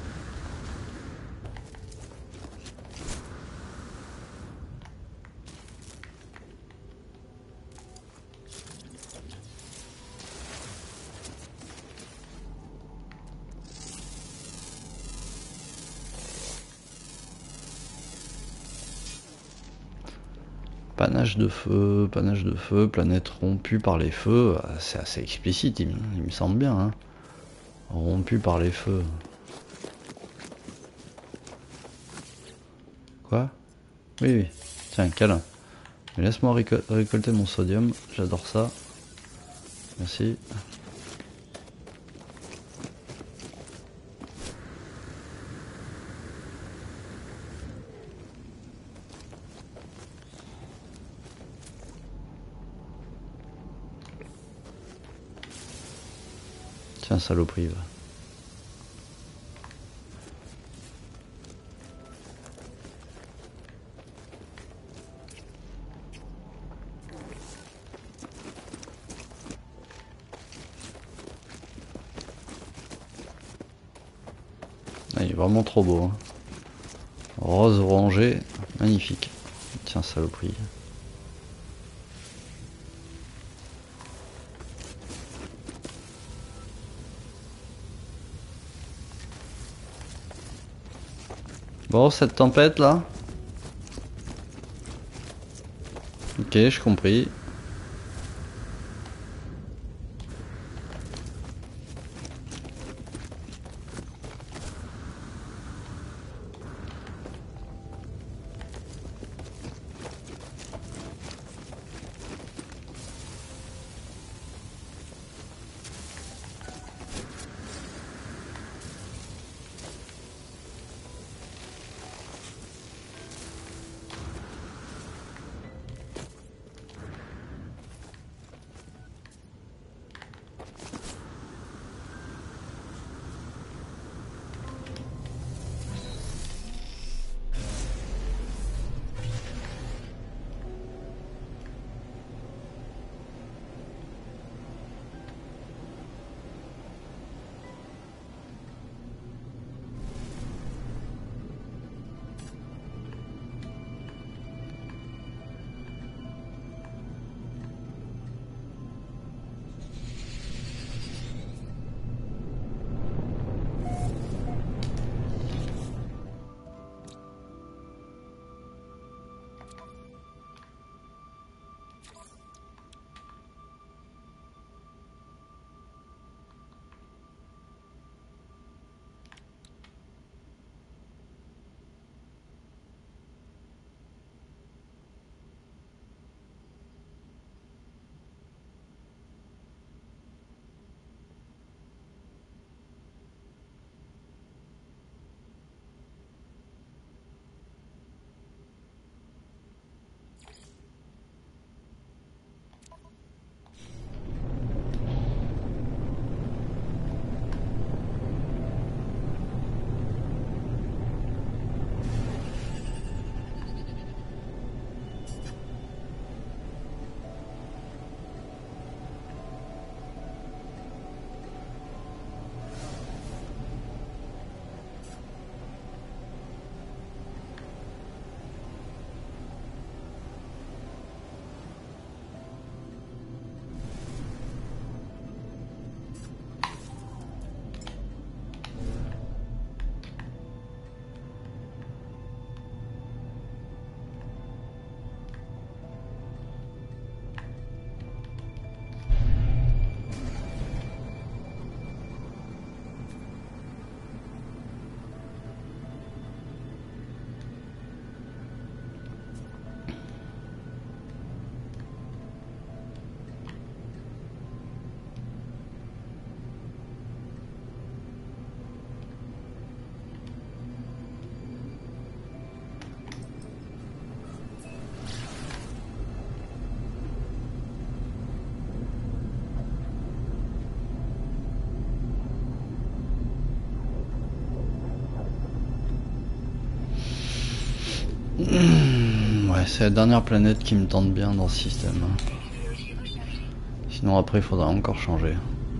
Panache de feu, planète rompue par les feux. C'est assez explicite, il me semble bien. Hein. Rompue par les feux. Quoi? Oui, oui. Tiens, câlin. Mais laisse-moi récolter mon sodium, j'adore ça. Merci. Tiens, saloperie. Va. Ah, il est vraiment trop beau. Hein. Rose orangé, magnifique. Tiens, saloperie. Bon, cette tempête là. Ok, j'ai compris. Ouais, c'est la dernière planète qui me tente bien dans ce système. Sinon après il faudra encore changer.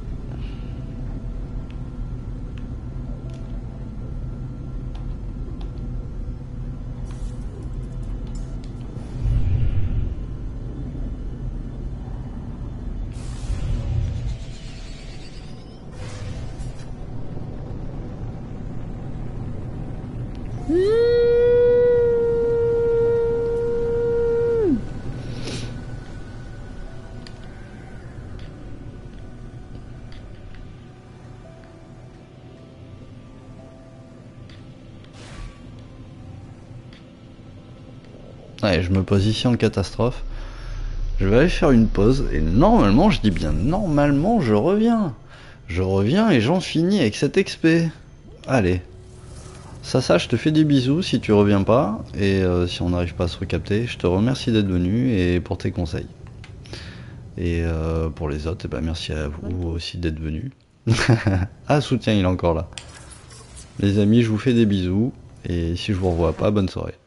Allez, je me pose ici en catastrophe. Je vais aller faire une pause et normalement, je dis bien normalement, je reviens. Je reviens et j'en finis avec cette XP. Allez. Ça, je te fais des bisous si tu reviens pas. Et si on n'arrive pas à se recapter, je te remercie d'être venu et pour tes conseils. Et pour les autres, eh ben, merci à vous aussi d'être venus. Ah, soutien, il est encore là. Les amis, je vous fais des bisous. Et si je vous revois pas, bonne soirée.